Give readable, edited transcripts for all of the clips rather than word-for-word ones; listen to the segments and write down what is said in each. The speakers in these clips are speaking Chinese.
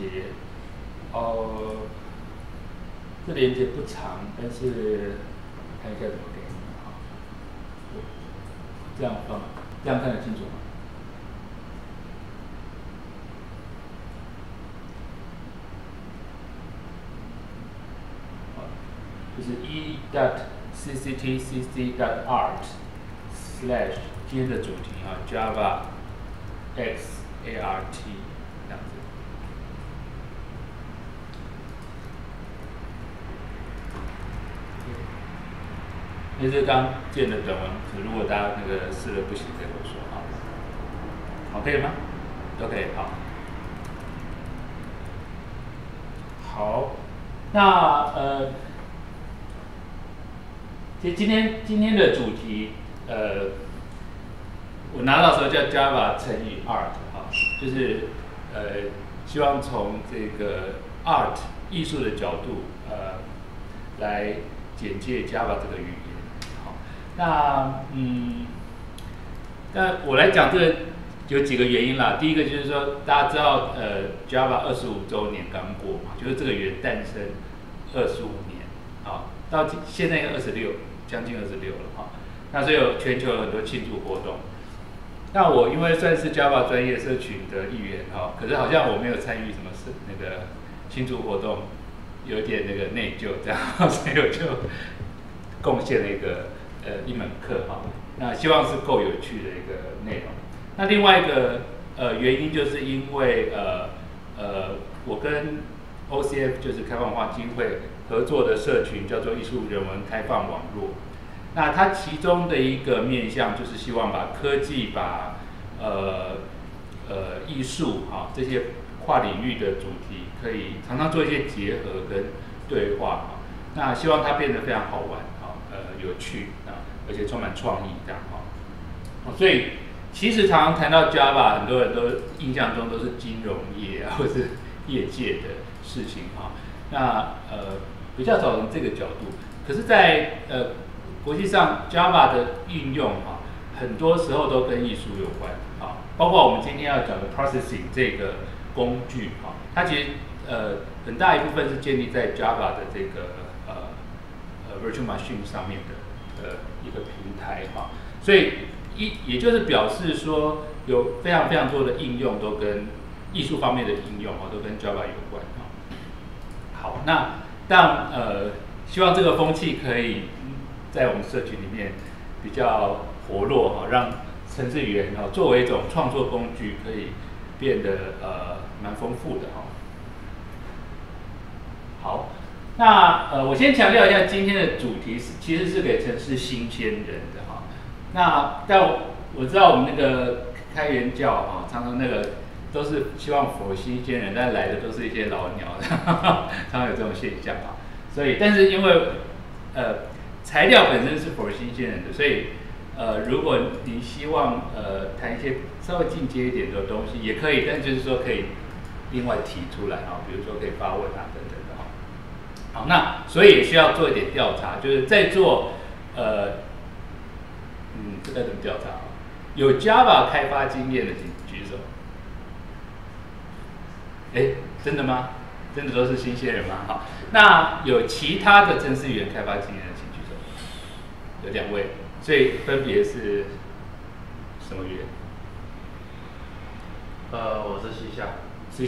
接。这连接不长，但是看一下怎么给你啊。这样放，这样看得清楚吗？就是 e.cctcc.art/ 今天的主题啊 Java XART 这样子。那是刚建的短文字，如果大家那个试了不行，可以跟我说啊。好，可以吗 ？OK， 好。好，那其实今天的主题，我拿到的时候叫 Java 乘以 Art 哈，就是希望从这个 Art 艺术的角度，来简介 Java 这个语言。好，那我来讲这个有几个原因啦。第一个就是说，大家知道Java 25周年刚过嘛，就是这个语言诞生25年，啊，到现在26，将近26了哈。那所以全球有很多庆祝活动。那我因为算是 Java 专业社群的一员哈，可是好像我没有参与什么那个庆祝活动，有点那个内疚这样，所以我就贡献了一门课哈。那希望是够有趣的一个内容。那另外一个原因就是因为我跟 OCF 就是开放文化基金会合作的社群叫做艺术人文开放网络。那它其中的一个面向就是希望把科技、把艺术啊这些跨领域的主题，可以常常做一些结合跟对话啊。那希望它变得非常好玩啊，有趣啊，而且充满创意这样哈。所以其实常常谈到 Java， 很多人都印象中都是金融业啊，或是业界的事情哈。那比较少从这个角度，可是在国际上 Java 的应用啊，很多时候都跟艺术有关啊，包括我们今天要讲的 processing 这个工具啊，它其实很大一部分是建立在 Java 的这个virtual machine 上面的一个平台哈，所以也就是表示说有非常非常多的应用都跟艺术方面的应用啊，都跟 Java 有关啊。好，那希望这个风气可以在我们社群里面比较活络哈，让程式语言作为一种创作工具，可以变得蛮丰富的哈。好，那我先强调一下，今天的主题其实是给程式新鲜人的哈。那但我知道我们那个开源教啊，常常那个都是希望佛新鲜人，但来的都是一些老鸟的，常常有这种现象啊。所以，但是因为材料本身是佛新鲜人的，所以如果你希望谈一些稍微进阶一点的东西也可以，但就是说可以另外提出来啊，比如说可以发问啊等等的哈。好，那所以也需要做一点调查，就是在做这该怎么调查啊？有 Java 开发经验的请举手。真的吗？真的都是新鲜人吗？好，那有其他的程式语言开发经验的请举手。有2位，所以分别是什么语言？ 我是 C#。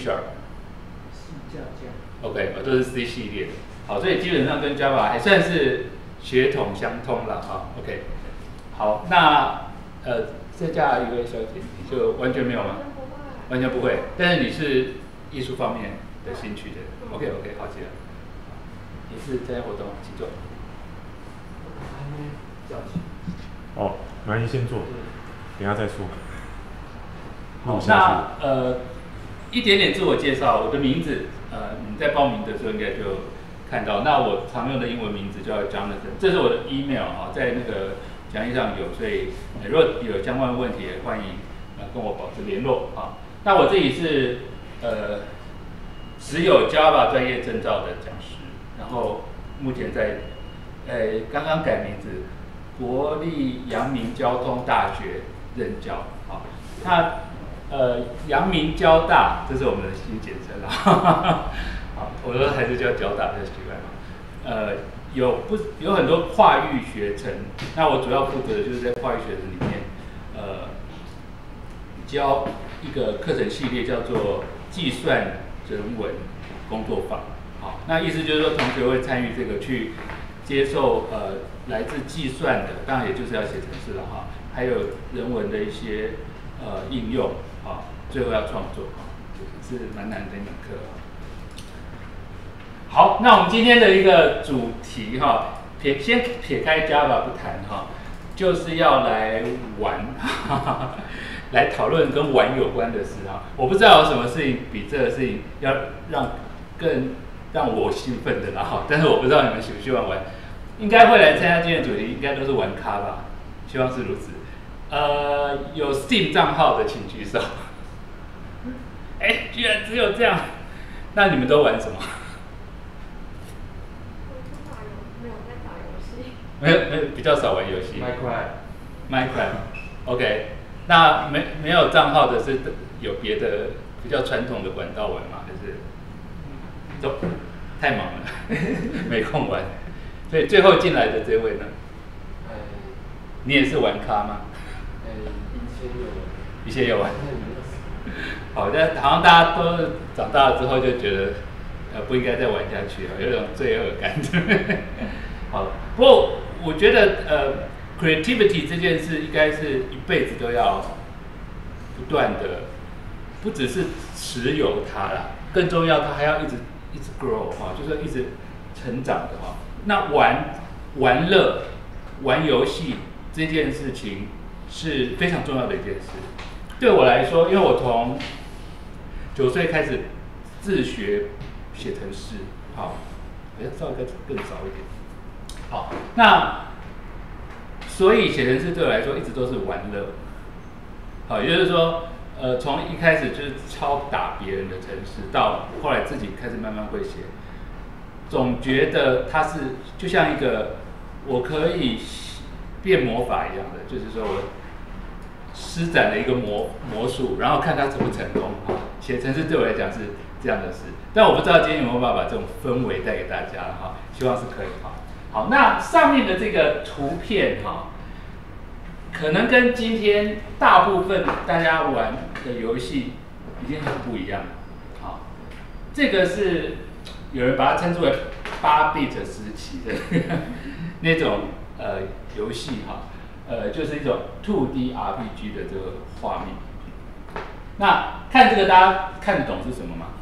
C++。 OK， 都是 C 系列的。好，所以基本上跟 Java 还算是血统相通了啊。OK， 好，那再加一位小姐，你就完全没有吗？完全不会。但是你是艺术方面的兴趣的。OK， 好极了。你是参加活动，请坐。 还没叫起。 哦，没关系，先坐，等一下再说。 好，那一点点自我介绍，我的名字，你在报名的时候应该就看到。那我常用的英文名字叫 Jonathan， 这是我的 email 啊，在那个讲义上有，所以如果有相关的问题，也欢迎跟我保持联络啊。那我自己是持有 Java 专业证照的讲师，然后目前在刚刚改名字，国立阳明交通大学任教啊。那阳明交大，这是我们的新简称啦。好，我说还是叫交大比较习惯。有很多跨域学程，那我主要负责的就是在跨域学程里面，教一个课程系列叫做计算人文工作坊。好，那意思就是说同学会参与这个去接受来自计算的，当然也就是要写程式了哈，还有人文的一些应用啊，最后要创作啊，是蛮难的一门课。好，那我们今天的一个主题哈，先撇开 Java 不谈哈，就是要来玩，来讨论跟玩有关的事哈。我不知道有什么事情比这个事情要更让我兴奋的啦哈，但是我不知道你们喜不喜欢玩，应该会来参加今天的主题，应该都是玩咖吧，希望是如此。有 Steam 账号的请举手。哎，居然只有这样，那你们都玩什么？没有，比较少玩游戏。Minecraft，OK， 那没有账号的是有别的比较传统的管道玩吗？还是都太忙了，没空玩。所以最后进来的这位呢？你也是玩咖吗？以前有玩。好，但好像大家都长大了之后就觉得，不应该再玩下去了，有种罪恶感。好，不过我觉得creativity 这件事应该是一辈子都要不断的，不只是持有它啦，更重要它还要一直 grow 哈，就是一直成长的哈。那玩乐、玩游戏这件事情是非常重要的一件事。对我来说，因为我从9岁开始自学写程式，好，稍微更早一点。好，那所以写程式对我来说一直都是玩乐。好，也就是说，从一开始就是抄打别人的程式，到后来自己开始慢慢会写，总觉得它是就像一个我可以变魔法一样的，就是说我施展了一个魔术，然后看它成不成功。写程式对我来讲是这样的事，但我不知道今天有没有办法把这种氛围带给大家哈，希望是可以哈。好，那上面的这个图片哈，可能跟今天大部分大家玩的游戏已经很不一样了。好，这个是有人把它称之为8bit 时期的那种游戏哈。就是一种 2D RPG 的这个画面。那看这个，大家看得懂是什么吗？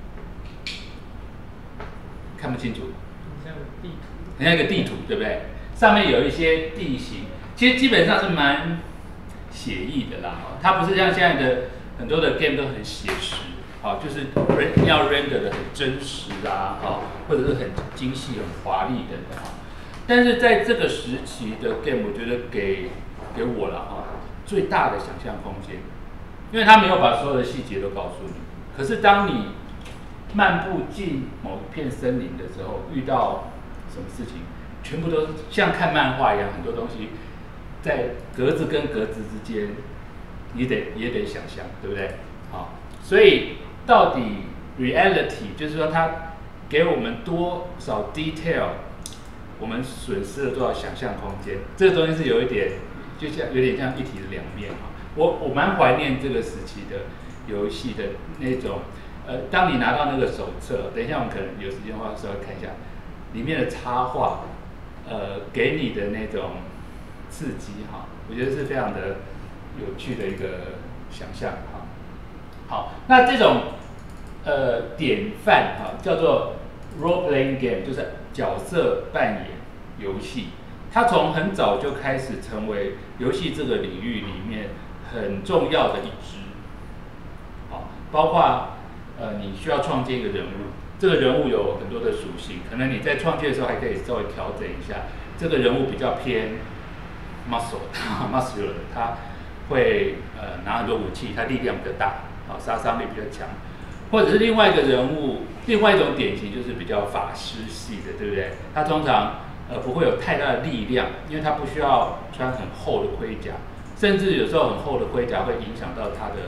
看不清楚。很像一个地图，对不对？上面有一些地形，其实基本上是蛮写意的啦。它不是像现在的很多的 game 都很写实，好，就是要 render 的很真实啊，好，或者是很精细、很华丽等等。但是在这个时期的 game， 我觉得给我了哈最大的想象空间，因为它没有把所有的细节都告诉你。可是当你漫步进某一片森林的时候，遇到什么事情，全部都像看漫画一样，很多东西在格子跟格子之间，也得想象，对不对？好，所以到底 reality 就是说它给我们多少 detail。我们损失了多少想象空间？这个东西是有点像一体的两面哈。我蛮怀念这个时期的游戏的那种，当你拿到那个手册，等一下我们可能有时间的话稍微看一下里面的插画，给你的那种刺激哈，我觉得是非常的有趣的一个想象哈。好，那这种典范哈叫做 role playing game， 就是角色扮演游戏，它从很早就开始成为游戏这个领域里面很重要的一支。好，包括你需要创建一个人物，这个人物有很多的属性，可能你在创建的时候还可以稍微调整一下。这个人物比较偏 muscular， 他会拿很多武器，他力量比较大，好，杀伤力比较强。或者是另外一个人物，另外一种典型就是比较法师系的，对不对？他通常不会有太大的力量，因为他不需要穿很厚的盔甲，甚至有时候很厚的盔甲会影响到他的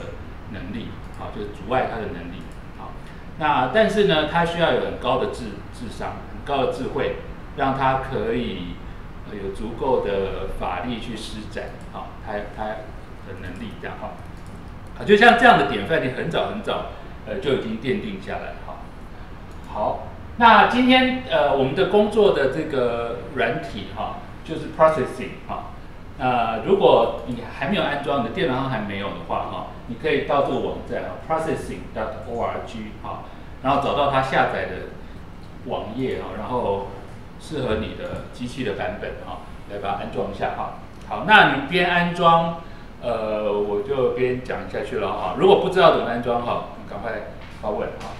能力，好，就是阻碍他的能力，好。那但是呢，他需要有很高的智商，很高的智慧，让他可以有足够的法力去施展，好，他的能力这样哈。好，就像这样的典范，你很早就已经奠定下来，哈。好，那今天我们的工作的这个软体哈，就是 processing 哈。如果你还没有安装，你的电脑上还没有的话哈，你可以到这个网站processing.org 哈，然后找到它下载的网页哈，然后适合你的机器的版本哈，来把它安装一下哈。好，那你边安装，我就边讲下去了哈。如果不知道怎么安装哈，你赶快发问哈。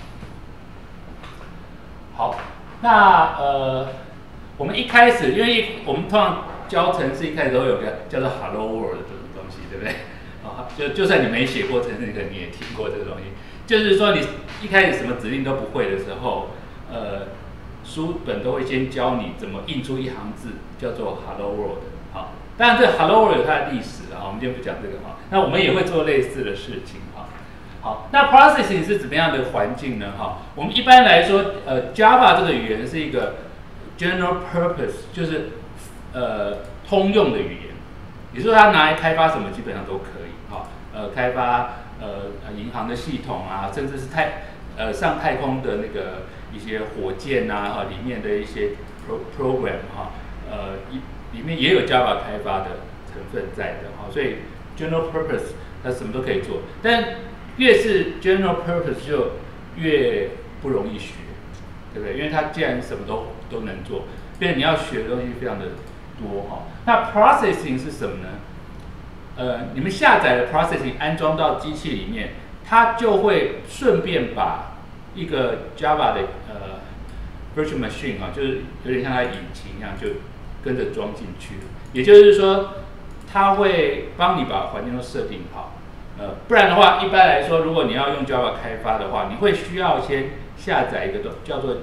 好，那我们一开始，因为我们通常教程式一开始都有个叫做 Hello World 的东西，对不对？啊，就算你没写过程式，你也听过这个东西。就是说，你一开始什么指令都不会的时候，书本都会先教你怎么印出一行字，叫做 Hello World。好，当然这 Hello World 有它的历史啊，我们今天不讲这个哈。那我们也会做类似的事情哈。好，那 processing 是怎么样的环境呢？哈，我们一般来说，Java 这个语言是一个 general purpose， 就是通用的语言，也就是说它拿来开发什么基本上都可以哈。开发银行的系统啊，甚至是上太空的那个一些火箭啊，哈，里面的一些 program 哈，里面也有 Java 开发的成分在的哈，所以 general purpose 它什么都可以做，但越是 general purpose 就越不容易学，对不对？因为它既然什么都能做，变成你要学的东西非常的多哈。那 processing 是什么呢？你们下载了 processing 安装到机器里面，它就会顺便把一个 Java 的virtual machine 啊，就是有点像它引擎一样，就跟着装进去。也就是说，它会帮你把环境都设定好。不然的话，一般来说，如果你要用 Java 开发的话，你会需要先下载一个叫做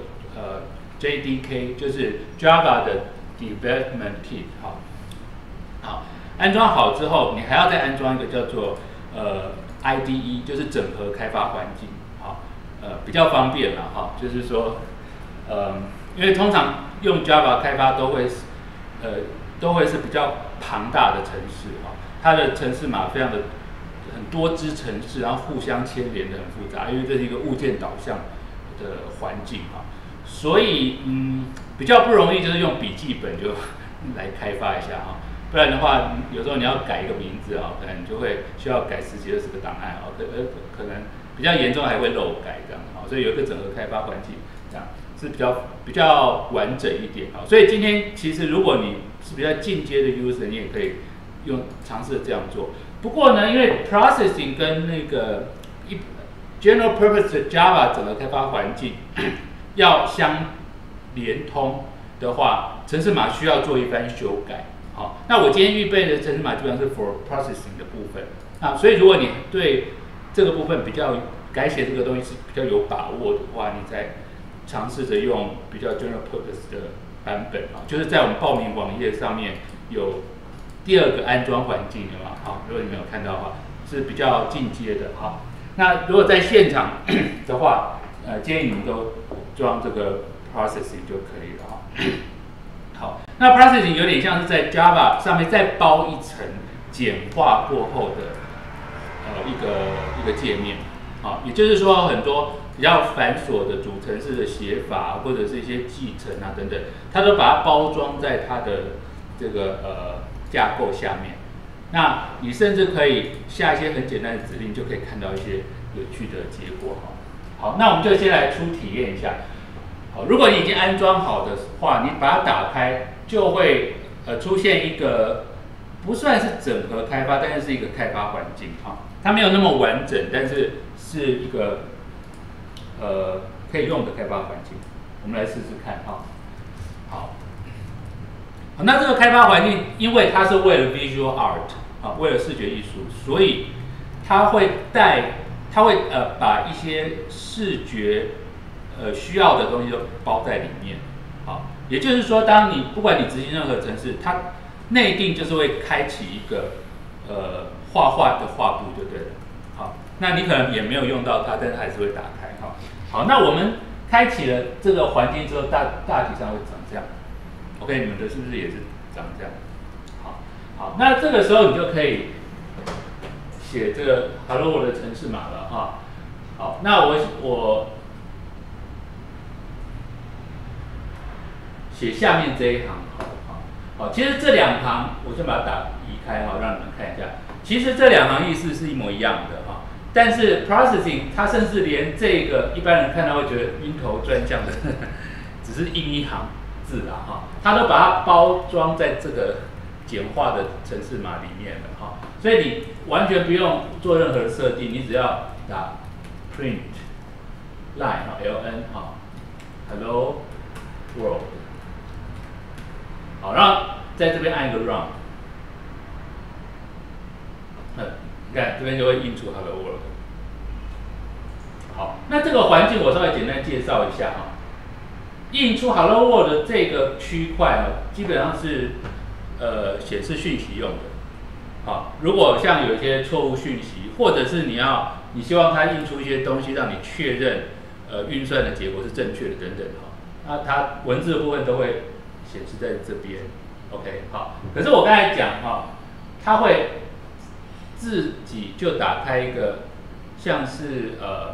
JDK， 就是 Java 的 Development Kit 好。好，安装好之后，你还要再安装一个叫做IDE， 就是整合开发环境。好，比较方便了哈，就是说，因为通常用 Java 开发都会是比较庞大的程式哈，它的程式码非常的很多支程式，然后互相牵连的很复杂，因为这是一个物件导向的环境哈，所以比较不容易就是用笔记本就来开发一下哈，不然的话有时候你要改一个名字啊，可能就会需要改10几20个档案啊，可能比较严重还会漏改这样哈，所以有一个整个开发环境这样是比较完整一点啊，所以今天其实如果你是比较进阶的 user， 你也可以尝试这样做。不过呢，因为 processing 跟那个general purpose 的 Java 整个开发环境要相连通的话，程式码需要做一番修改。好，那我今天预备的程式码基本上是 for processing 的部分啊，所以如果你对这个部分比较改写这个东西是比较有把握的话，你再尝试着用比较 general purpose 的版本啊，就是在我们报名网页上面有第二个安装环境的嘛，好，如果你没有看到的话，是比较进阶的哈。那如果在现场的话，建议你们都装这个 processing 就可以了哈。好，那 processing 有点像是在 Java 上面再包一层简化过后的一个界面，啊，也就是说很多比较繁琐的主程式的写法或者是一些继承啊等等，它都把它包装在它的这个架构下面。那你甚至可以下一些很简单的指令，就可以看到一些有趣的结果哈。好，那我们就先来初体验一下。好，如果你已经安装好的话，你把它打开，就会出现一个不算是整合开发，但是是一个开发环境哈。它没有那么完整，但是是一个可以用的开发环境。我们来试试看哈。好，那这个开发环境，因为它是为了 visual art 啊，为了视觉艺术，所以它会把一些视觉需要的东西都包在里面。好，也就是说，不管你执行任何程式，它内定就是会开启一个画画的画布就对了。好， 那你可能也没有用到它，但是还是会打开哈。好，那我们开启了这个环境之后，大体上会长这样。OK， 你们的是不是也是长这样？好，那这个时候你就可以写这个 Hello World 的程式码了哈。好，那我写下面这一行好，其实这两行我先把它移开哈，让你们看一下。其实这两行意思是一模一样的哈，但是 processing 它甚至连这个一般人看到会觉得晕头转向的，只是印一行字啦哈，它都把它包装在这个简化的程式码里面了哈，所以你完全不用做任何的设定，你只要打 print line ln hello world， 好，然后在这边按一个 run， 你看这边就会印出 hello world。好，那这个环境我稍微简单介绍一下哈，印出 hello world 的这个区块基本上是显示讯息用的。好，如果像有一些错误讯息，或者是你希望它印出一些东西，让你确认运算的结果是正确的等等哈，那它文字的部分都会显示在这边。OK， 好，可是我刚才讲它会自己就打开一个像是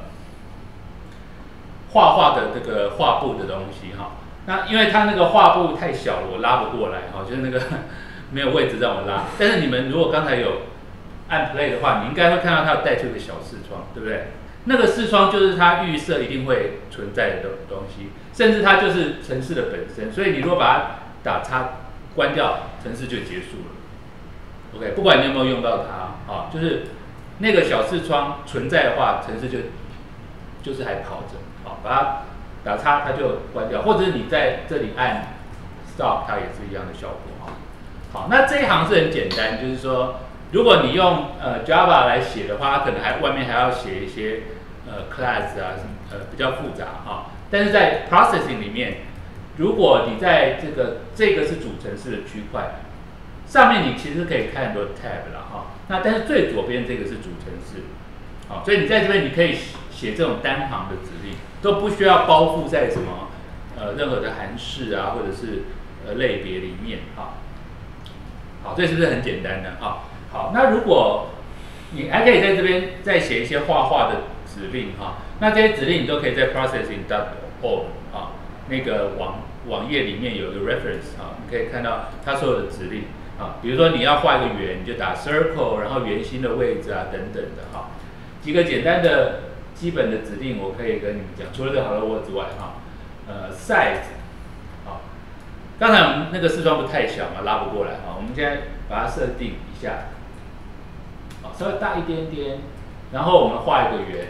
画的这个画布的东西哈。那因为它那个画布太小了，我拉不过来哈，就是那个没有位置让我拉。但是你们如果刚才有按 play 的话，你应该会看到它有带出一个小视窗，对不对？那个视窗就是它预设一定会存在的东西，甚至它就是程式的本身。所以你如果把它打叉关掉，程式就结束了。OK， 不管你有没有用到它就是那个小视窗存在的话，程式就是还跑着，把它打叉它就关掉，或者是你在这里按 stop， 它也是一样的效果好，那这一行是很简单，就是说，如果你用Java 来写的话，它可能外面还要写一些class 啊，比较复杂但是在 processing 里面，如果你在这个是主程式的区块，上面你其实可以看很多 tab 啦那但是最左边这个是主程式，所以你在这边你可以写这种单行的指令，都不需要包覆在什么任何的函式啊，或者是类别里面好，这是不是很简单的好，那如果你还可以在这边再写一些画的指令那这些指令你都可以在 processing.org 那个网页里面有个 reference 你可以看到它所有的指令比如说你要画一个圆，你就打 circle， 然后圆心的位置等等的几个简单的基本的指令我可以跟你们讲，除了这 hello world 之外size 刚才我们那个视窗不太小嘛，拉不过来我们现在把它设定一下稍微大一点点，然后我们画一个圆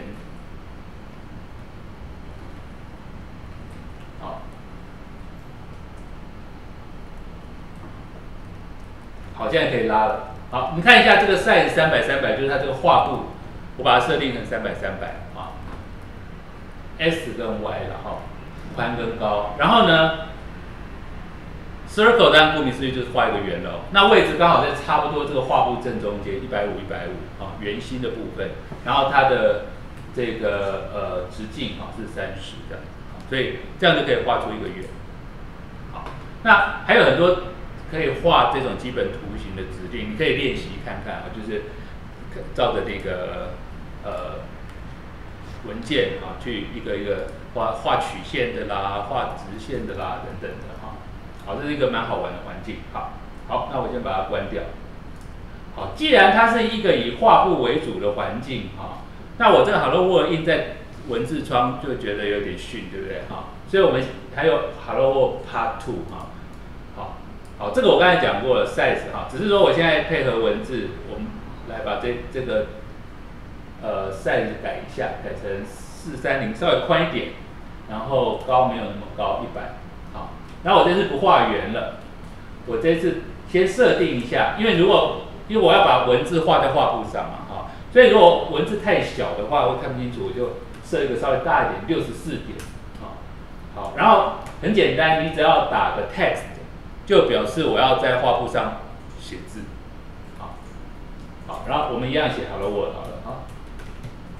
好，现在可以拉了。好，你看一下这个 size 300，就是它这个画布，我把它设定成300S 跟 Y 了宽跟高。然后呢 ，circle 当然顾名思义就是画一个圆了那位置刚好在差不多这个画布正中间，150圆心的部分。然后它的这个直径是30这样，所以这样就可以画出一个圆。好，那还有很多可以画这种基本图形的指令，你可以练习看看就是照着那个文件去一个一个画曲线的啦，画直线的啦等等的好，这是一个蛮好玩的环境。好，那我先把它关掉。好，既然它是一个以画布为主的环境那我这个 Hello World 印在文字窗就觉得有点逊，对不对所以我们还有 Hello World Part 2好，这个我刚才讲过了 size 只是说我现在配合文字，我们来把这个size 改一下，改成430，稍微宽一点，然后高没有那么高，100。然后我这次不画圆了，我这次先设定一下，因为我要把文字画在画布上嘛所以如果文字太小的话，我看不清楚，我就设一个稍微大一点，64点好，然后很简单，你只要打个 text。就表示我要在画布上写字，好，然后我们一样写 Hello World 好了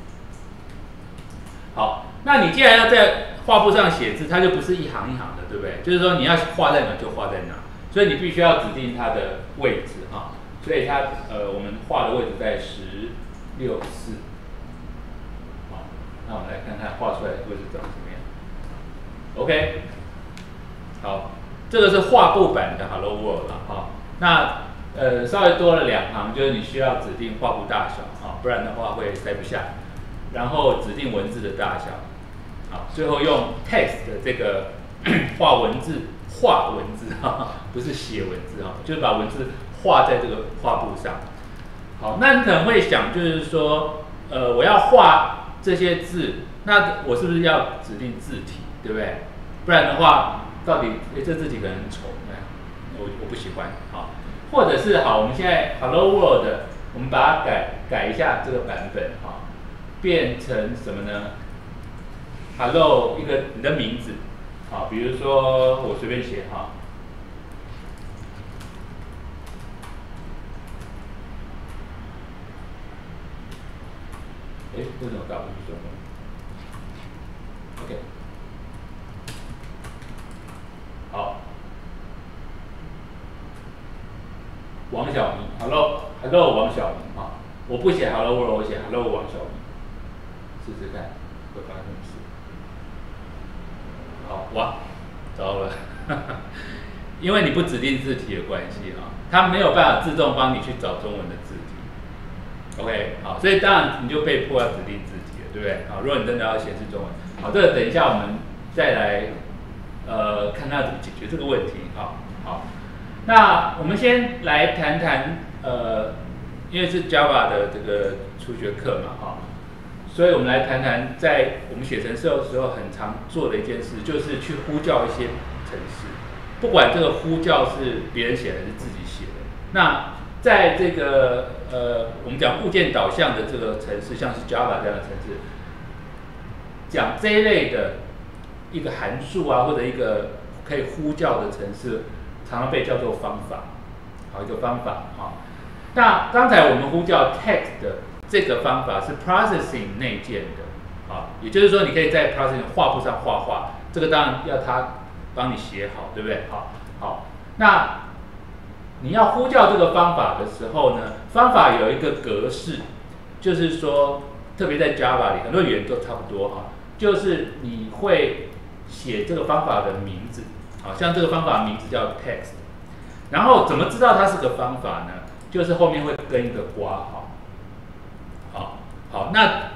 好，那你既然要在画布上写字，它就不是一行一行的，对不对？就是说你要画在哪就画在哪，所以你必须要指定它的位置哈。所以它我们画的位置在16:4。好，那我们来看看画出来的位置长什么样。OK， 好，这个是画布版的 Hello World 了哈。那稍微多了2行，就是你需要指定画布大小啊，不然的话会塞不下。然后指定文字的大小，好，最后用 text 的这个画文字哈，不是写文字哈，就是把文字画在这个画布上。好，那你可能会想，就是说，我要画这些字，那我是不是要指定字体，对不对？不然的话，到底这字体可能很丑，我不喜欢，好，或者是好，我们现在 Hello World， 我们把它改一下这个版本哈，变成什么呢 ？Hello 一个你的名字，好，比如说我随便写哈。哎，为什么打不出中文 ？OK， 好，王小明 ，Hello 王小明啊，我不写 Hello World， 我写 Hello 王小明，试试看会发生什么事。好，哇，糟了，因为你不指定字体的关系啊，它没有办法自动帮你去找中文的字体。OK， 好，所以当然你就被迫要指定字体了，对不对？好，如果你真的要显示中文，好，这个等一下我们再来看它怎么解决这个问题。好，那我们先来谈谈因为是 Java 的这个初学课嘛，哈，所以我们来谈谈在我们写程式的时候很常做的一件事，就是去呼叫一些程式，不管这个呼叫是别人写的还是自己写的。那在这个我们讲物件导向的这个程式，像是 Java 这样的程式，讲这一类的一个函数啊，或者一个可以呼叫的程式，常常被叫做方法，好，一个方法哈。那刚才我们呼叫 text 的这个方法是 processing 内建的，啊，也就是说你可以在 processing 画布上画，这个当然要它帮你写好，对不对？好，那你要呼叫这个方法的时候呢，方法有一个格式，就是说，特别在 Java 里，很多语言都差不多哈，就是你会写这个方法的名字，好像这个方法的名字叫 text， 然后怎么知道它是个方法呢？就是后面会跟一个括号，好，那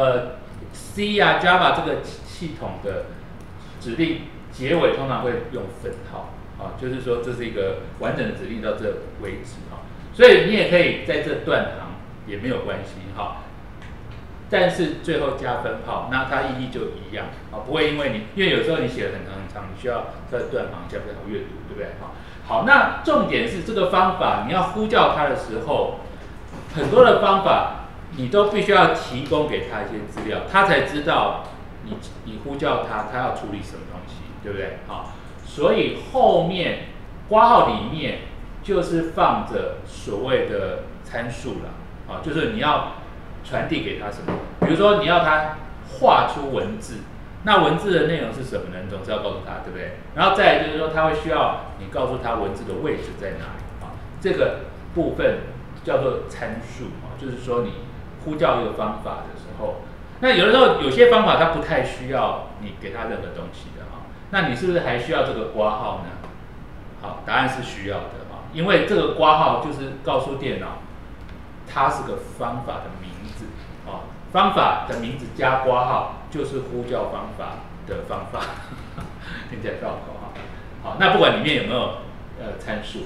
C 啊 Java 这个系统的指令结尾通常会用分号。就是说这是一个完整的指令到这为止所以你也可以在这断行也没有关系但是最后加分号，那它意义就一样不会因为有时候你写的很长，你需要在断行下比较好阅读，对不对好，那重点是这个方法你要呼叫它的时候，很多的方法你都必须要提供给他一些资料，他才知道你呼叫他要处理什么东西，对不对所以后面括号里面就是放着所谓的参数了就是你要传递给他什么，比如说你要他画出文字，那文字的内容是什么呢？你总是要告诉他，对不对？然后再来就是说他会需要你告诉他文字的位置在哪里这个部分叫做参数就是说你呼叫一个方法的时候，那有的时候有些方法它不太需要你给他任何东西的那你是不是还需要这个括号呢？好，答案是需要的因为这个括号就是告诉电脑，它是个方法的名字方法的名字加括号就是呼叫方法的方法，听起来绕口好，那不管里面有没有参数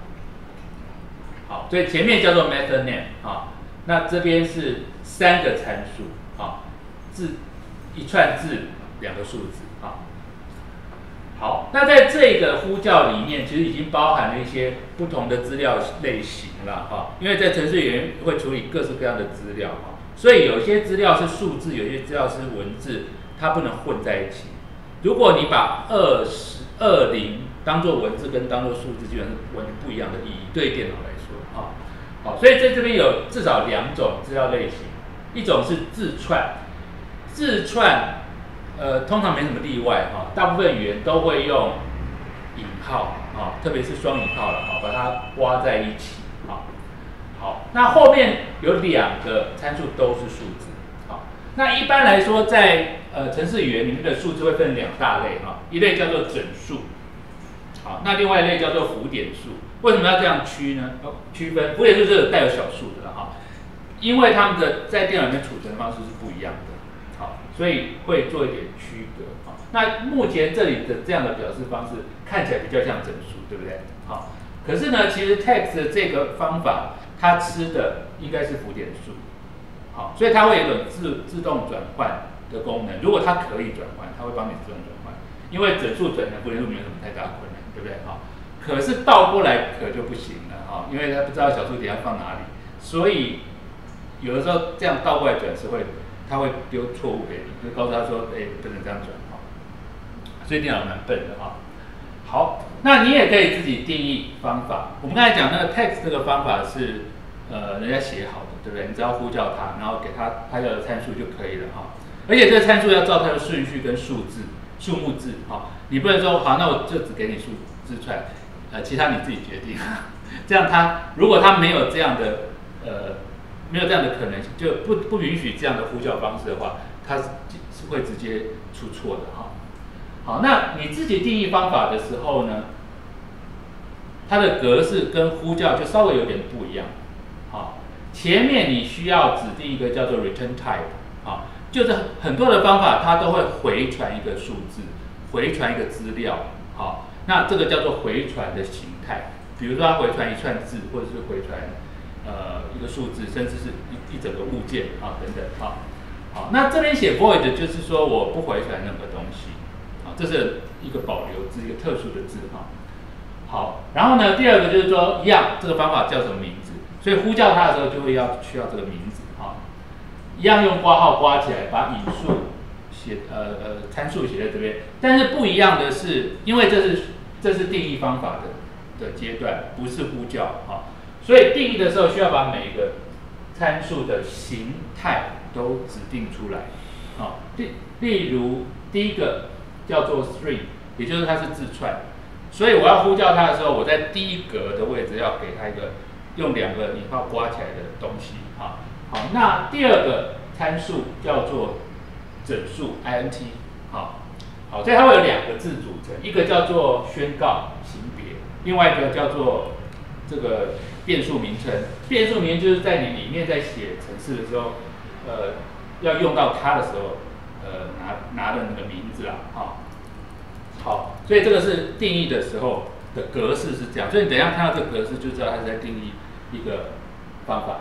好，所以前面叫做 method name 那这边是3个参数字一串字2个数字好，那在这个呼叫里面，其实已经包含了一些不同的资料类型了因为在程式语言会处理各式各样的资料所以有些资料是数字，有些资料是文字，它不能混在一起。如果你把20当做文字跟当做数字，基本上是完全不一样的意义，对电脑来说好，所以在这边有至少2种资料类型，一种是字串， 字串，通常没什么例外哈，大部分语言都会用引号啊，特别是双引号了哈，把它刮在一起啊。好，那后面有两个参数都是数字。好，那一般来说在程式语言里面的数字会分两大类哈，一类叫做整数，好，那另外一类叫做浮点数。为什么要这样区分？浮点数就是带有小数的哈，因为它们的在电脑里面储存的方式是不一样的，好，所以会做一点区隔。好，那目前这里的这样的表示方式看起来比较像整数，对不对？好，可是呢，其实 text 的这个方法它吃的应该是浮点数，好，所以它会有一种自动转换的功能。如果它可以转换，它会帮你自动转换，因为整数转成浮点数没有什么太大的困难，对不对？好。可是倒过来可就不行了哈，因为他不知道小数点要放哪里，所以有的时候这样倒过来转是会，他会丢错误给你，就告诉他说，不能这样转哈。所以电脑蛮笨的哈。好，那你也可以自己定义方法。我们刚才讲那个 text 这个方法是人家写好的，对不对？你只要呼叫它，然后给它要的参数就可以了哈。而且这个参数要照它的顺序跟数目字哈。你不能说好，那我就只给你字串。其他你自己决定，这样如果他没有这样的可能性，就不允许这样的呼叫方式的话，它是会直接出错的哈。好，那你自己定义方法的时候呢，它的格式跟呼叫就稍微有点不一样。好，前面你需要指定一个叫做 return type， 好，就是很多的方法它都会回传一个数字，回传一个资料，好。那这个叫做回传的形态，比如说它回传一串字，或者是回传一个数字，甚至是一整个物件啊等等啊。好，那这边写 void 就是说我不回传任何东西，啊，这是一个保留字，一个特殊的字哈。好，然后呢，第二个就是说一样，这个方法叫什么名字？所以呼叫它的时候就会需要这个名字啊，一样用括号括起来，把引数参数写在这边，但是不一样的是，因为这是定义方法的阶段，不是呼叫啊，所以定义的时候需要把每一个参数的形态都指定出来啊。例如第一个叫做 string， 也就是它是字串，所以我要呼叫它的时候，我在第一格的位置要给它一个用两个引号刮起来的东西啊。好，那第二个参数叫做整数 int， 好，所以它会有两个字组成，一个叫做宣告型别，另外一个叫做这个变数名称。变数名称就是在你里面在写程式的时候，要用到它的时候，拿的那个名字啦，好，所以这个是定义的时候的格式是这样，所以你等一下看到这个格式就知道它是在定义一个方法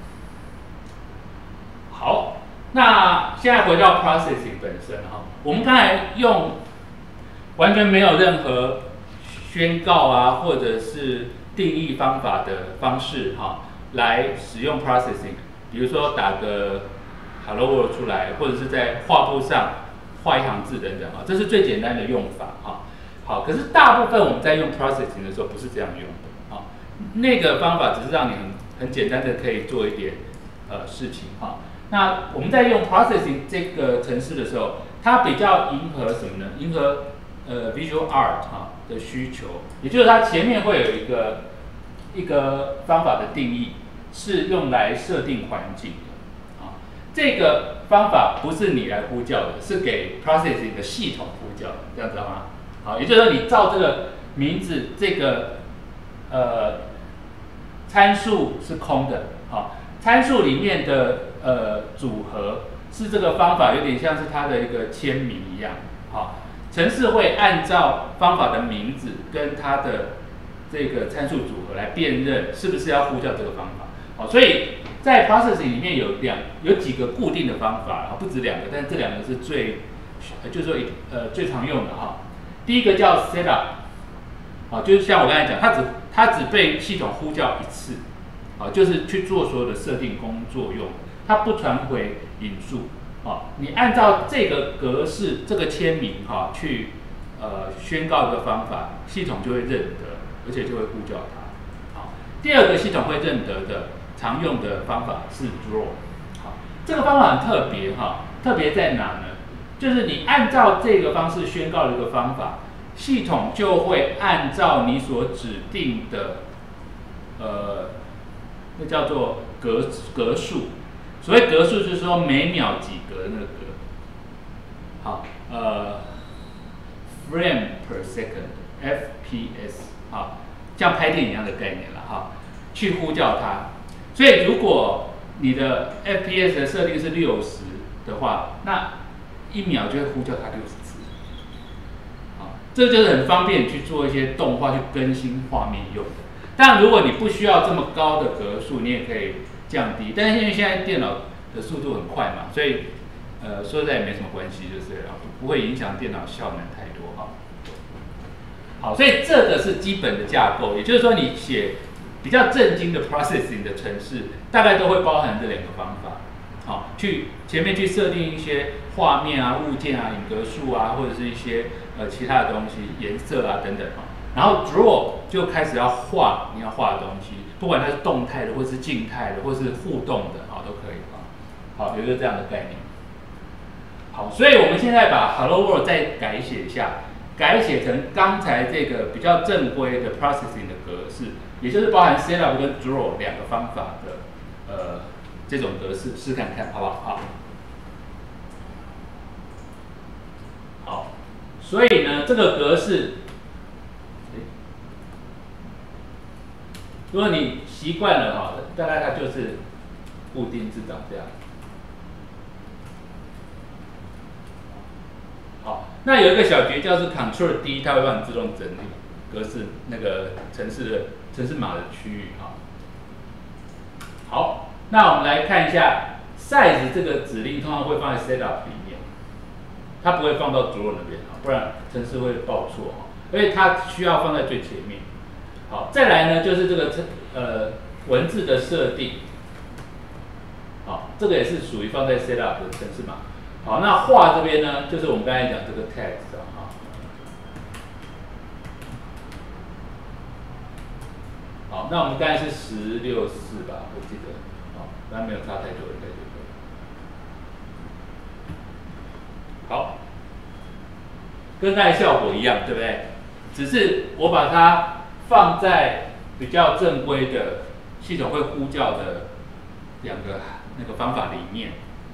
好。那现在回到 processing 本身哈，我们刚才用完全没有任何宣告啊，或者是定义方法的方式哈，来使用 processing， 比如说打个 Hello World 出来，或者是在画布上画一行字等等啊，这是最简单的用法哈。好，可是大部分我们在用 processing 的时候不是这样用的啊，那个方法只是让你很简单的可以做一点事情哈。那我们在用 processing 这个程式的时候，它比较迎合什么呢？迎合visual art 的需求，也就是它前面会有一个方法的定义，是用来设定环境的啊。这个方法不是你来呼叫的，是给 processing 的系统呼叫的，这样知道吗？好，也就是说你照这个名字，这个参数是空的，好，参数里面的组合是这个方法有点像是它的一个签名一样，好，程式会按照方法的名字跟它的这个参数组合来辨认是不是要呼叫这个方法，好，所以在 processing 里面有几个固定的方法，不止两个，但是这两个是就是说最常用的哈。第一个叫 setup， 好，就是像我刚才讲，它只被系统呼叫一次，好，就是去做所有的设定工作用，它不传回引数，好，你按照这个格式这个签名哈去宣告一个方法，系统就会认得，而且就会呼叫它。好，第二个系统会认得的常用的方法是 draw， 好，这个方法很特别哈， 特别在哪呢？就是你按照这个方式宣告的一个方法，系统就会按照你所指定的，那叫做格数。所谓格数就是说每秒几格的那个格。好，frame per second，FPS， 好，像拍电影一样的概念了哈，去呼叫它。所以如果你的 FPS 的设定是60的话，那1秒就会呼叫它60次。好，这就是很方便去做一些动画去更新画面用的。当然，如果你不需要这么高的格数，你也可以降低。但是因为现在电脑的速度很快嘛，所以说实在也没什么关系，就是不会影响电脑效能太多哈。好，所以这个是基本的架构，也就是说你写比较正经的 processing 的程式，大概都会包含这2个方法。好，去前面去设定一些画面啊、物件啊、影格数啊，或者是一些其他的东西、颜色啊等等哈。然后 draw 就开始要画你要画的东西，不管它是动态的，或是静态的，或是互动的，好都可以啊。好，有一个这样的概念。好，所以我们现在把 Hello World 再改写一下，改写成刚才这个比较正规的 processing 的格式，也就是包含 setup 跟 draw 2个方法的这种格式，试看看好不好？好，所以呢，这个格式，如果你习惯了哈，大概它就是固定是长这样。好，那有一个小诀窍是 Ctrl D， 它会帮你自动整理格式那个程式码的区域哈。好，那我们来看一下 size 这个指令，通常会放在 setup 里面，它不会放到 draw 那边啊，不然程式会报错哈。所以它需要放在最前面。好，再来呢就是这个文字的设定。好，这个也是属于放在 setup 的程式码。好，那画这边呢，就是我们刚才讲这个 text 啊。好，那我们刚才是164吧，我记得，好，当然没有差太多，应该就可以。好，跟刚才效果一样，对不对？只是我把它放在比较正规的系统会呼叫的2个那个方法里面。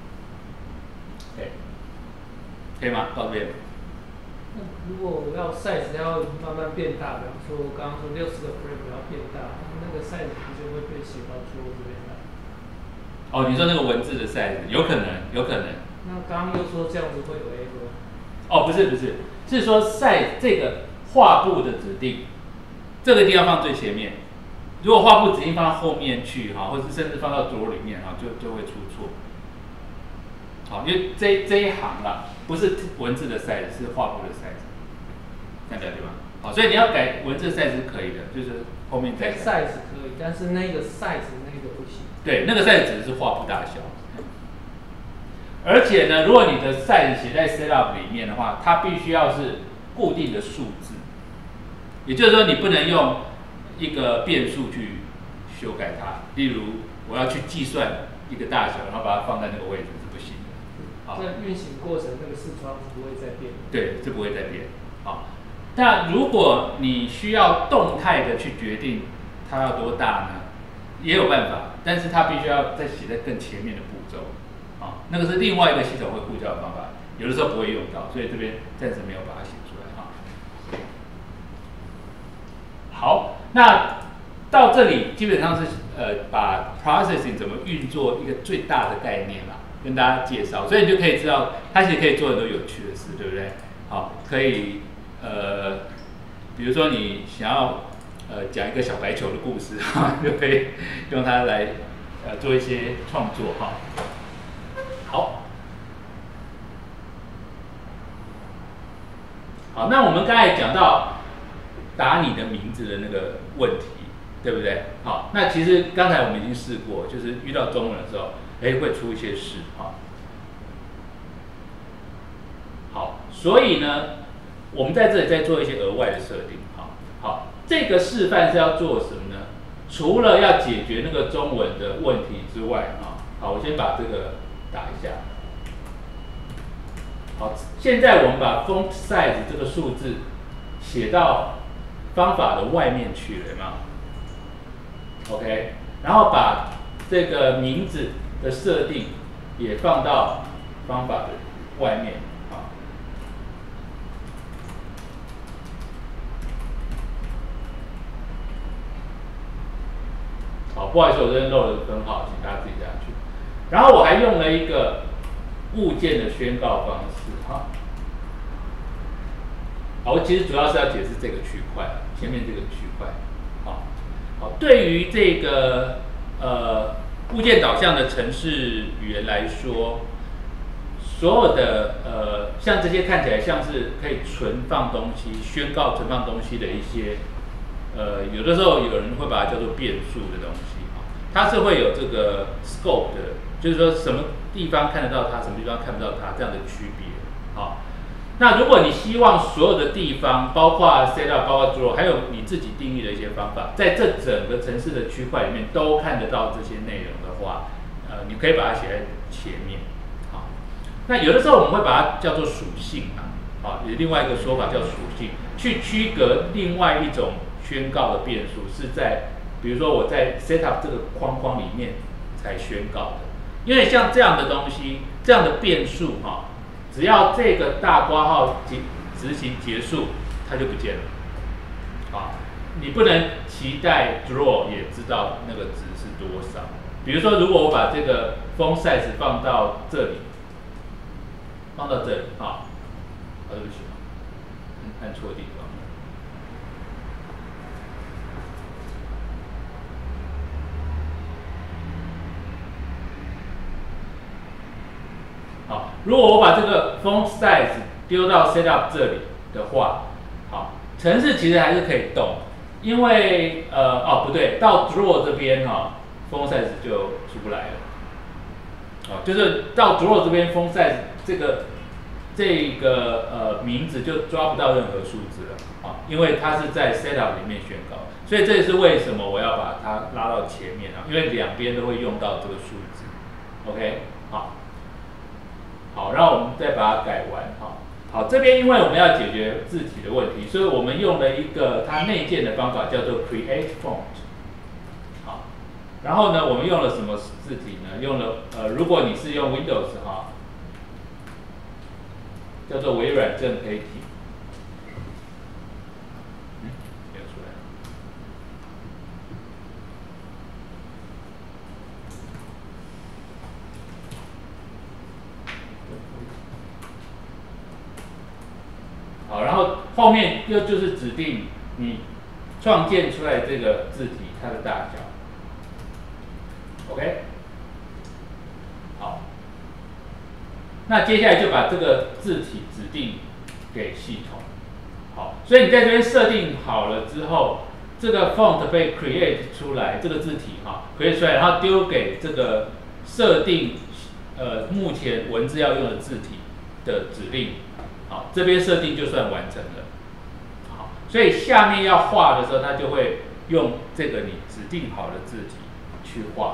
可以吗？到这边。 那如果我要 size 要慢慢变大，比方说我刚刚说60个 frame 要变大，那个 size 不就会被写到最后这边来？ 哦，你说那个文字的 size， 有可能。 那刚刚又说这样子会有 error。 哦，不是，是说 size 这个画布的指定，这个地方放最前面。如果画布指定放到后面去哈，或者甚至放到draw里面哈，就会出错。好，因为这一行啦，不是文字的 size， 是画布的 size， 这样了解吗？好，所以你要改文字 size 是可以的，就是后面再改。 size 可以，但是那个 size 那个不行。 对，那个 size 指的是画布大小。而且呢，如果你的 size 写在 setup 里面的话，它必须要是固定的数字，也就是说你不能用一个变数去修改它。例如，我要去计算一个大小，然后把它放在那个位置。 在运行过程那个视窗是不会再变的。 对，是不会再变。好，那如果你需要动态的去决定它要多大呢，也有办法，但是它必须要再写在更前面的步骤。啊，那个是另外一个系统会呼叫的方法，有的时候不会用到，所以这边暂时没有把它写出来哈。好，那到这里基本上是把 processing 怎么运作一个最大的概念啦。跟大家介绍，所以你就可以知道，它其实可以做很多有趣的事，对不对？好，可以比如说你想要讲一个小白球的故事哈，就可以用它来做一些创作哈。好，那我们刚才讲到打你的名字的那个问题，对不对？好，那其实刚才我们已经试过，就是遇到中文的时候。会出一些事哈。好，所以呢，我们在这里再做一些额外的设定哈。好，这个示范是要做什么呢？除了要解决那个中文的问题之外啊，好，我先把这个打一下。 好，现在我们把 font size 这个数字写到方法的外面去了嘛 ？OK， 然后把这个名字的设定也放到方法的外面啊。好，不好意思，我这边漏了分号，请大家自己下去。然后我还用了一个物件的宣告方式哈。好，我其实主要是要解释这个区块，前面这个区块。好，对于这个物件导向的程式语言来说，所有的像这些看起来像是可以存放东西、宣告存放东西的一些有的时候有人会把它叫做变数的东西，它是会有这个 scope 的，就是说什么地方看得到它，什么地方看不到它这样的区别。好，那如果你希望所有的地方，包括 setup、包括 draw， 还有你自己定义的一些方法，在这整个程式的区块里面都看得到这些内容的话，你可以把它写在前面。好，那有的时候我们会把它叫做属性啊，有另外一个说法叫属性，去区隔另外一种宣告的变数是在，比如说我在 setup 这个框框里面才宣告的，因为像这样的东西，这样的变数只要这个大括号执行结束，它就不见了。你不能期待 draw 也知道那个值是多少。比如说，如果我把这个 font size 放到这里，对不起，按错地方。好，如果我把这个 font size 丢到 setup 这里的话，好，程式其实还是可以动，因为不对，到 draw 这边font size 就出不来了。就是到 draw 这边 font size 这个名字就抓不到任何数字了因为它是在 setup 里面宣告，所以这也是为什么我要把它拉到前面因为两边都会用到这个数字。OK， 好，然后我们再把它改完好，这边因为我们要解决字体的问题，所以我们用了一个它内建的方法叫做 create font。好，然后呢，我们用了什么字体呢？用了如果你是用 Windows 叫做微软正黑体。没有出来。好，然后后面就是指定你创建出来这个字体它的大小。OK， 好，那接下来就把这个字体指定给系统。好，所以你在这边设定好了之后，这个 font 被 create 出来，这个字体create 出来，然后丢给这个设定目前文字要用的字体的指令。好，这边设定就算完成了。好，所以下面要画的时候，它就会用这个你指定好的字体去画。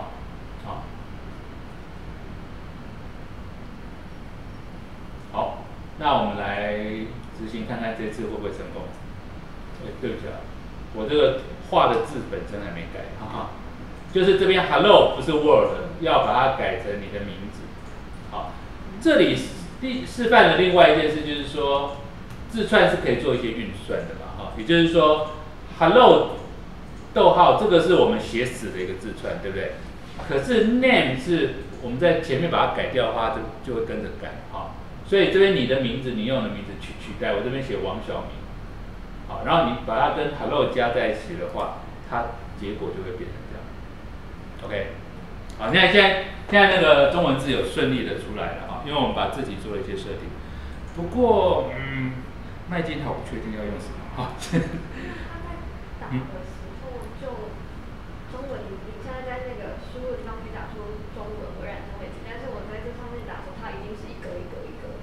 好，那我们来执行看看这次会不会成功。对不起我这个画的字本身还没改就是这边 hello 不是 word， 要把它改成你的名字。好，这里示范的另外一件事就是说，字串是可以做一些运算的嘛也就是说 hello 逗号这个是我们写死的一个字串，对不对？可是 name 是我们在前面把它改掉的话，就会跟着改所以这边你的名字，你用的名字取代，我这边写王小明。好，然后你把它跟 hello 加在一起的话，它结果就会变成这样。OK， 好，现在那个中文字有顺利的出来了因为我们把字体做了一些设定。不过麦金塔我不确定要用什么他在打的时候就中文，你现在在那个输入的地方可以打出中文微软的位置，但是我在这上面打的时候，它已经是一个一个。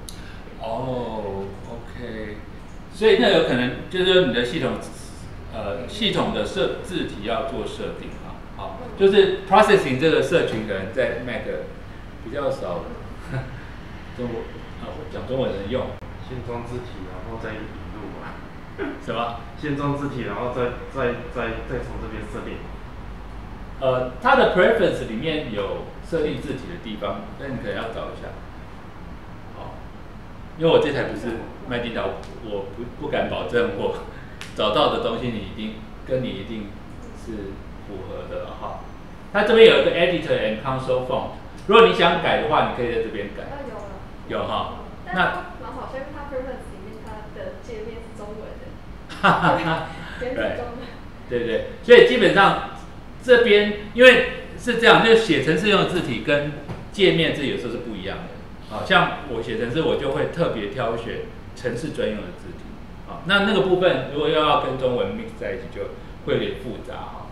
OK， 所以那有可能就是说你的系统的字体要做设定就是 processing 这个社群可能在 Mac 比较少， 讲中文的人用。 先装字体，然后再引入嘛。 什么？ 先装字体，然后再从这边设定。 它的 preference 里面有设定字体的地方，但你可能要找一下。好，因为我这台不是麦地岛，我不敢保证我找到的东西跟你一定是符合的哈。它这边有一个 editor and console font， 如果你想改的话，你可以在这边改。有哈。 那蛮好，因为它 preference 里面它的界面是中文的，简体中文。 对对，所以基本上这边因为是这样，就是写程式用的字体跟界面字有时候是不一样的。好像我写程式，我就会特别挑选程式专用的字体。好，那个部分如果要跟中文 mix 在一起，就会有点复杂哈。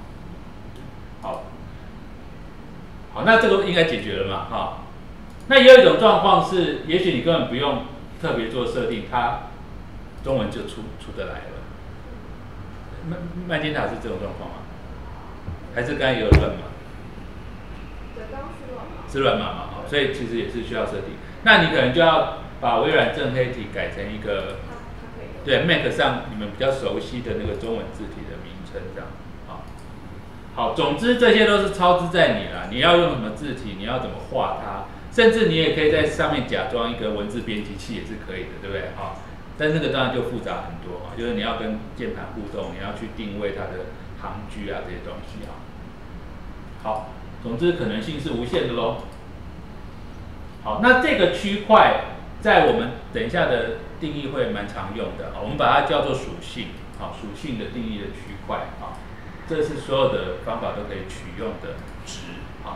好，那这个应该解决了嘛？哈。那也有一种状况是，也许你根本不用特别做设定，它中文就出得来了。麦金塔是这种状况吗？还是刚才也有乱码？ 对，刚刚是乱码。 是乱码嘛？所以其实也是需要设定。那你可能就要把微软正黑体改成一个，对 Mac 上你们比较熟悉的那个中文字体的名称，这样。好，总之这些都是操之在你啦。你要用什么字体，你要怎么画它。甚至你也可以在上面假装一个文字编辑器也是可以的，对不对？哈，但那个当然就复杂很多啊，就是你要跟键盘互动，你要去定位它的行距啊这些东西啊。好，总之可能性是无限的咯。好，那这个区块在我们等一下的定义会蛮常用的，我们把它叫做属性，好，属性的定义的区块啊，这是所有的方法都可以取用的值啊。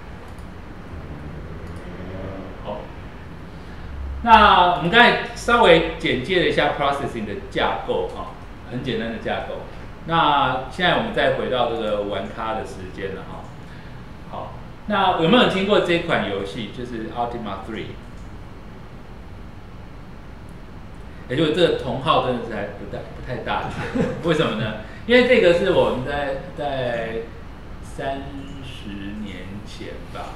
好，那我们刚才稍微简介了一下 processing 的架构哈，很简单的架构。那现在我们再回到这个玩咖的时间了哈。好，那有没有人听过这款游戏？就是 Ultima 3。也就是这个同号真的是还不太大圈，为什么呢？因为这个是我们在30年前吧，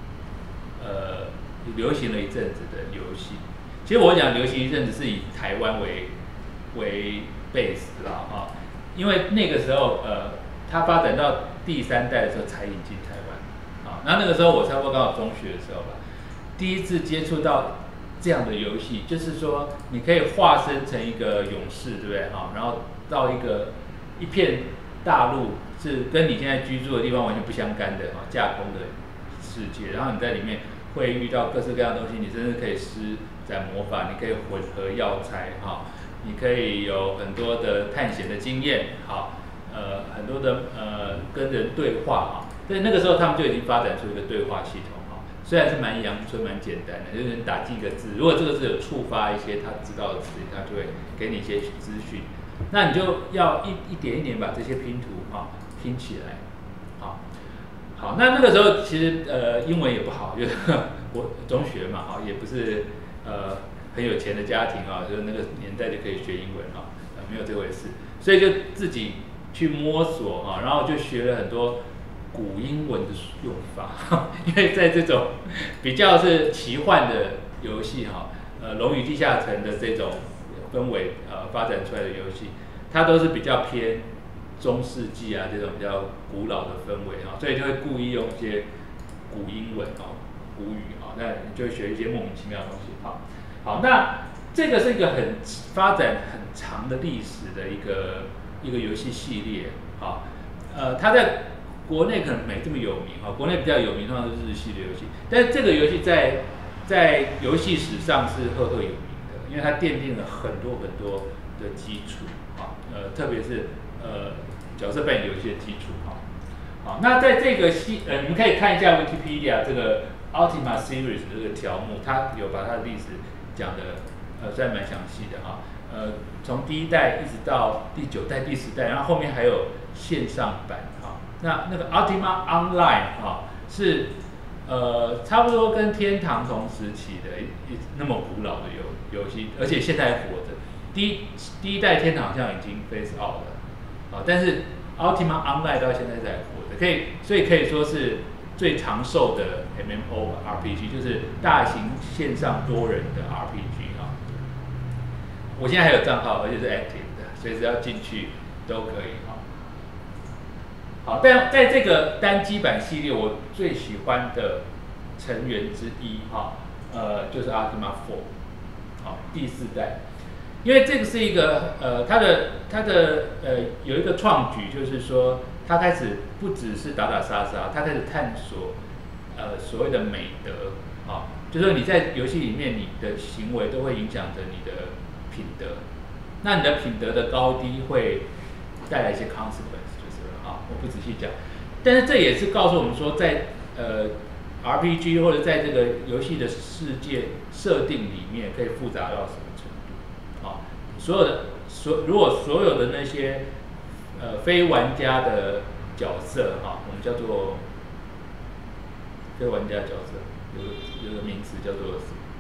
流行了一阵子的游戏。其实我讲流行一阵子是以台湾为 base 啦啊，因为那个时候它发展到第3代的时候才引进台湾啊。那个时候我差不多刚好中学的时候吧，第一次接触到这样的游戏，就是说你可以化身成一个勇士，对不对哈？然后到一片大陆是跟你现在居住的地方完全不相干的啊，架空的世界，然后你在里面会遇到各式各样的东西，你甚至可以施展魔法，你可以混合药材哈，你可以有很多的探险的经验，好，很多的跟人对话哈，所以那个时候他们就已经发展出一个对话系统哈，虽然是蛮阳春蛮简单的，就是你打几个字，如果这个字有触发一些他知道的词，他就会给你一些资讯，那你就要一点一点把这些拼图哈拼起来，好，那个时候其实英文也不好，就是我中学嘛哈，也不是很有钱的家庭啊，就是那个年代就可以学英文哈，没有这回事，所以就自己去摸索哈，然后就学了很多古英文的用法，因为在这种比较是奇幻的游戏哈，龙与地下城的这种氛围发展出来的游戏，它都是比较偏中世纪啊这种比较古老的氛围啊，所以就会故意用一些古英文啊、古语啊，那你就会学一些莫名其妙的东西。好，那这个是一个发展很长的历史的一个游戏系列啊，它在国内可能没这么有名啊，国内比较有名通常是日系的游戏，但是这个游戏在游戏史上是赫赫有名的，因为它奠定了很多很多的基础啊，特别是角色扮演游戏的基础哈。好，那在这个你们可以看一下 Wikipedia 这个 Ultima Series 的这个条目，它有把它的历史讲的虽然蛮详细的哈。从第1代一直到第9代、第10代，然后后面还有线上版哈。那个 Ultima Online 哈是差不多跟天堂同时期的那么古老的游戏，而且现在还活着。第一代天堂好像已经 phase out 了，但是 Ultima Online 到现在还活着，所以可以说是最长寿的 MMORPG， 就是大型线上多人的 RPG 啊。我现在还有账号，而且是 active 的，随时要进去都可以哈。好，但在这个单机版系列，我最喜欢的成员之一哈，就是 Ultima 4， 好，第4代。因为这个是一个它的有一个创举，就是说它开始不只是打打杀杀，它开始探索所谓的美德啊，就是说你在游戏里面你的行为都会影响着你的品德，那你的品德的高低会带来一些 consequence， 就是啊，我不仔细讲，但是这也是告诉我们说，在RPG 或者在这个游戏的世界设定里面，可以复杂到什么程度？啊，如果所有的那些非玩家的角色哈，我们叫做非玩家角色，有个名词叫做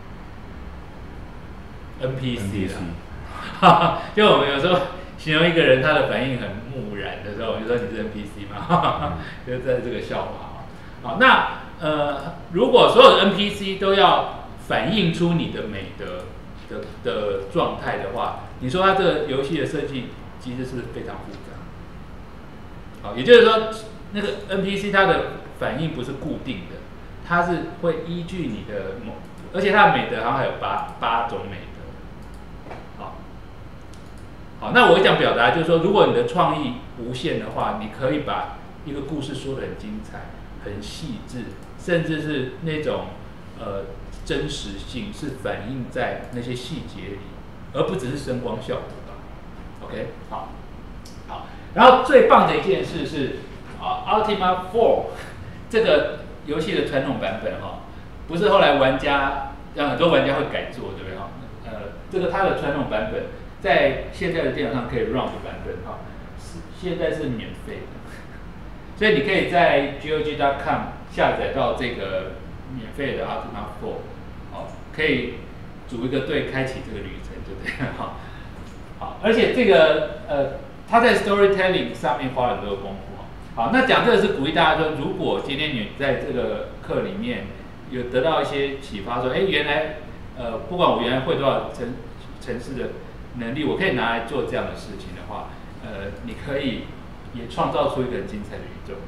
NPC 啦。就我们有时候形容一个人他的反应很木然的时候，我们就说你是 NPC 嘛，就是在这个笑话。好，那如果所有的 NPC 都要反映出你的美德的状态的话，你说它这个游戏的设计其实是非常复杂。好，也就是说，那个 NPC 它的反应不是固定的，它是会依据你的而且它的美德好像还有八种美德。好，那我想表达就是说，如果你的创意无限的话，你可以把一个故事说得很精彩、很细致，甚至是那种真实性是反映在那些细节里，而不只是声光效果吧。OK， 好，然后最棒的一件事是Ultima 4这个游戏的传统版本不是后来让很多玩家会改做，对不对这个它的传统版本在现在的电脑上可以 run 的版本现在是免费的，所以你可以在 GOG.com 下载到这个免费的 Ultima 4，可以组一个队开启这个旅程，就这样好，而且这个他在 storytelling 上面花了很多功夫。好，那讲这个是鼓励大家说，如果今天你在这个课里面有得到一些启发，说，原来不管我原来会多少程式的能力，我可以拿来做这样的事情的话，你可以也创造出一个很精彩的宇宙。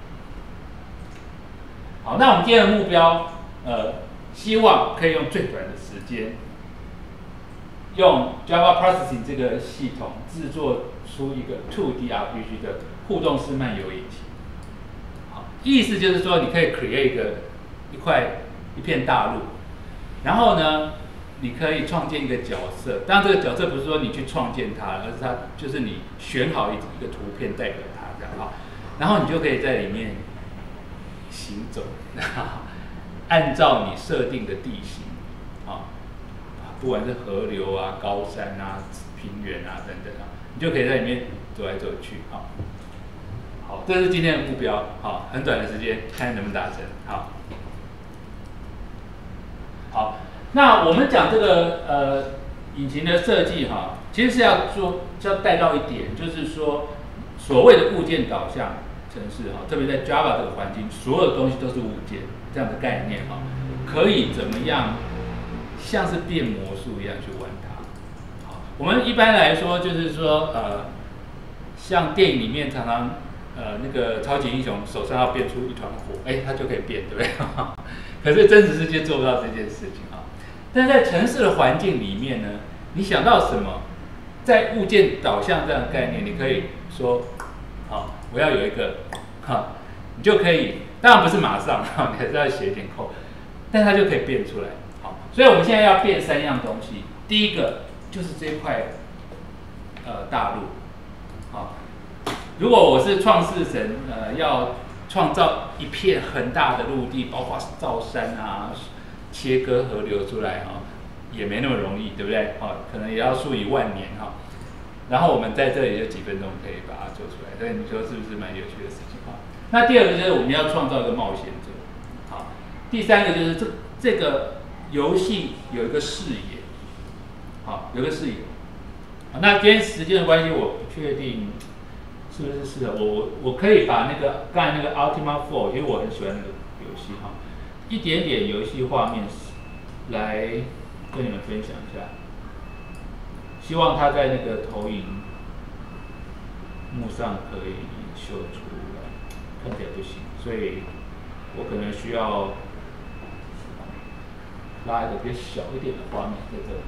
好，那我们今天的目标，希望可以用最短的时间，用 Java Processing 这个系统制作出一个 2D RPG 的互动式漫游引擎。好，意思就是说，你可以 create 一片大陆，然后呢，你可以创建一个角色。当然，这个角色不是说你去创建它，而是它就是你选好一个图片代表它这样然后你就可以在里面行走，按照你设定的地形不管是河流啊、高山啊、平原啊等等你就可以在里面走来走去好，这是今天的目标很短的时间，看能不能达成好，那我们讲这个引擎的设计其实是要带到一点，就是说所谓的物件导向程式特别在 Java 这个环境，所有的东西都是物件这样的概念可以怎么样像是变魔术一样去玩它。我们一般来说就是说像电影里面常常那个超级英雄手上要变出一团火，他就可以变，对不对？可是真实世界做不到这件事情但在城市的环境里面呢，你想到什么，在物件导向这样的概念，你可以说，我要有一个，你就可以，当然不是马上，你还是要写一点code，但它就可以变出来。所以我们现在要变3样东西，第一个就是这块大陆，如果我是创世神，要创造一片很大的陆地，包括造山切割河流出来也没那么容易，对不对？可能也要数以万年然后我们在这里就几分钟可以把它做出来，所以你说是不是蛮有趣的事情那第二个就是我们要创造一个冒险者，第三个就是这个游戏有一个视野，有个视野。那今天时间的关系，我不确定是不是是的？我可以把那个刚才那个 Ultima 4，因为我很喜欢那个游戏哈，一点点游戏画面来跟你们分享一下。希望它在那个投影幕上可以秀出来，看起来不行，所以我可能需要拉一个比较小一点的画面在这里。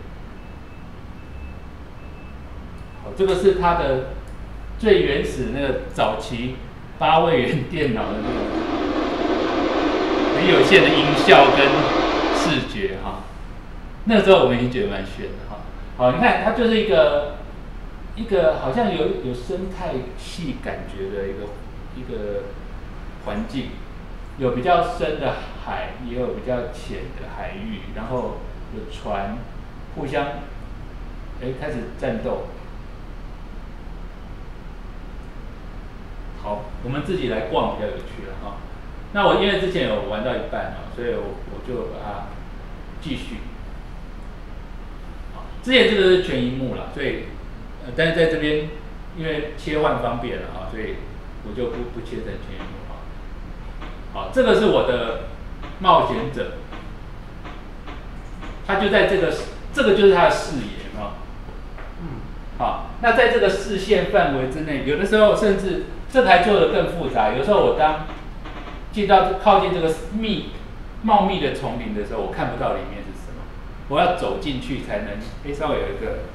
好，这个是它的最原始那个早期8位元电脑的那个很有限的音效跟视觉哈。那时候我们已经觉得蛮炫的哈。好，你看它就是一个好像有生态系感觉的一个环境，有比较深的海，也有比较浅的海域，然后有船互相开始战斗。好，我们自己来逛比较有趣了哈。那我因为之前有玩到一半啊，所以我就把它继续。之前这个是全萤幕了，所以但是在这边因为切换方便了啊，所以我就不切成全萤幕啊。好，这个是我的冒险者，他就在这个就是他的视野啊。好，那在这个视线范围之内，有的时候甚至这台做的更复杂。有时候我当进到靠近这个茂密的丛林的时候，我看不到里面是什么，我要走进去才能稍微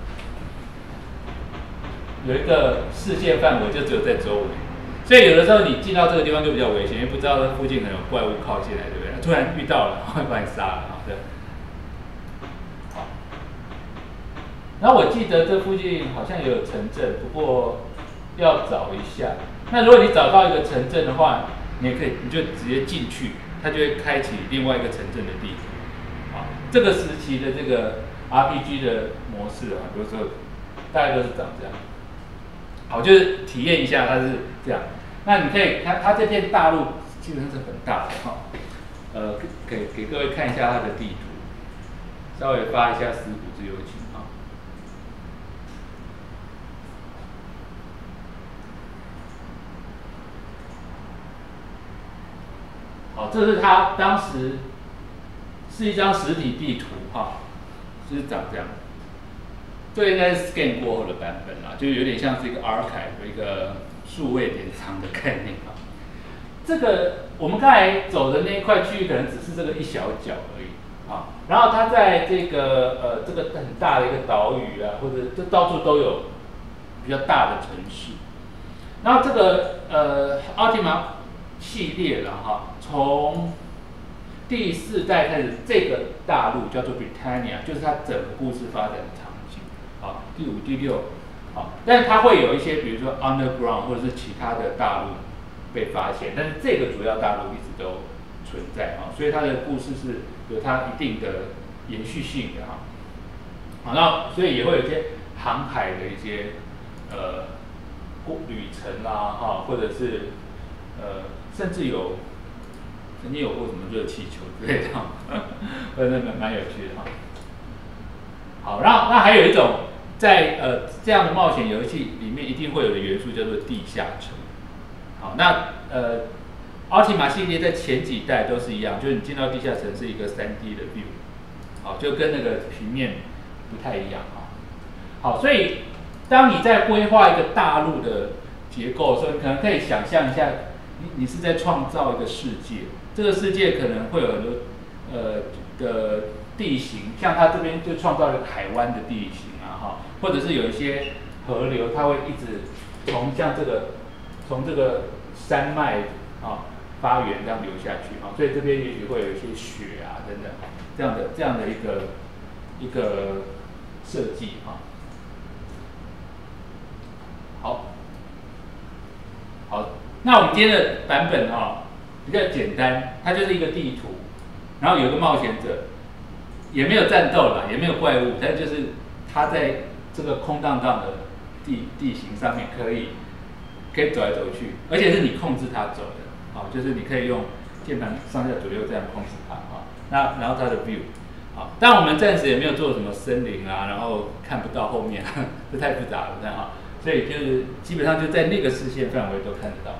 有一个视线范围，就只有在周围。所以有的时候你进到这个地方就比较危险，因为不知道这附近可能有怪物靠近来，对不对？突然遇到了，会把你杀了，对。好，然后我记得这附近好像也有城镇，不过要找一下。那如果你找到一个城镇的话，你就直接进去，它就会开启另外一个城镇的地图。好，这个时期的这个 RPG 的模式啊，有时候大概都是长这样。好，就是体验一下它是这样。那你可以看它这片大陆基本上是很大的哈。给各位看一下它的地图，稍微发一下思古之幽情啊。好，这是它当时是一张实体地图哈，就是长这样。这个应该是 scan 过后的版本啦，就有点像是一个 archive 的一个数位典藏的概念啊。这个我们刚才走的那一块区域可能只是这个一小角而已啊。然后它在这个这个很大的一个岛屿啊，或者这到处都有比较大的城市。然后这个Ultima 系列了哈，从第4代开始，这个大陆叫做 Britannia， 就是它整个故事发展的场景。好，第5、第6，好，但是它会有一些，比如说 underground 或者是其他的大陆被发现，但是这个主要大陆一直都存在啊，所以它的故事是有它一定的延续性的哈。好，那所以也会有一些航海的一些旅程啦哈，或者是甚至曾经有过什么热气球之类的哈，蛮有趣的哈。好，那还有一种在这样的冒险游戏里面一定会有的元素叫做地下城。好，那Ultima 系列在前几代都是一样，就是你进到地下城是一个3D 的 view， 好，就跟那个平面不太一样哈。好，所以当你在规划一个大陆的结构的时候，你可能可以想象一下，你是在创造一个世界，这个世界可能会有很多的地形，像它这边就创造了海湾的地形啊哈，或者是有一些河流，它会一直从这个山脉啊发源这样流下去啊，所以这边也许会有一些雪啊等等这样的一个设计啊。好，那我们今天的版本比较简单，它就是一个地图，然后有个冒险者，也没有战斗啦，也没有怪物，但就是它在这个空荡荡的地形上面可以走来走去，而且是你控制它走的，就是你可以用键盘上下左右这样控制它然后它的 view， 但我们暂时也没有做什么森林啊，然后看不到后面，这太复杂了，这样所以就是基本上就在那个视线范围都看得到。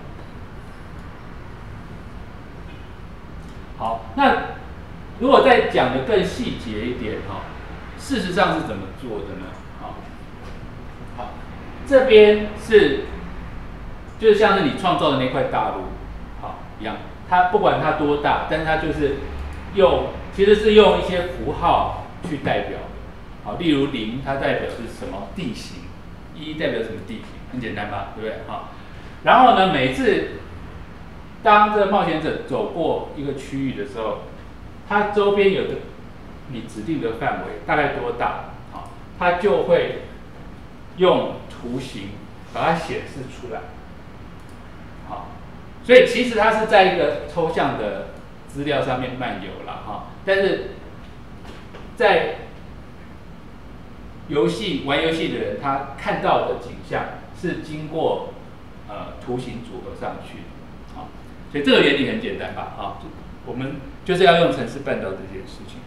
好，那如果再讲的更细节一点哈，事实上是怎么做的呢？好，这边是就像是你创造的那块大陆，好一样，它不管它多大，但是它就是其实是用一些符号去代表的。好，例如0，它代表是什么地形；1代表什么地形，很简单吧，对不对？好，然后呢，每次当这个冒险者走过一个区域的时候，它周边有个你指定的范围，大概多大？好，它就会用图形把它显示出来。好，所以其实它是在一个抽象的资料上面漫游了哈，但是在玩游戏的人，他看到的景象是经过图形组合上去的，好，所以这个原理很简单吧？啊，我们就是要用程式办到这件事情。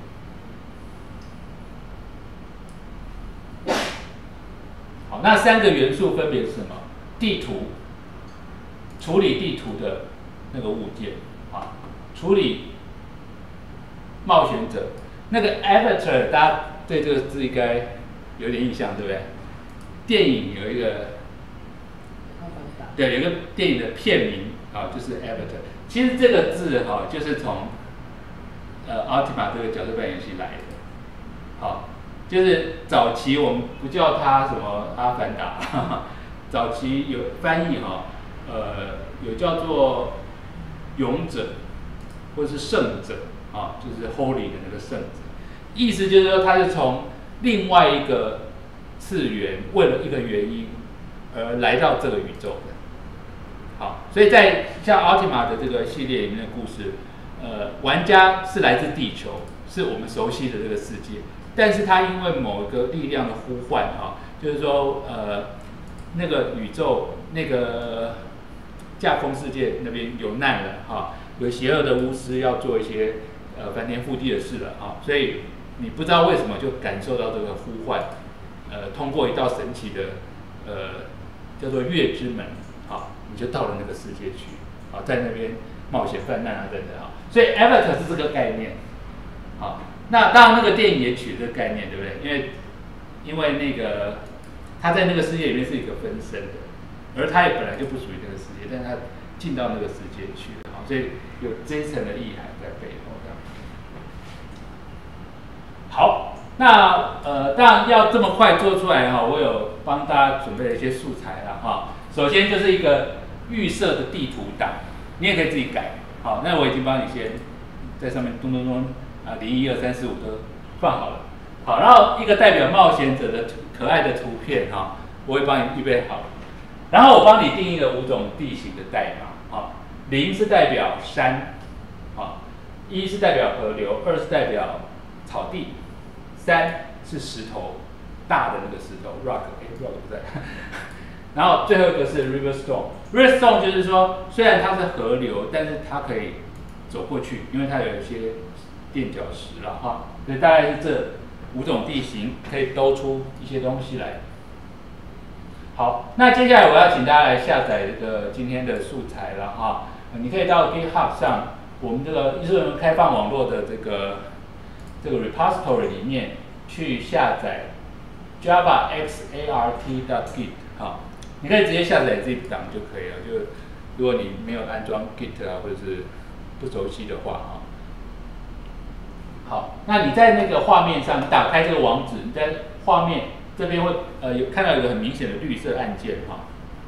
好，那3个元素分别是什么？地图，处理地图的那个物件，啊，处理冒险者，那个 avatar， 大家对这个字应该有点印象，对不对？电影有一个，对，有一个电影的片名啊，就是 avatar。其实这个字哈，就是从Ultima 这个角色扮演游戏来的，好，就是早期我们不叫它什么阿凡达，早期有翻译哈，有叫做勇者或者是圣者啊，就是 Holy 的那个圣者，意思就是说他是从另外一个次元为了一个原因而来到这个宇宙的。好，所以在像 Ultima 的这个系列里面的故事，玩家是来自地球，是我们熟悉的这个世界，但是他因为某一个力量的呼唤啊，就是说那个宇宙那个架空世界那边有难了哈，有邪恶的巫师要做一些翻天覆地的事了啊，所以你不知道为什么就感受到这个呼唤，通过一道神奇的叫做月之门，好，你就到了那个世界去，啊，在那边冒险犯难啊等等啊，所以 Avatar 是这个概念，好，那当然那个电影也取这个概念，对不对？因为那个他在那个世界里面是一个分身的，而他也本来就不属于那个世界，但是他进到那个世界去了，好，所以有这一层的意涵在背后的。好，那当然要这么快做出来哈，我有帮大家准备了一些素材了哈。首先就是一个预设的地图档，你也可以自己改。好，那我已经帮你先在上面咚咚咚啊，0、1、2、3、4、5都放好了。好，然后一个代表冒险者的可爱的图片哈，我会帮你预备好了。然后我帮你定义了5种地形的代码。好，0是代表山，好，1是代表河流，2是代表草地，3是石头，大的那个石头 rock， rock 不在。然后最后一个是 river stone，river stone 就是说，虽然它是河流，但是它可以走过去，因为它有一些垫脚石了哈。所以大概是这5种地形可以兜出一些东西来。好，那接下来我要请大家来下载这个今天的素材了哈。你可以到 GitHub 上，我们这个艺术人文开放网络的这个 repository 里面去下载 javaxart.git 哈。你可以直接下载 zip 档就可以了。就如果你没有安装 Git 啊，或者是不熟悉的话哈。好，那你在那个画面上打开这个网址，你在画面这边会有看到有一个很明显的绿色按键哈，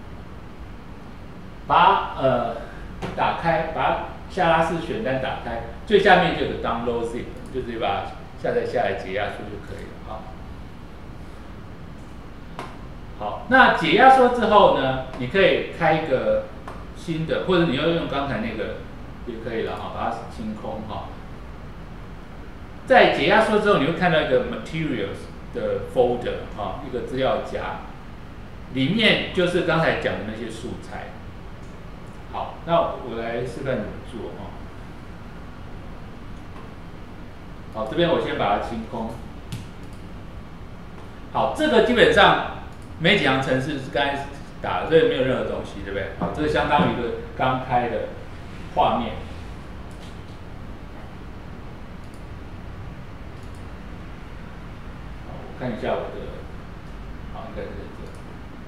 把打开，把下拉式选单打开，最下面就有个 Download Zip， 就直接把它下载下来解压缩就可以了哈。好，那解压缩之后呢，你可以开一个新的，或者你要用刚才那个也可以了哈，把它清空哈。在解压缩之后，你会看到一个 Materials 的 folder 哈，一个资料夹，里面就是刚才讲的那些素材。好，那我来示范怎么做哈。好，这边我先把它清空。好，这个基本上没几行程式是刚才打的，所以没有任何东西，对不对？好，这个相当于一个刚开的画面。好，我看一下我的，好，应该是这个。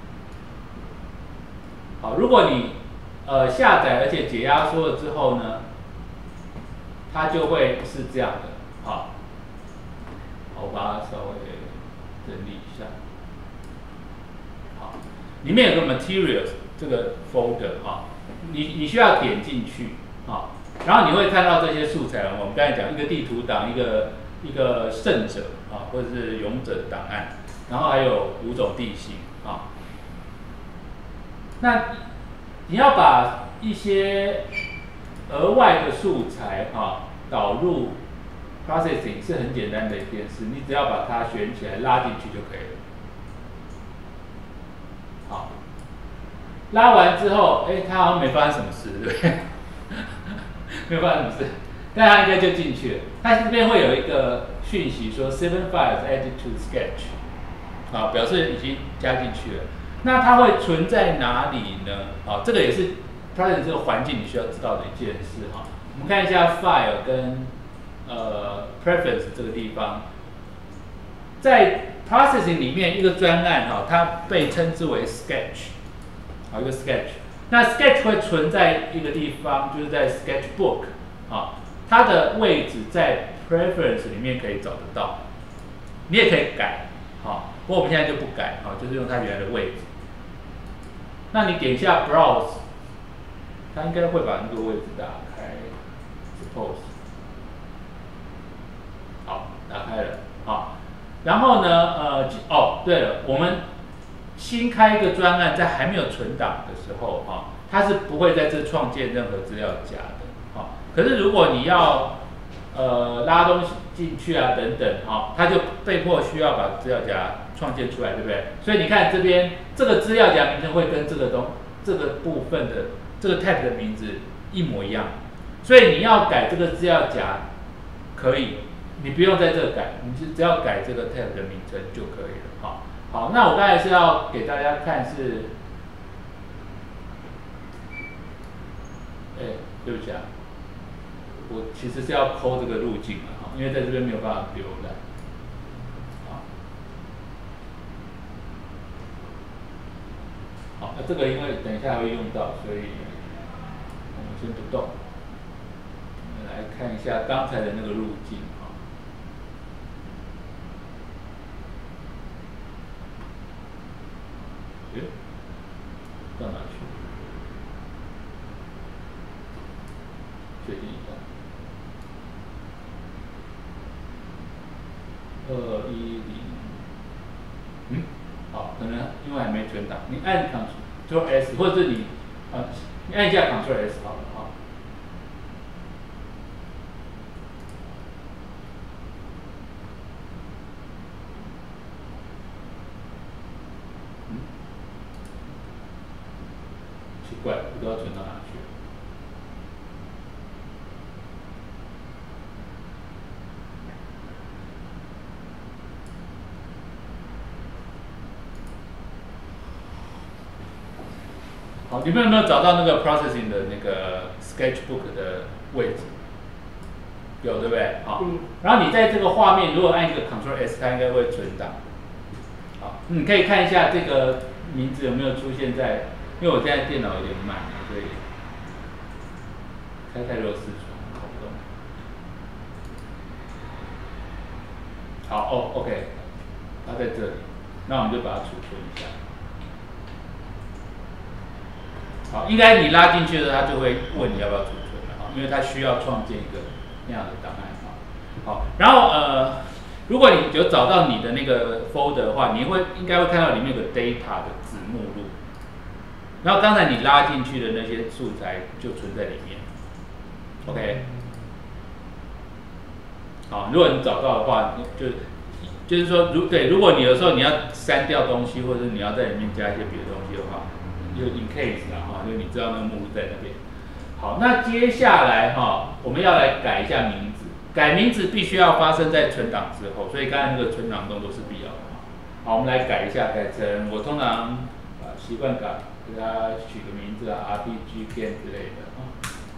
好，如果你下载而且解压缩了之后呢，它就会是这样的。好，我把它稍微整理一下。好，里面有个 materials 这个 folder 哈，你需要点进去啊，然后你会看到这些素材。我们刚才讲一个地图档，一个胜者啊，或者是勇者的档案，然后还有5种地形啊。那你要把一些额外的素材导入 processing 是很简单的一件事，你只要把它选起来拉进去就可以了。好，拉完之后，它好像没发生什么事，对不对？没有发生什么事，但它应该就进去了。它这边会有一个讯息说 7 files added to sketch， 表示已经加进去了。那它会存在哪里呢？这个也是 processing 这个环境你需要知道的一件事哈。我们看一下 file 跟preference 这个地方，在 processing 里面一个专案它被称之为 sketch， 一个 sketch。那 sketch 会存在一个地方，就是在 sketchbook， 它的位置在 preference 里面可以找得到，你也可以改，不过我们现在就不改，就是用它原来的位置。那你点一下 browse， 它应该会把那个位置打开 ，suppose。好，打开了，好，然后呢，对了，我们新开一个专案，在还没有存档的时候，它是不会在这创建任何资料夹的，可是如果你要拉东西进去啊等等，它就被迫需要把资料夹创建出来，对不对？所以你看这边这个资料夹名称会跟这个部分的这个 tab 的名字一模一样，所以你要改这个资料夹可以。你不用在这改，你只要改这个 tab 的名称就可以了。好，那我刚才是要给大家看是，对不起啊，我其实是要抠这个路径了因为在这边没有办法浏览。好，那这个因为等一下还会用到，所以我们先不动。我们来看一下刚才的那个路径。到哪去？确定一下。210，好，可能因为还没存档，你按 Ctrl S， 或者是你按一下 Ctrl S 好了奇怪，不知道存到哪去了。好，你们有没有找到那个 processing 的那个 sketchbook 的位置？有，对不对？好，然后你在这个画面，如果按一个 Ctrl S， 它应该会存档。好，你可以看一下这个名字有没有出现在。因为我现在电脑有点慢，所以开太多视窗搞不动。好，OK， 它在这里，那我们就把它储存一下。好，应该你拉进去的，它就会问你要不要储存了，因为它需要创建一个那样的档案。好，然后如果你有找到你的那个 folder 的话，你应该会看到里面有个 data 的子目录。然后刚才你拉进去的那些素材就存在里面 ，OK。好，如果你找到的话，就是说，如果你有时候你要删掉东西，或者是你要在里面加一些别的东西的话，就 in case 就是你知道那个目录在那边。好，那接下来我们要来改一下名字。改名字必须要发生在存档之后，所以刚才那个存档动作是必要的。 好，我们来改一下，改成我通常习惯改，给它取个名字啊 ，RPG 片之类的啊。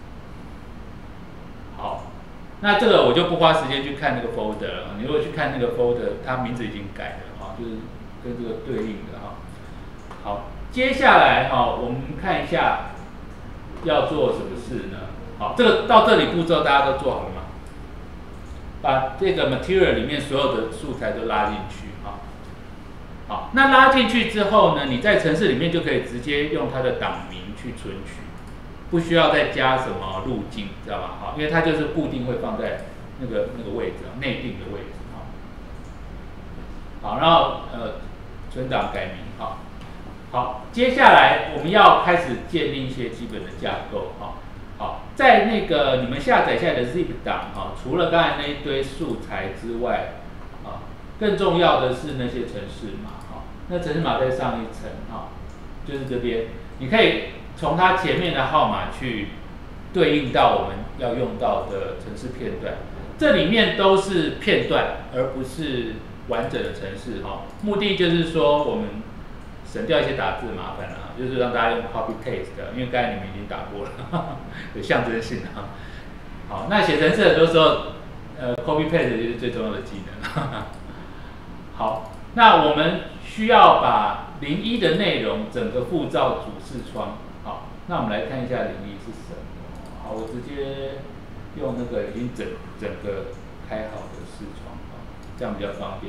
好，那这个我就不花时间去看那个 folder 了。你如果去看那个 folder， 它名字已经改了啊，就是跟这个对应的哈。好，接下来哈，我们看一下要做什么事呢？好，这个到这里步骤大家都做好了吗？把这个 material 里面所有的素材都拉进去啊。好，那拉进去之后呢，你在程式里面就可以直接用它的档名去存取，不需要再加什么路径，知道吧？好，因为它就是固定会放在那个位置，内定的位置啊。好，然后存档改名啊。好，接下来我们要开始建立一些基本的架构啊。好，在那个你们下载下来的 zip 档哈，除了刚才那一堆素材之外，啊，更重要的是那些程式码哈。那程式码再上一层哈，就是这边，你可以从它前面的号码去对应到我们要用到的程式片段，这里面都是片段，而不是完整的程式哈。目的就是说我们省掉一些打字麻烦了。就是让大家用 copy paste 的，因为刚才你们已经打过了，有象征性的哈。好，那写程式很多时候，copy paste 就是最重要的技能。好，那我们需要把01的内容整个附照主视窗。好，那我们来看一下01是什么。好，我直接用那个已经整个开好的视窗，这样比较方便。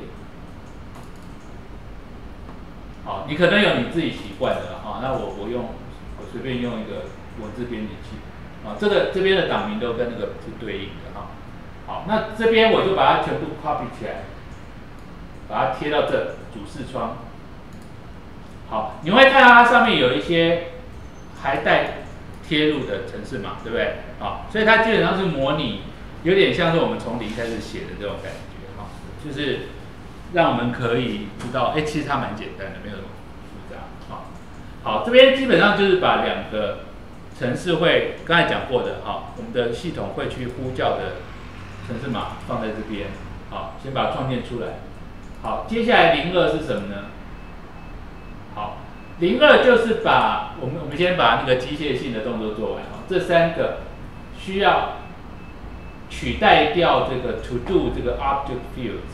好，你可能有你自己习惯的哈，那我随便用一个文字编辑器啊，这边的档名都跟那个是对应的哈。好，那这边我就把它全部 copy 起来，把它贴到这主视窗。好，你会看到它上面有一些还带贴入的程式码，对不对？好，所以它基本上是模拟，有点像是我们从零开始写的这种感觉哈，就是。让我们可以知道，其实它蛮简单的，没有那么复杂。好，这边基本上就是把两个程式会刚才讲过的，我们的系统会去呼叫的程式码放在这边。好，先把它创建出来。好，接下来02是什么呢？好，02就是把我们先把那个机械性的动作做完。这三个需要取代掉这个 to do 这个 object fields。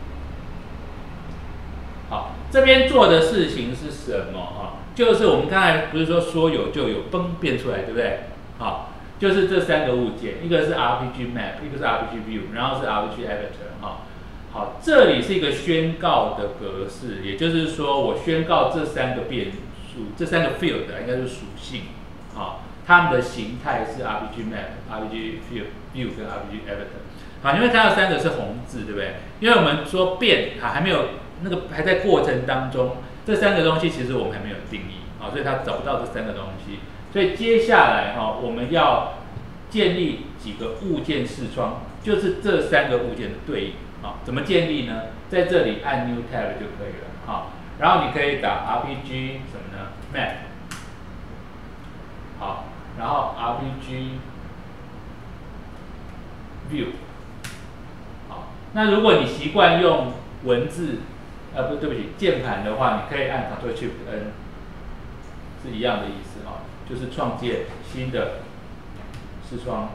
好，这边做的事情是什么啊？就是我们刚才不是说有就有，崩变出来，对不对？好，就是这三个物件，一个是 RPG Map， 一个是 RPG View， 然后是 RPG Editor 哈。好，这里是一个宣告的格式，也就是说我宣告这三个变数，这三个 field 应该是属性，好，它们的形态是 RPG Map、RPG View 跟 RPG Editor。好，你会看到三个是红字，对不对？因为我们说变还没有。那个还在过程当中，这三个东西其实我们还没有定义啊，所以它找不到这三个东西。所以接下来我们要建立几个物件视窗，就是这三个物件的对应啊。怎么建立呢？在这里按 New Tab 就可以了啊。然后你可以打 RPG 什么呢 ？Map。好，然后 RPG View。好，那如果你习惯用文字对不起，键盘的话，你可以按 Ctrl+Shift+N， 是一样的意思啊，就是创建新的视窗。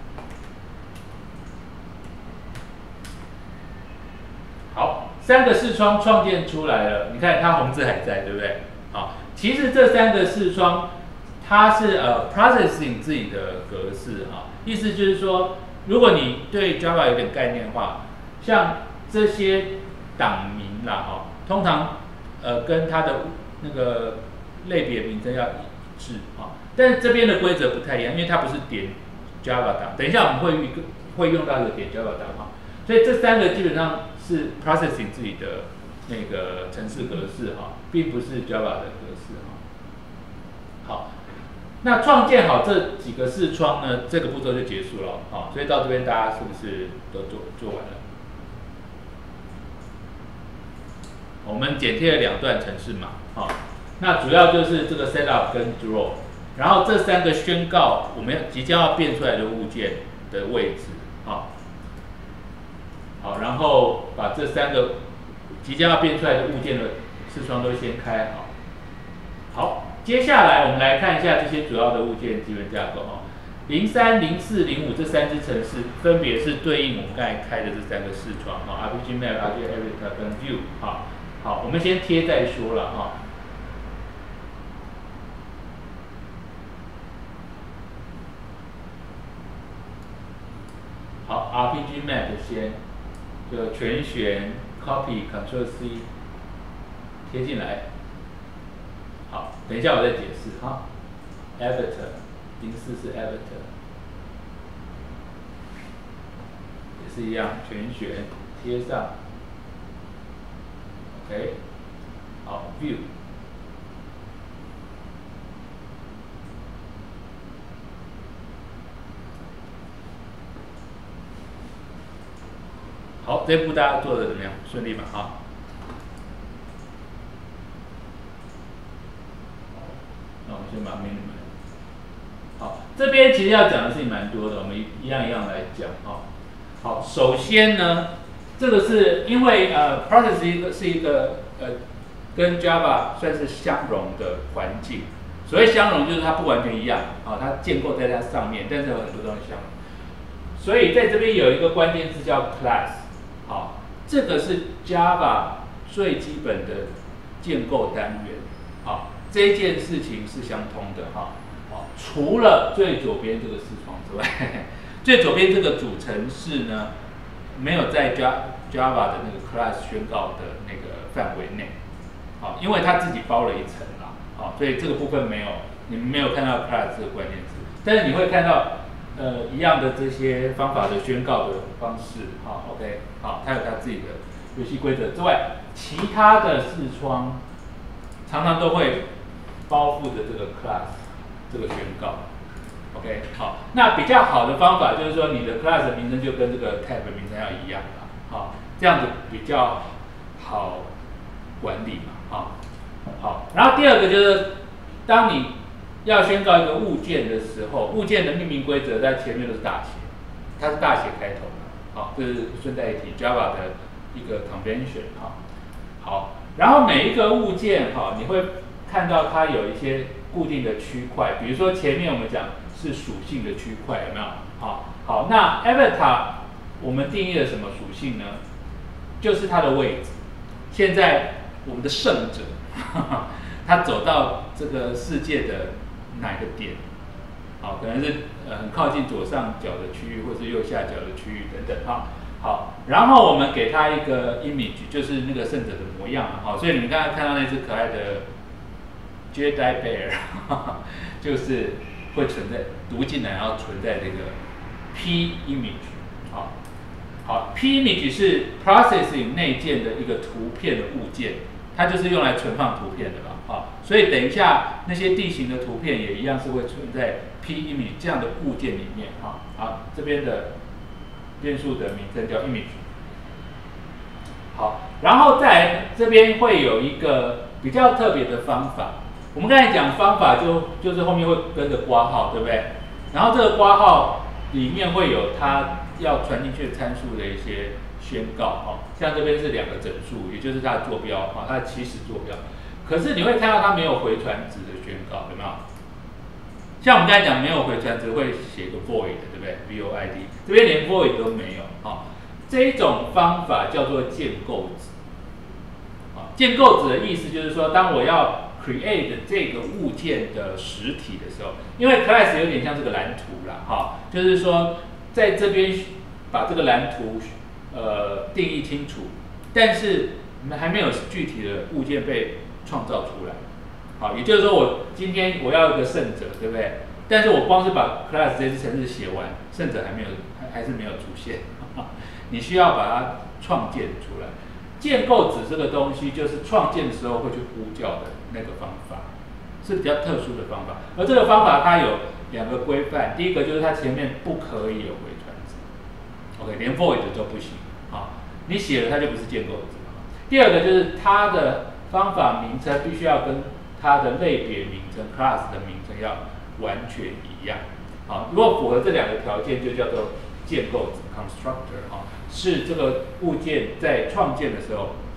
好，三个视窗创建出来了，你看它红字还在，对不对？好，其实这三个视窗它是processing 自己的格式啊，意思就是说，如果你对 Java 有点概念的话，像这些档名啦，通常跟它的那个类别名称要一致啊，但是这边的规则不太一样，因为它不是点 Java 档，等一下我们会用到一个点 Java 档哈，所以这三个基本上是 processing 自己的那个程式格式哈，并不是 Java 的格式哈。好，那创建好这几个视窗呢，这个步骤就结束了啊，所以到这边大家是不是都做完了？我们剪贴了2段程式码，那主要就是这个 setup 跟 draw， 然后这三个宣告我们即将要变出来的物件的位置，好，然后把这三个即将要变出来的物件的视窗都先开好。好，接下来我们来看一下这些主要的物件基本架构哦。03、04、05这3支程式分别是对应我们刚才开的这3个视窗啊 ，RPG Map、RPG Editor 跟 View 啊。好，我们先贴再说了哈。好 ，RPG Map 先就全选 Copy，Ctrl+C 贴进来。好，等一下我再解释哈。Editor 04是 Editor， 也是一样，全选贴上。OK， 好 ，View。好，这一步大家做的怎么样？顺利吗？啊。那我们先把 minimize。好，这边其实要讲的事情蛮多的，我们一样一样来讲哈。好，首先呢，这个是因为Process 是一个跟 Java 算是相容的环境。所谓相容，就是它不完全一样啊，它建构在它上面，但是有很多东西相容。所以在这边有一个关键字叫 class。好，这个是 Java 最基本的建构单元。好，这一件事情是相通的哈。好，除了最左边这个视窗之外，最左边这个主程式呢，没有在 Java 的那个 class 宣告的那个范围内。好，因为它自己包了一层啦。好，所以这个部分没有，你们没有看到 class 这个关键字，但是你会看到。一样的这些方法的宣告的方式，好 ，OK， 好，它有它自己的游戏规则之外，其他的视窗常常都会包覆着这个 class 这个宣告 ，OK， 好，那比较好的方法就是说，你的 class 的名称就跟这个 tab 名称要一样啦，好，这样子比较好管理嘛，好，好，然后第二个就是当你要宣告一个物件的时候，物件的命名规则在前面都是大写，它是大写开头的，好，这是顺带一提 Java 的一个 convention 哈。好，然后每一个物件哈，你会看到它有一些固定的区块，比如说前面我们讲是属性的区块，有没有？好，那 Avatar 我们定义了什么属性呢？就是它的位置。现在我们的胜者，他走到这个世界的哪个点？好，可能是很靠近左上角的区域，或是右下角的区域等等哈。好，然后我们给它一个 image， 就是那个胜者的模样好，所以你们刚才看到那只可爱的 Jedi Bear， 就是会存在读进来，然后存在这个 P image。好 ，P image 是 processing 内建的一个图片的物件，它就是用来存放图片的吧。所以等一下那些地形的图片也一样是会存在 P image 这样的物件里面好，这边的变数的名称叫 image。好，然后再来这边会有一个比较特别的方法。我们刚才讲方法就是后面会跟着括号，对不对？然后这个括号里面会有它要传进去的参数的一些宣告像这边是2个整数，也就是它的坐标它的起始坐标。可是你会看到它没有回传值的宣告，有没有？像我们刚才讲没有回传值会写个 void， 对不对 ？void 这边连 void 都没有这一种方法叫做建构子。建构子的意思就是说，当我要 create 这个物件的实体的时候，因为 class 有点像这个蓝图啦，就是说在这边把这个蓝图定义清楚，但是还没有具体的物件被创造出来，好，也就是说我今天我要一个胜者，对不对？但是我光是把 class 这支程式写完，胜者还是没有出现，你需要把它创建出来。建构子这个东西就是创建的时候会去呼叫的那个方法，是比较特殊的方法。而这个方法它有2个规范，第一个就是它前面不可以有回传值 ，OK， 连 void 都不行，你写了它就不是建构子。第二个就是它的方法名称必须要跟它的类别名称 class 的名称要完全一样。如果符合这2个条件，就叫做建构子 constructor 是这个物件在创建的时候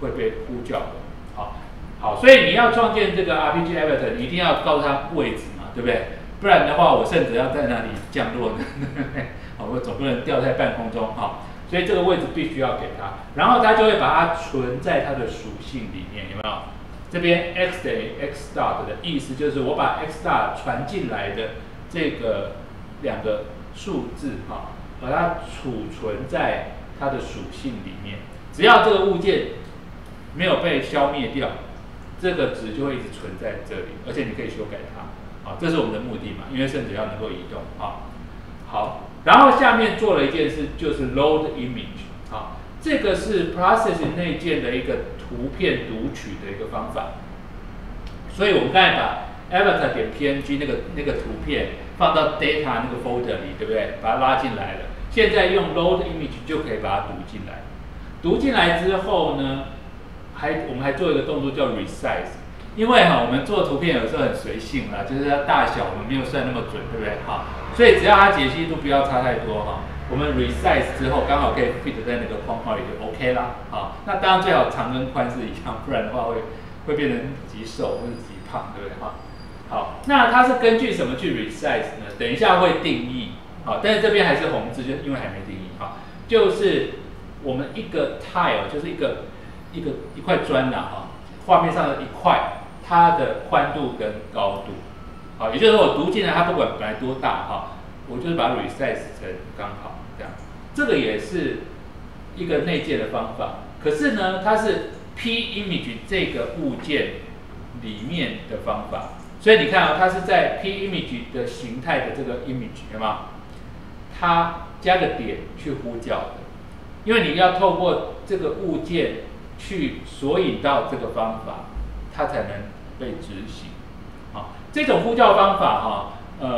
会被呼叫的。好，所以你要创建这个 RPG Avatar， 你一定要告诉它位置嘛，对不对？不然的话，我甚至要在哪里降落呢？好，我总不能掉在半空中所以这个位置必须要给它，然后它就会把它存在它的属性里面，有没有？这边 x 等于 x dot 的意思就是我把 x dot 传进来的这个2个数字把它储存在它的属性里面。只要这个物件没有被消灭掉，这个值就会一直存在这里，而且你可以修改它。这是我们的目的嘛，因为圣者要能够移动好，然后下面做了一件事，就是 load image。这个是 processing 内建的一个图片读取的一个方法。所以我们刚才把 avatar 点 png 那个图片放到 data 那个 folder 里，对不对？把它拉进来了。现在用 load image 就可以把它读进来。读进来之后呢，我们还做一个动作叫 resize。因为我们做图片有时候很随性啦，就是它大小我们没有算那么准，对不对？所以只要它解析度不要差太多我们 resize 之后刚好可以 fit 在那个框框里就 OK 啦。那当然最好长跟宽是一样，不然的话会变成极瘦或者极胖，对不对？好，那它是根据什么去 resize 呢？等一下会定义但是这边还是红字，就因为还没定义就是我们一个 tile 就是一块砖画面上的一块。它的宽度跟高度，也就是说我读进来，它不管本来多大我就是把它 resize 成刚好这样。这个也是一个内建的方法，可是呢，它是 P image 这个物件里面的方法，所以你看它是在 P image 的形态的这个 image 有没有？它加个点去呼叫的，因为你要透过这个物件去索引到这个方法，它才能被执行。这种呼叫方法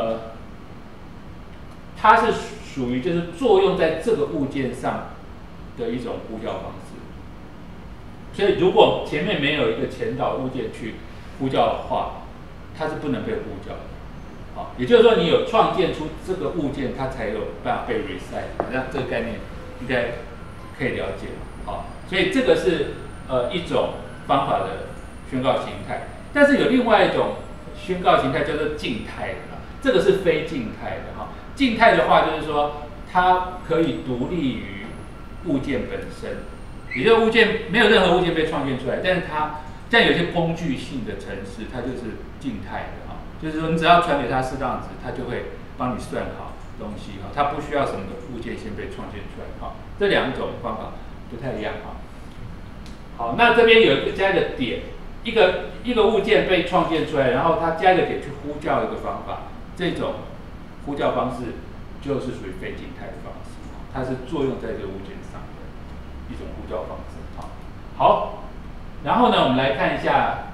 它是属于就是作用在这个物件上的一种呼叫方式。所以如果前面没有一个前导物件去呼叫的话，它是不能被呼叫的。也就是说你有创建出这个物件，它才有办法被 resize。好像这个概念应该可以了解。所以这个是一种方法的宣告形态。但是有另外一种宣告形态叫做静态的，这个是非静态的静态的话就是说它可以独立于物件本身，也就是物件没有任何物件被创建出来，但是它像有些工具性的程式，它就是静态的就是说你只要传给它适当值，它就会帮你算好东西它不需要什么的物件先被创建出来这两种方法不太一样好，那这边有一个加一个点。一个物件被创建出来，然后它加一个点去呼叫一个方法，这种呼叫方式就是属于非静态的方式，它是作用在这个物件上的一种呼叫方式。好，然后呢，我们来看一下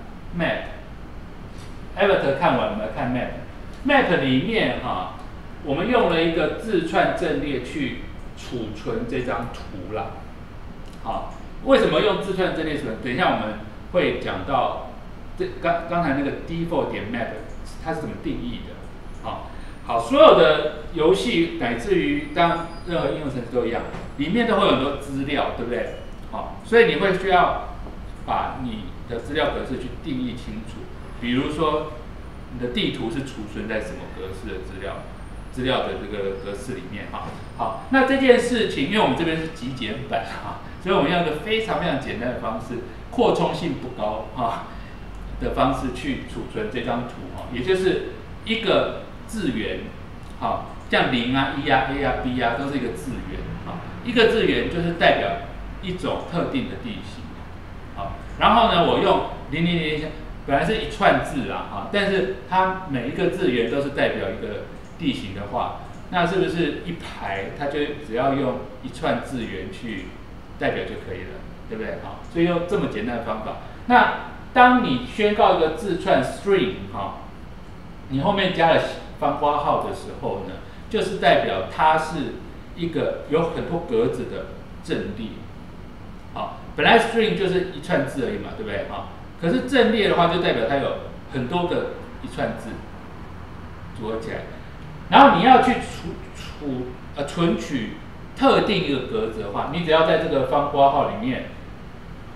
map。Avatar 看完，我们来看 map。map 里面我们用了一个字串阵列去储存这张图啦。为什么用字串阵列储存？等一下我们会讲到刚才那个 default 点 map 它是怎么定义的。好，所有的游戏乃至于当任何应用程式都一样，里面都会有很多资料，对不对？所以你会需要把你的资料格式去定义清楚。比如说你的地图是储存在什么格式的资料的这个格式里面好，那这件事情，因为我们这边是极简版所以我们用一个非常非常简单的方式，扩充性不高的方式去储存这张图也就是一个字元像0啊、1啊、A 啊、B 啊都是一个字元一个字元就是代表一种特定的地形然后呢，我用000本来是一串字但是它每一个字元都是代表一个地形的话，那是不是一排它就只要用一串字元去代表就可以了，对不对？所以用这么简单的方法。那当你宣告一个字串 string 你后面加了方括号的时候呢，就是代表它是一个有很多格子的阵列。本来 string 就是一串字而已嘛，对不对？可是阵列的话，就代表它有很多个一串字组合起来。然后你要去存取特定一个格子的话，你只要在这个方括号里面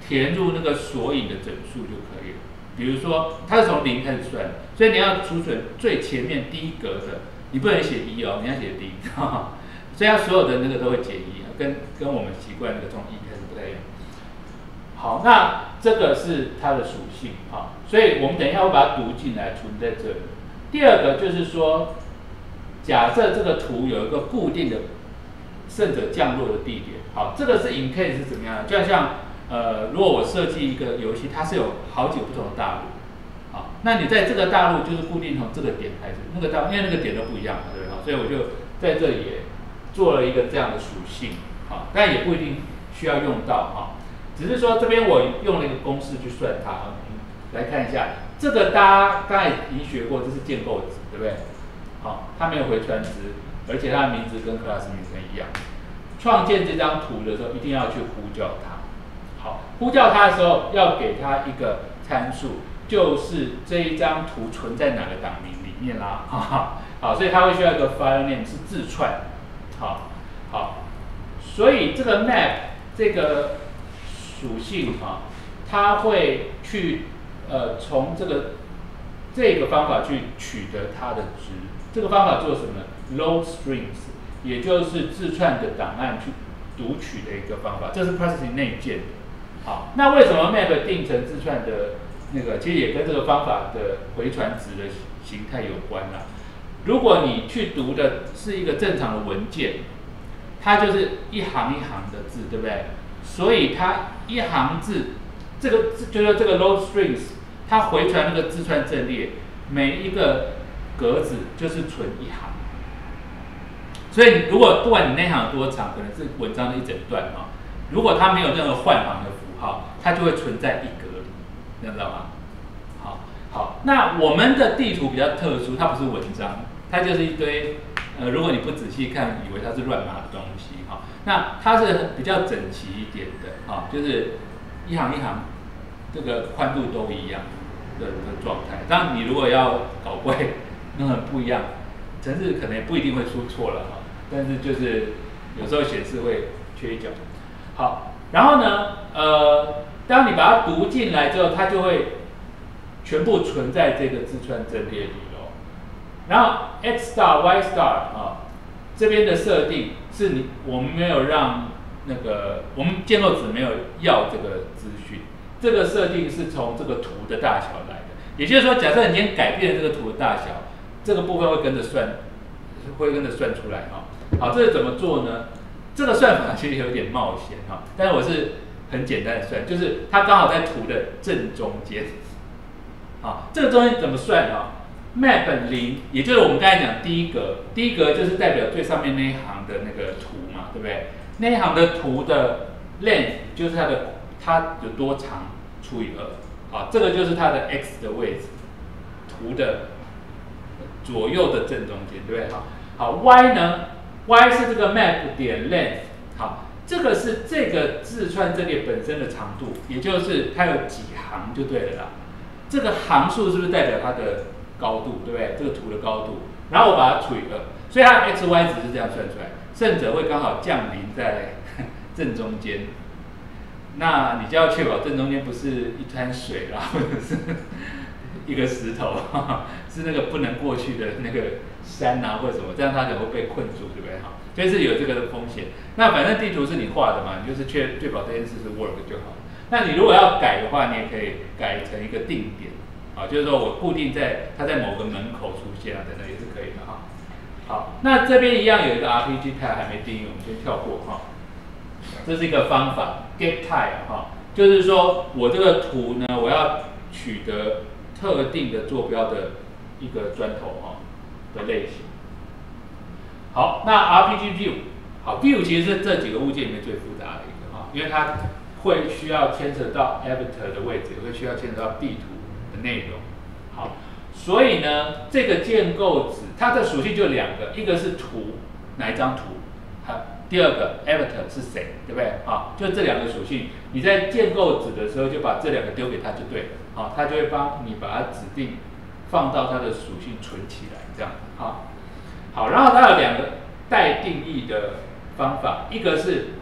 填入那个索引的整数就可以了。比如说，它是从0开始算，所以你要储存最前面第一格的，你不能写1哦，你要写0，所以它所有的那个都会减1，跟我们习惯那个从1开始不太一样。好，那这个是它的属性啊，所以我们等一下会把它读进来，存在这里。第二个就是说，假设这个图有一个固定的胜者降落的地点，好，这个是 in case 是怎么样的？就像如果我设计一个游戏，它是有好几个不同的大陆，好，那你在这个大陆就是固定从这个点开始，那个大，因为那个点都不一样，对不对？好，所以我就在这里也做了一个这样的属性，好，但也不一定需要用到哈，只是说这边我用了一个公式去算它，来看一下，这个大家刚才已经学过，这是建构值，对不对？好，它没有回传值，而且它的名字跟 class 名称一样。创建这张图的时候，一定要去呼叫它。好，呼叫它的时候要给它一个参数，就是这一张图存在哪个档名里面啦。好，所以它会需要一个 file name 是字串。好，所以这个 map 这个属性它会去从这个方法去取得它的值。这个方法做什么呢 ？load strings， 也就是字串的档案去读取的一个方法，这是 processing 内建的。好，那为什么 map 定成字串的那个，其实也跟这个方法的回传值的形态有关啦。如果你去读的是一个正常的文件，它就是一行一行的字，对不对？所以它一行字，这个就是这个 load strings， 它回传那个字串阵列，每一个格子就是存一行。所以如果不管你那行有多长，可能是文章的一整段如果它没有任何换行的符号，它就会存在一格里，你知道吗？好，那我们的地图比较特殊，它不是文章，它就是一堆如果你不仔细看，以为它是乱码的东西那它是比较整齐一点的就是一行一行这个宽度都一样的状态。当然你如果要搞怪，那很不一样，程式可能也不一定会出错了但是就是有时候显示会缺一角。好，然后呢，当你把它读进来之后，它就会全部存在这个字串阵列里喽。然后 x star y star 这边的设定是我们没有让我们建构值没有要这个资讯，这个设定是从这个图的大小来的。也就是说，假设你今天改变了这个图的大小，这个部分会跟着算出来好，这是怎么做呢？这个算法其实有点冒险但是我是很简单的算，就是它刚好在图的正中间。这个中间怎么算map 0，也就是我们刚才讲第一格就是代表最上面那一行的那个图嘛，对不对？那一行的图的 length 就是它有多长除以2，这个就是它的 x 的位置，图的左右的正中间，对不对？好 y 呢 ？y 是这个 map 点 length， 好，这个是这个字串阵列本身的长度，也就是它有几行就对了啦。这个行数是不是代表它的高度，对不对？这个图的高度，然后我把它除以2，所以它 x y 值是这样算出来，胜者会刚好降临在正中间。那你就要确保正中间不是一滩水啦，或者是一个石头，是那个不能过去的那个山或者什么，这样它可能会被困住，对不对？所以是有这个风险。那反正地图是你画的嘛，你就是确保这件事是 work 就好了。那你如果要改的话，你也可以改成一个定点，就是说我固定它在某个门口出现等等也是可以的好，那这边一样有一个 RPG tag 还没定义，我们先跳过这是一个方法 get tag 就是说我这个图呢，我要取得特定的坐标的一个砖头的类型。好，那 RPG view， 好 view 其实是这几个物件里面最复杂的一个因为它会需要牵扯到 avatar 的位置，也会需要牵扯到地图的内容。好，所以呢，这个建构值它的属性就2个，一个是图，哪一张图？第二个 avatar 是谁，对不对？就这2个属性，你在建构值的时候就把这2个丢给它就对了。它就会帮你把它指定放到它的属性存起来，这样好，然后它有2个待定义的方法，一个是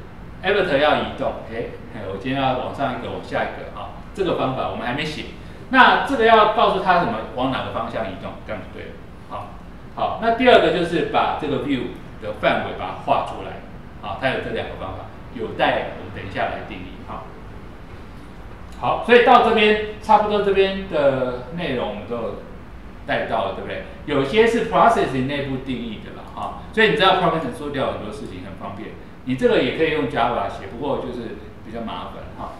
avatar 要移动，我今天要往上一个，往下一个啊，这个方法我们还没写。那这个要告诉他什么，往哪个方向移动，这样就对了。好，那第二个就是把这个 view 的范围把它画出来，好，它有这两个方法，有待我们等一下来定义。好，所以到这边差不多这边的内容我们都带到了，对不对？有些是 processing 内部定义的啦，所以你知道 processing 做掉很多事情很方便，你这个也可以用 Java 写，不过就是比较麻烦哈。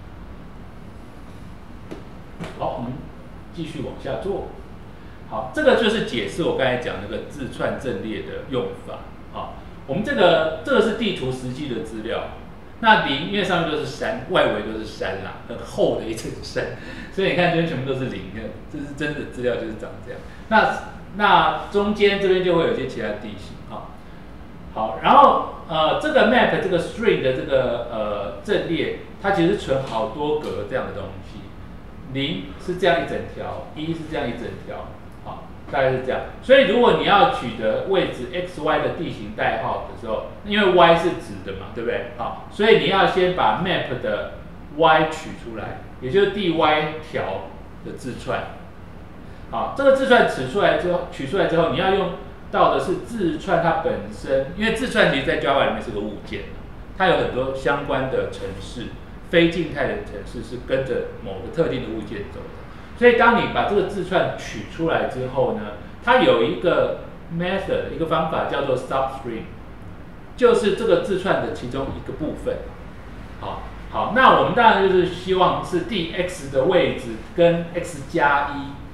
好，我们继续往下做。好，这个就是解释我刚才讲那个字串阵列的用法。好，我们这个是地图实际的资料。那零，因为上面都是山，外围都是山啦，很厚的一层山，所以你看这边全部都是零，这是真的资料就是长这样。那中间这边就会有一些其他地形啊。好，然后这个 map 这个 string 的这个阵列，它其实存好多格这样的东西。0是这样一整条，1是这样一整条，好，大概是这样。所以如果你要取得位置 x、y 的地形代号的时候，因为 y 是直的嘛，对不对？好，所以你要先把 map 的 y 取出来，也就是 dy 条的字串。好，这个字串取出来之后，你要用到的是字串它本身，因为字串其实在 Java 里面是个物件，它有很多相关的程式。非静态的程式是跟着某个特定的物件走的，所以当你把这个字串取出来之后呢，它有一个 method 一个方法叫做 substring， 就是这个字串的其中一个部分。好，那我们当然就是希望是第 x 的位置跟 x 加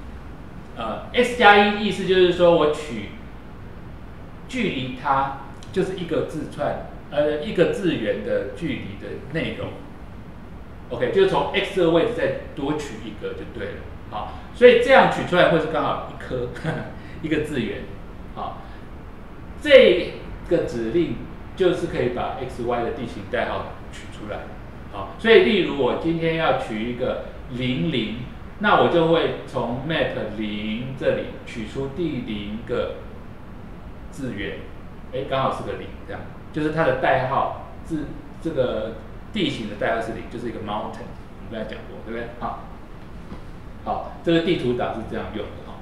1，x 加1意思就是说我取距离它就是一个字串，一个字元的距离的内容。OK， 就是从 x 这个位置再多取一个就对了。好，所以这样取出来会是刚好一颗一个字元。好，这个指令就是可以把 x、y 的地形代号取出来。好，所以例如我今天要取一个00，那我就会从 map 0这里取出第0个字元，刚好是个0，这样就是它的代号这个。地形的代号是0，就是一个 mountain， 我们刚才讲过，对不对？好，这个地图档是这样用的。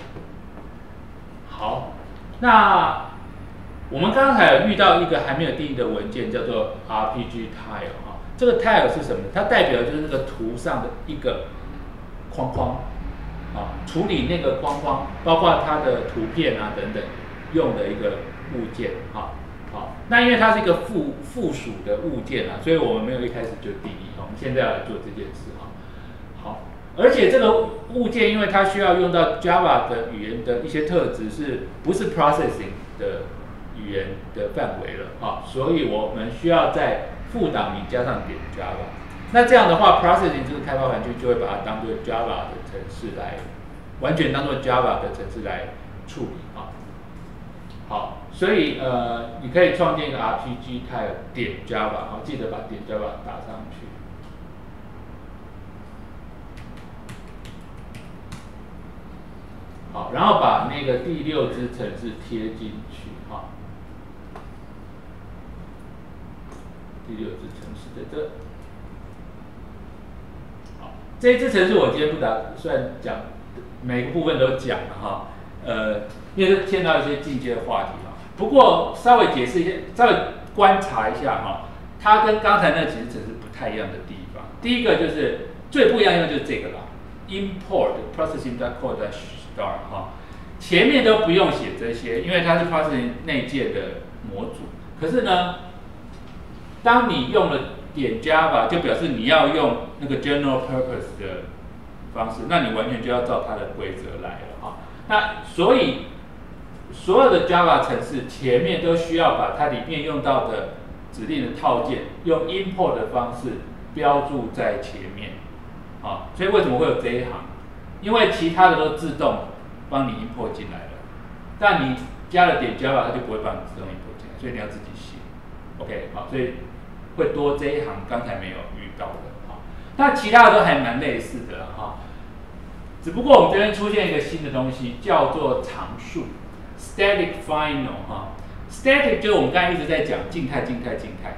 好，那我们刚才有遇到一个还没有定义的文件，叫做 RPG tile 这个 tile 是什么？它代表的就是那个图上的一个框框。处理那个框框，包括它的图片啊等等用的一个物件。好，那因为它是一个附属的物件所以我们没有一开始就定义。我们现在要来做这件事好，而且这个物件因为它需要用到 Java 的语言的一些特质，是不是 processing 的语言的范围了所以我们需要在副档里加上点 Java。那这样的话 ，processing 这个开发环境就会把它当做 Java 的程式来，完全当做 Java 的程式来处理好，所以你可以创建一个 RPG tile 点 Java， 记得把点 Java 打上去。好，然后把那个第6支程式贴进去第6支程式在这。好，这一支程式我今天不打算讲，每个部分都讲了因为牵到一些进阶的话题不过稍微解释一下，稍微观察一下它跟刚才那几支程式不太一样的地方。第一个就是最不一样的就是这个import processing.code.star 前面都不用写这些，因为它是 processing 内建的模组。可是呢，当你用了点 Java， 就表示你要用那个 general purpose 的方式，那你完全就要照它的规则来了那所以所有的 Java 程式前面都需要把它里面用到的指令的套件用 import 的方式标注在前面所以为什么会有这一行？因为其他的都自动帮你 import 进来了，但你加了点 Java 它就不会帮你自动 import 进来，所以你要自己写。OK， 所以会多这一行刚才没有遇到的那其他的都还蛮类似的只不过我们这边出现一个新的东西，叫做常数 （static final）static 就是我们刚才一直在讲静态。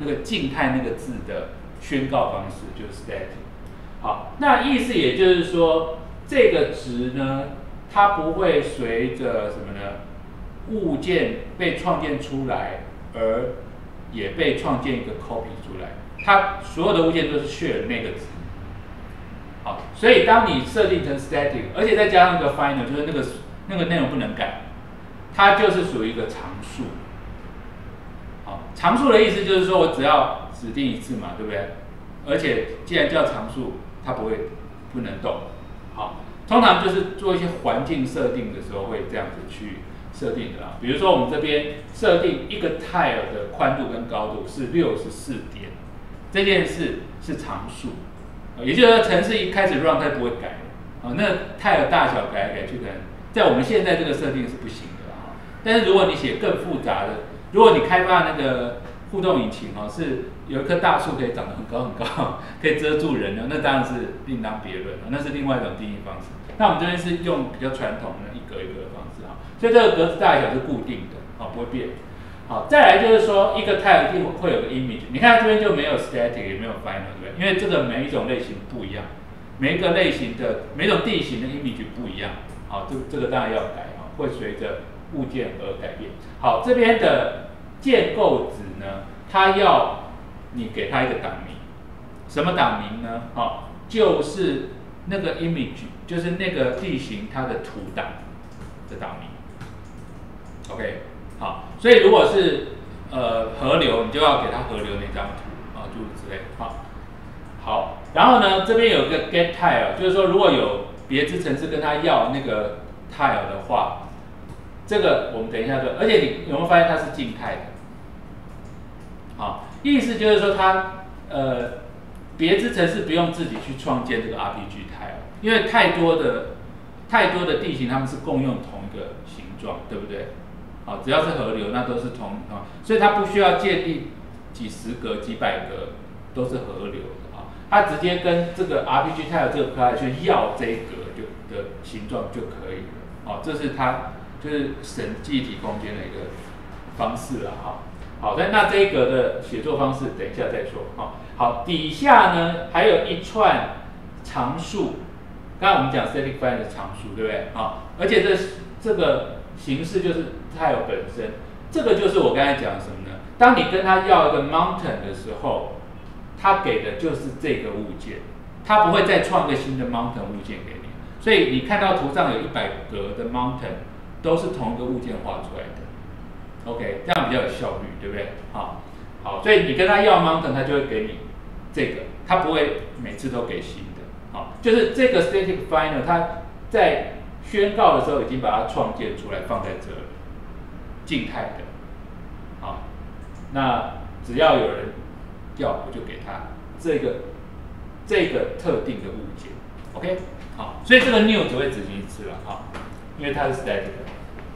那个静态那个字的宣告方式，就是 static。好，那意思也就是说，这个值呢，它不会随着什么呢？物件被创建出来，而也被创建一个 copy 出来。它所有的物件都是 share 那个值。好，所以当你设定成 static， 而且再加上一个 final， 就是那个内容不能改，它就是属于一个常数。好，常数的意思就是说我只要指定一次嘛，对不对？而且既然叫常数，它不能动。好，通常就是做一些环境设定的时候会这样子去设定的啦。比如说我们这边设定一个 tile 的宽度跟高度是64点，这件事是常数，也就是说程式一开始 run 它不会改的。那 tile 大小改来改去，可能在我们现在这个设定是不行的啊。但是如果你写更复杂的，如果你开发那个互动引擎是有一棵大树可以长得很高很高，可以遮住人的，那当然是另当别论，那是另外一种定义方式。那我们这边是用比较传统的一格一格的方式啊，所以这个格子大小是固定的，不会变。好，再来就是说一个 tile 一定会有个 image， 你看这边就没有 static 也没有 final， 对不对？因为这个每一种类型不一样，每一个类型的每种地形的 image 不一样。好，这个当然要改会随着物件而改变。好，这边的建构值呢，它要你给它一个档名，什么档名呢？就是那个 image， 就是那个地形它的图档的档名。OK， 好，所以如果是河流，你就要给它河流那张图诸如此类。好，然后呢，这边有个 get tile， 就是说如果有别支程式跟它要那个 tile 的话，这个我们等一下就，而且你有没有发现它是静态的？好，意思就是说它别支程式不用自己去创建这个 RPG tile， 因为太多的地形它们是共用同一个形状，对不对？好，只要是河流，那都是所以它不需要建立几十格、几百格都是河流的它直接跟这个 RPG tile 这个 class 去要这一格的形状就可以了。这是它就是省记忆体空间的一个方式了好，那这一格的写作方式等一下再说好，底下呢还有一串常数，刚才我们讲 static find 的常数，对不对？而且这个形式就是 tile 本身，这个就是我刚才讲的什么呢？当你跟他要一个 mountain 的时候，他给的就是这个物件，他不会再创一个新的 mountain 物件给你。所以你看到图上有100格的 mountain， 都是同一个物件画出来的。OK， 这样比较有效率，对不对？好，所以你跟他要 mountain， 他就会给你这个，他不会每次都给新的。就是这个 static finder， 它在宣告的时候已经把它创建出来，放在这里，静态的。那只要有人要，我就给他这个特定的物件。OK， 所以这个 new 只会执行一次了因为它是 static 的。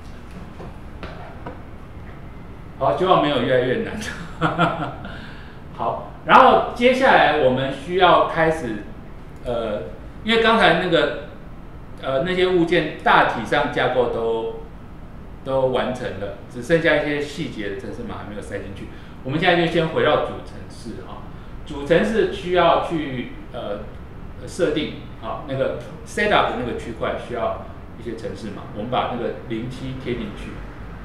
好，希望没有越来越难。好，然后接下来我们需要开始，因为刚才那些物件大体上架构都完成了，只剩下一些细节的程式码还没有塞进去。我们现在就先回到主程式主程式需要去设定那个 setup 的那个区块需要一些程式码，我们把那个07贴进去。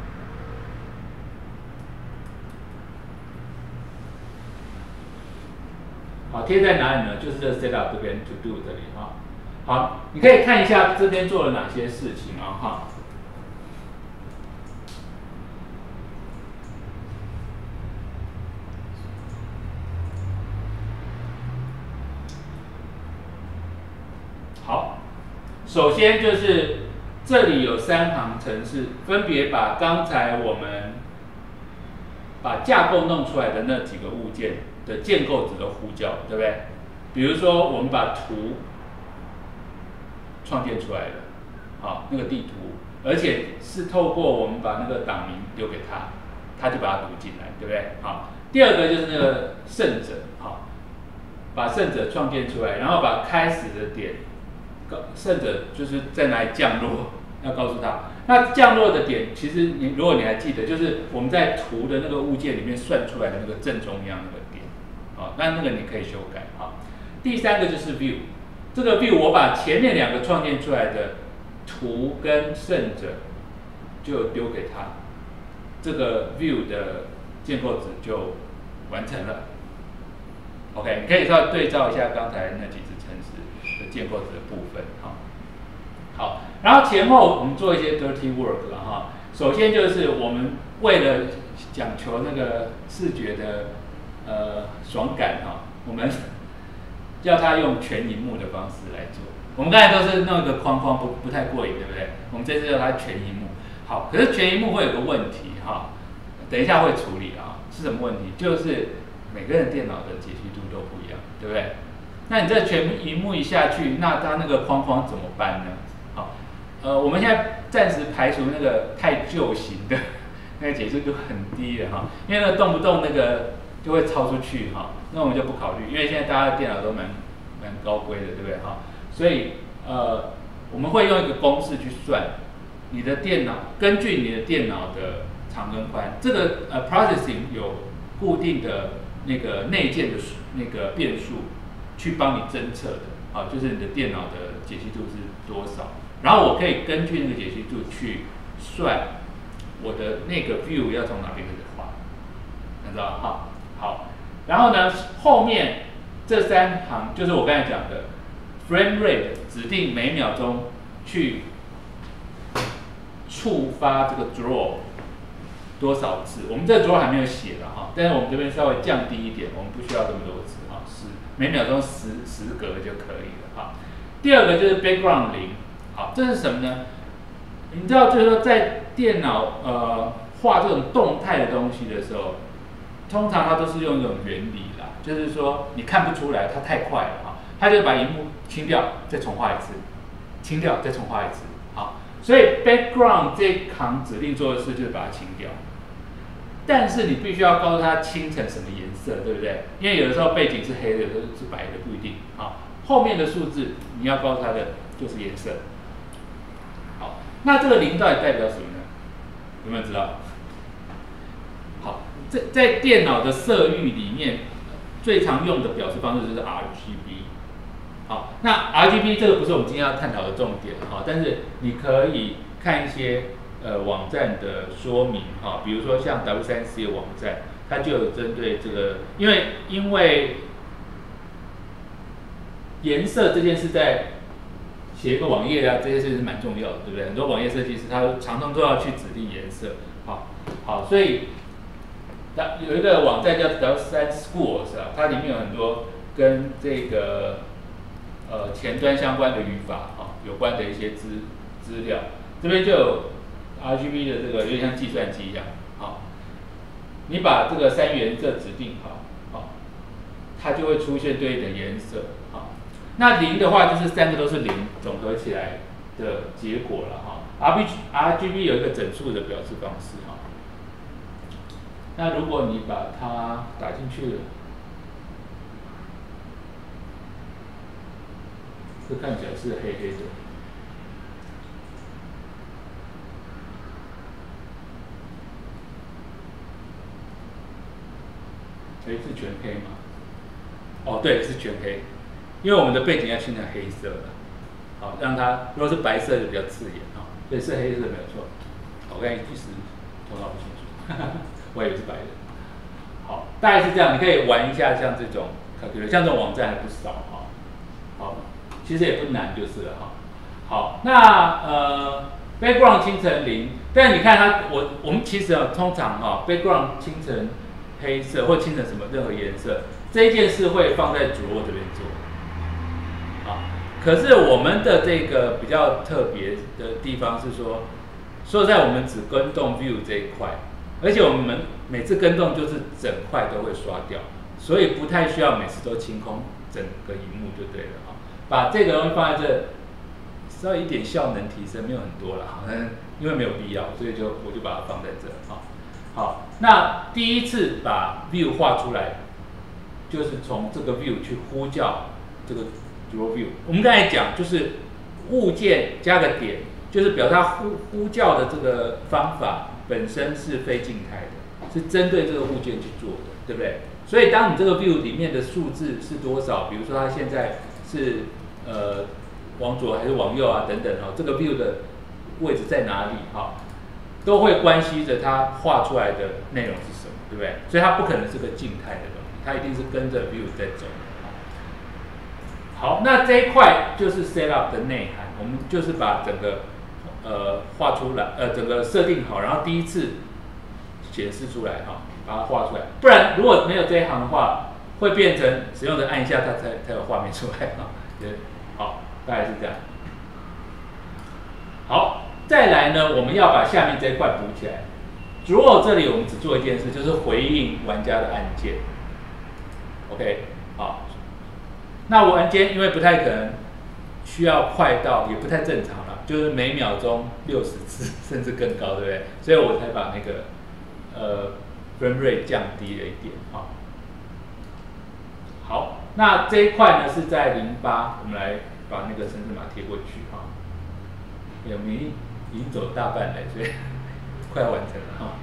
好，贴在哪里呢？就是这 setup 这边 to do 这里好，你可以看一下这边做了哪些事情好，首先就是这里有3行程式，分别把刚才我们把架构弄出来的那几个物件的建构值都呼叫，对不对？比如说我们把图创建出来了，那个地图，而且是透过我们把那个档名丢给他，他就把它读进来，对不对？第二个就是那个胜者，把胜者创建出来，然后把开始的点，胜者就是在哪里降落， 要告诉他。那降落的点，其实如果你还记得，就是我们在图的那个物件里面算出来的那个正中央那个点，啊，那个你可以修改啊。第三个就是 view， 这个 view 我把前面2个创建出来的图跟胜者就丢给他，这个 view 的建构值就完成了。OK， 你可以稍微对照一下刚才那几只程式的建构值的部分，好，然后前后我们做一些 dirty work 了哈。首先就是我们为了讲求那个视觉的爽感哈，我们叫他用全萤幕的方式来做。我们刚才都是弄一个框框不太过瘾，对不对？我们这次叫它全萤幕。好，可是全萤幕会有个问题哈，等一下会处理啊。是什么问题？就是每个人电脑的解析度都不一样，对不对？那你这全萤幕一下去，那它那个框框怎么办呢？好，我们现在暂时排除那个太旧型的，那个解析度很低的哈，因为那动不动那个就会超出去哈，那我们就不考虑，因为现在大家的电脑都蛮高规的，对不对哈？所以我们会用一个公式去算你的电脑，根据你的电脑的长跟宽，这个processing 有固定的那个内建的那个变数去帮你侦测的，啊，就是你的电脑的解析度是多少，然后我可以根据那个解析度去算我的那个 view 要从哪边开始画，你知道哈？好，然后呢，后面这3行就是我刚才讲的 frame rate 指定每秒钟去触发这个 draw 多少次，我们这个 draw 还没有写了哈，但是我们这边稍微降低一点，我们不需要这么多次哈，每秒钟10格就可以了哈。第二个就是 background 0，好，这是什么呢？你知道，就是说在电脑画这种动态的东西的时候，通常它都是用一种原理啦，就是说你看不出来它太快了哈，它就把萤幕清掉，再重画一次，清掉再重画一次，好，所以 background 这一行指令做的事就是把它清掉。但是你必须要告诉它清成什么颜色，对不对？因为有的时候背景是黑的，有的时候是白的，不一定。好，后面的数字你要告诉它的就是颜色。好，那这个0到底代表什么呢？有没有知道？好，在电脑的色域里面，最常用的表示方式就是 RGB。好，那 RGB 这个不是我们今天要探讨的重点哈，但是你可以看一些网站的说明哈，比如说像 W3C 的网站，它就有针对这个，因为颜色这件事在写一个网页啊，这件事是蛮重要的，对不对？很多网页设计师他常常都要去指定颜色，好，所以有一个网站叫 W3 Schools 啊，它里面有很多跟这个前端相关的语法有关的一些资料，这边就有 RGB 的这个有点像计算机一样，好，你把这个3原色指定好，它就会出现对应的颜色，好，那0的话就是3个都是0总合起来的结果了哈。RGB 有一个整数的表示方式哈，那如果你把它打进去了，这看起来是黑黑的。是全黑吗？哦，对，是全黑，因为我们的背景要清成黑色的，好，让它如果是白色就比较刺眼啊，所以是黑色没有错。我刚才一时头脑不清楚，我以为是白的。好，大概是这样，你可以玩一下像这种 calculator， 像这种网站还不少哈。好，其实也不难就是了哈。好，那background 清成0，但你看它，我们其实通常background 清成黑色或清成什么任何颜色，这一件事会放在主卧这边做，可是我们的这个比较特别的地方是说实在我们只跟动 view 这一块，而且我们每次跟动就是整块都会刷掉，所以不太需要每次都清空整个萤幕就对了哈。把这个东西放在这，稍微一点效能提升，没有很多了，因为没有必要，所以我就把它放在这哈。好，那第一次把 view 画出来，就是从这个 view 去呼叫这个 draw view。我们刚才讲就是物件加个点， 就是表示它呼叫的这个方法本身是非静态的，是针对这个物件去做的，对不对？所以当你这个 view 里面的数字是多少，比如说它现在是往左还是往右啊等等哦，这个 view 的位置在哪里哈，都会关系着它画出来的内容是什么，对不对？所以它不可能是个静态的东西，它一定是跟着 view 在走。好，那这一块就是 set up 的内涵，我们就是把整个画出来，整个设定好，然后第一次显示出来哈，把它画出来。不然如果没有这一行的话，会变成使用者按一下它才有画面出来哈。好，大概是这样。好，再来呢，我们要把下面这一块补起来。Draw 这里我们只做一件事，就是回应玩家的按键。OK， 好。那玩键因为不太可能需要快到，也不太正常了，就是每秒钟60次甚至更高，对不对？所以我才把那个frame rate 降低了一点啊。好，那这一块呢是在08，我们来把那个程式码贴过去哈。我们已经走大半了，所以快要完成了哈。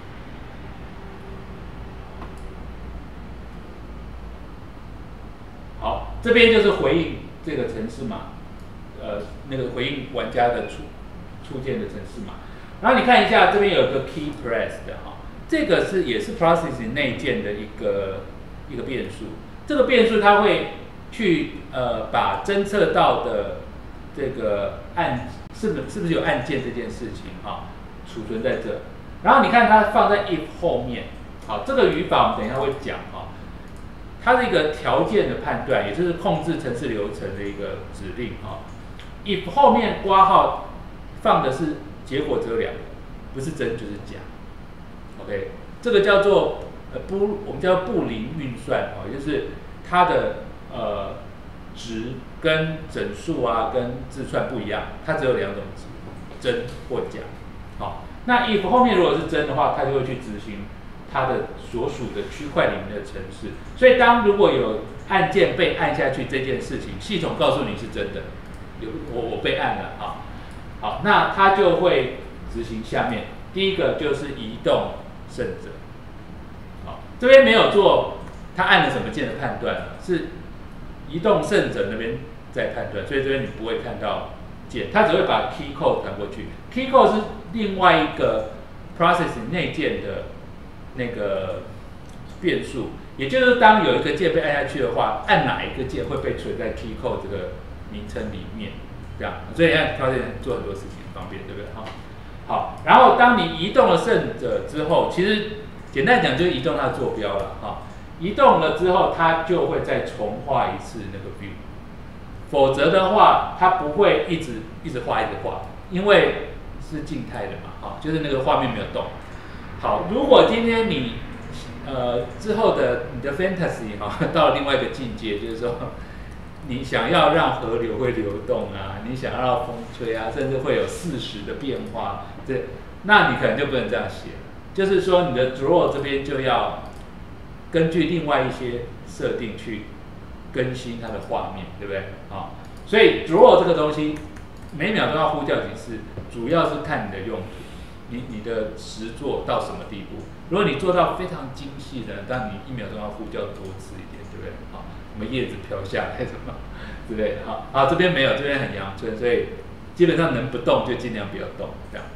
好，这边就是回应这个程式码，那个回应玩家的出件的程式码。然后你看一下，这边有个 key press 的哈，这个也是 processing 内建的一个变数。这个变数它会去把侦测到的这个是不是有按键这件事情哈，储存在这。然后你看它放在 if 后面，好，这个语法我们等一下会讲哈。它是一个条件的判断，也就是控制程式流程的一个指令啊。if 后面括号放的是结果只有2个，不是真就是假。OK， 这个叫做我们叫布林运算啊，也就是它的值跟整数啊跟字串不一样，它只有2种值，真或假。好，那 if 后面如果是真的话，它就会去执行它的所属的区块里面的程式，所以如果有按键被按下去这件事情，系统告诉你是真的，我被按了啊，好，那它就会执行下面第一个就是移动胜者，好，这边没有做他按了什么键的判断，是移动胜者那边在判断，所以这边你不会看到键，它只会把 key code 传过去 ，key code 是另外一个 processing 内建的那个变数，也就是当有一个键被按下去的话，按哪一个键会被存在 key code 这个名称里面，这样，所以按 processing 做很多事情方便，对不对？好，然后当你移动了胜者之后，其实简单讲就是移动它的坐标了哈。移动了之后，它就会再重画一次那个 view， 否则的话，它不会一直画，因为是静态的嘛，哈，就是那个画面没有动。好，如果今天你之后的你的 fantasy 哈到了另外一个境界，就是说你想要让河流会流动啊，你想要让风吹啊，甚至会有40的变化，那你可能就不能这样写了。就是说你的 draw 这边就要根据另外一些设定去更新它的画面，对不对？好，所以 draw 这个东西每秒都要呼叫几次，主要是看你的用途。你的实作到什么地步？如果你做到非常精细的，但你1秒钟要呼叫多次一点，对不对？好，什么叶子飘下来什么之类的，好，这边没有，这边很阳春，所以基本上能不动就尽量不要动，这样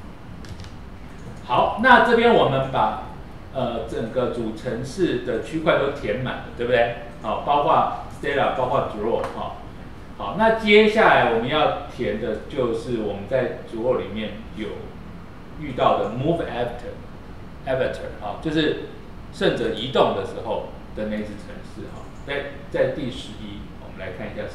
好，那这边我们把整个主程式的区块都填满了，对不对？好，包括 Stella， 包括 Draw， 好，那接下来我们要填的就是我们在 Draw 里面有遇到的 Move Avatar， 就是胜者移动的时候的那次程式哈，在第11，我们来看一下11。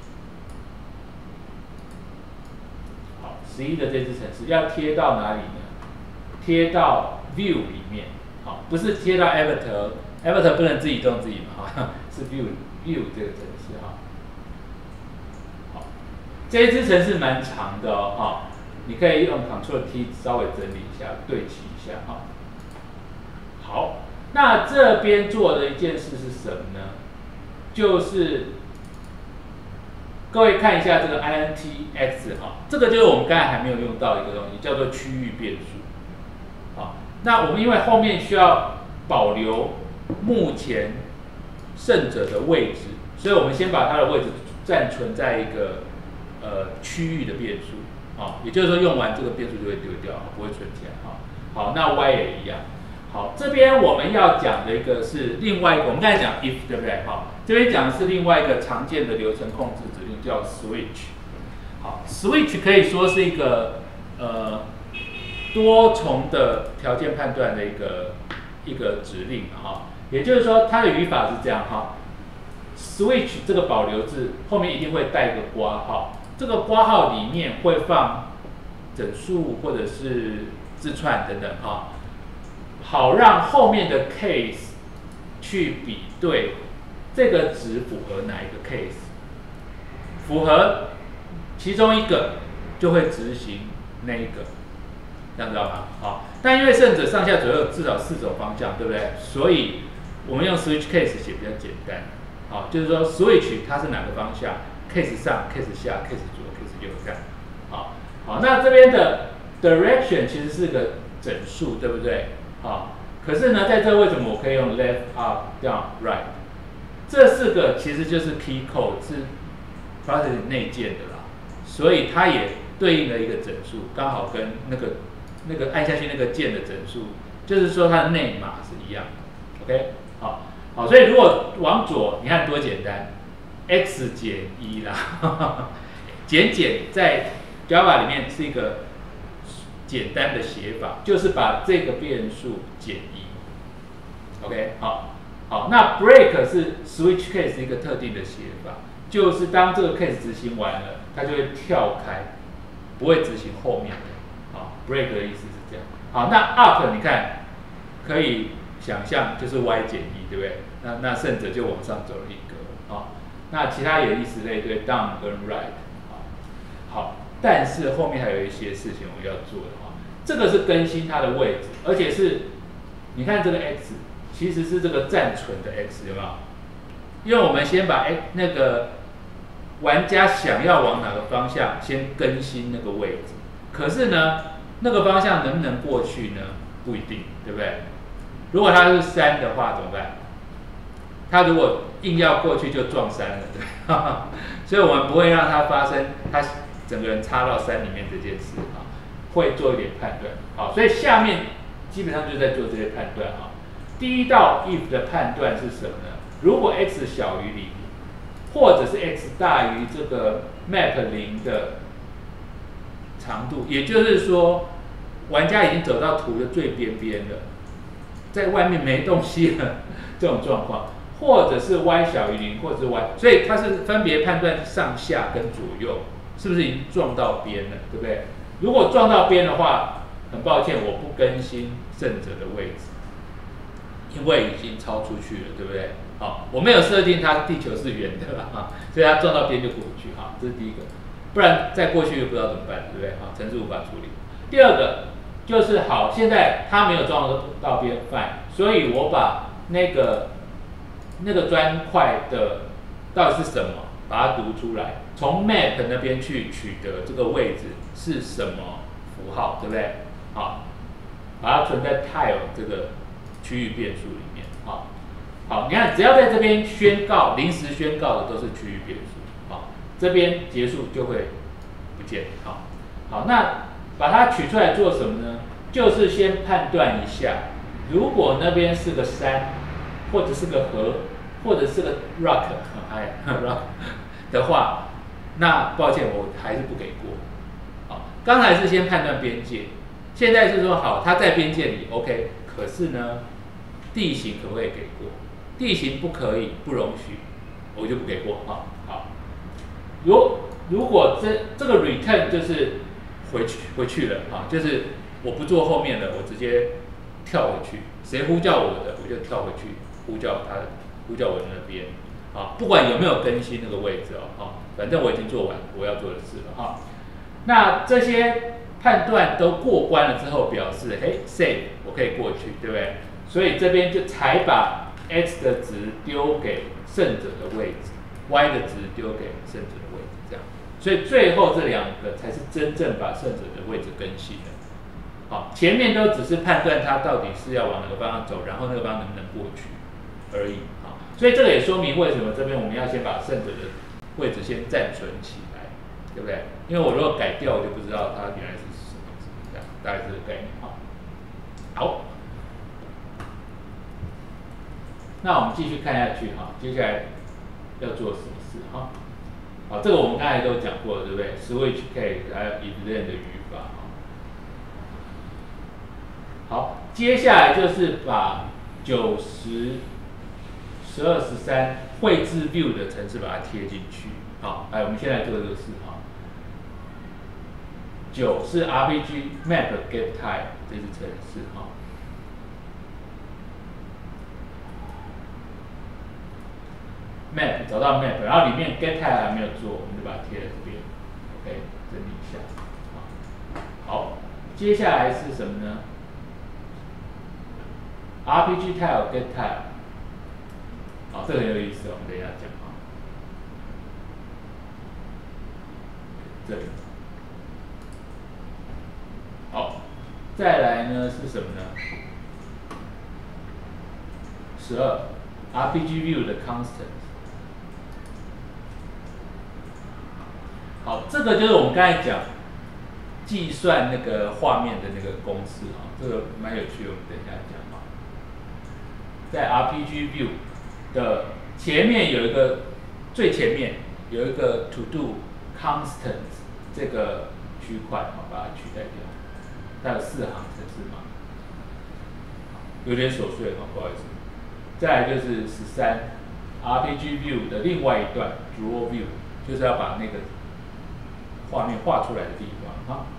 好，11的这次程式要贴到哪里呢？贴到 View 里面，好，不是贴到 Avatar 不能自己动自己嘛，哈，是 View 这个程式哈。好，这一支程式蛮长的哦，哈。你可以用 Ctrl+T 稍微整理一下，对齐一下哈。好，那这边做的一件事是什么呢？就是各位看一下这个 INTX 哈，这个就是我们刚才还没有用到的一个东西，叫做区域变数。好，那我们因为后面需要保留目前胜者的位置，所以我们先把它的位置暂存在一个区域的变数。啊，也就是说用完这个变数就会丢掉，不会存起来。好，那 Y 也一样。好，这边我们要讲的一个是另外一个，我们刚才讲 if 对不对？好，这边讲的是另外一个常见的流程控制指令，叫 switch。好 ，switch 可以说是一个多重的条件判断的一个指令哈。也就是说，它的语法是这样哈 ，switch 这个保留字后面一定会带一个括号，这个括号里面会放整数或者是字串等等哈。好让后面的 case 去比对这个值符合哪一个 case， 符合其中一个就会执行那一个，这样知道吗？好，但因为胜者上下左右至少4种方向，对不对？所以我们用 switch case 写比较简单。好，就是说 switch 它是哪个方向 ，case 上、case 下、case 左、case 右这样。好，那这边的 direction 其实是个整数，对不对？好，可是呢，在这为什么我可以用 left up down right？ 这4个其实就是 key code， 是 process 内建的啦，所以它也对应了一个整数，刚好跟那个按下去那个键的整数，就是说它的内码是一样的。OK， 好，所以如果往左，你看多简单 ，x 减1啦，减在 Java 里面是一个简单的写法，就是把这个变数减1。OK， 好，那 break 是 switch case 一个特定的写法，就是当这个 case 执行完了，它就会跳开，不会执行后面的。好 ，break 的意思是这样。好，那 up 你看可以想象就是 y 减1，对不对？那胜者就往上走了一格。好，那其他也以此类推 ，down 跟 right。好，但是后面还有一些事情我们要做的。这个是更新它的位置，而且是，你看这个 x 其实是这个暂存的 x， 有没有？因为我们先把那个玩家想要往哪个方向先更新那个位置，可是呢，那个方向能不能过去呢？不一定，对不对？如果它是3的话怎么办？它如果硬要过去就撞3了，对吧？所以我们不会让它发生它整个人插到3里面这件事啊。会做一点判断，好，所以下面基本上就在做这些判断啊。第一道 if 的判断是什么呢？如果 x 小于0，或者是 x 大于这个 map 0的长度，也就是说，玩家已经走到图的最边边了，在外面没东西了，这种状况，或者是 y 小于0，或者是 y， 所以它是分别判断上下跟左右，是不是已经撞到边了，对不对？如果撞到边的话，很抱歉，我不更新胜者的位置，因为已经超出去了，对不对？好，我没有设定它地球是圆的啦，所以它撞到边就过不去，好，这是第一个，不然再过去就不知道怎么办，对不对？好，程式无法处理。第二个就是好，现在它没有撞到边 ，fine， 所以我把那个砖块的到底是什么，把它读出来。从 map 那边去取得这个位置是什么符号，对不对？好，把它存在 tile 这个区域变数里面。好，你看，只要在这边宣告、临时宣告的都是区域变数。好，这边结束就会不见。好，那把它取出来做什么呢？就是先判断一下，如果那边是个山，或者是个河，或者是个 rock 的话。那抱歉，我还是不给过。好，刚才是先判断边界，现在是说好，它在边界里 OK， 可是呢，地形可不可以给过？地形不可以，不容许，我就不给过。好，如果这个 return 就是回去了啊，就是我不做后面的，我直接跳回去，谁呼叫我的，我就跳回去呼叫我的那边。啊，不管有没有更新那个位置哦，反正我已经做完我要做的事了哈。那这些判断都过关了之后，表示save 我可以过去，对不对？所以这边就才把 x 的值丢给胜者的位置 ，y 的值丢给胜者的位置，这样。 所以最后这两个才是真正把胜者的位置更新的。好，前面都只是判断它到底是要往哪个方向走，然后那个方向能不能过去而已。好，所以这个也说明为什么这边我们要先把胜者的位置先暂存起来，对不对？因为我如果改掉，我就不知道它原来是什么这样，大概是这个概念。好，那我们继续看下去哈，接下来要做什么事哈？好，这个我们刚才都讲过了，对不对 ？Switch case 还有 if then 的语法哈。好，接下来就是把90、12、13绘制 view 的程式把它贴进去。好，来，我们先来做这个事哈。9是 RPG map get type 这是程式哈。map 找到 map， 然后里面 get type 还没有做，我们就把它贴在这边。OK， 整理一下。好，接下来是什么呢？RPG tile get tile， 好，这个很有意思，我们等一下讲啊。这里，好，再来呢是什么呢？12 RPG view 的 constant。好，这个就是我们刚才讲计算那个画面的那个公式啊，这个蛮有趣的，我们等一下讲啊。在 RPG view 的前面有一个，最前面有一个 to do constant 这个区块，好，把它取代掉。它有4行程式码，有点琐碎哈，不好意思。再来就是13 RPG view 的另外一段 draw view， 就是要把那个画面画出来的地方哈。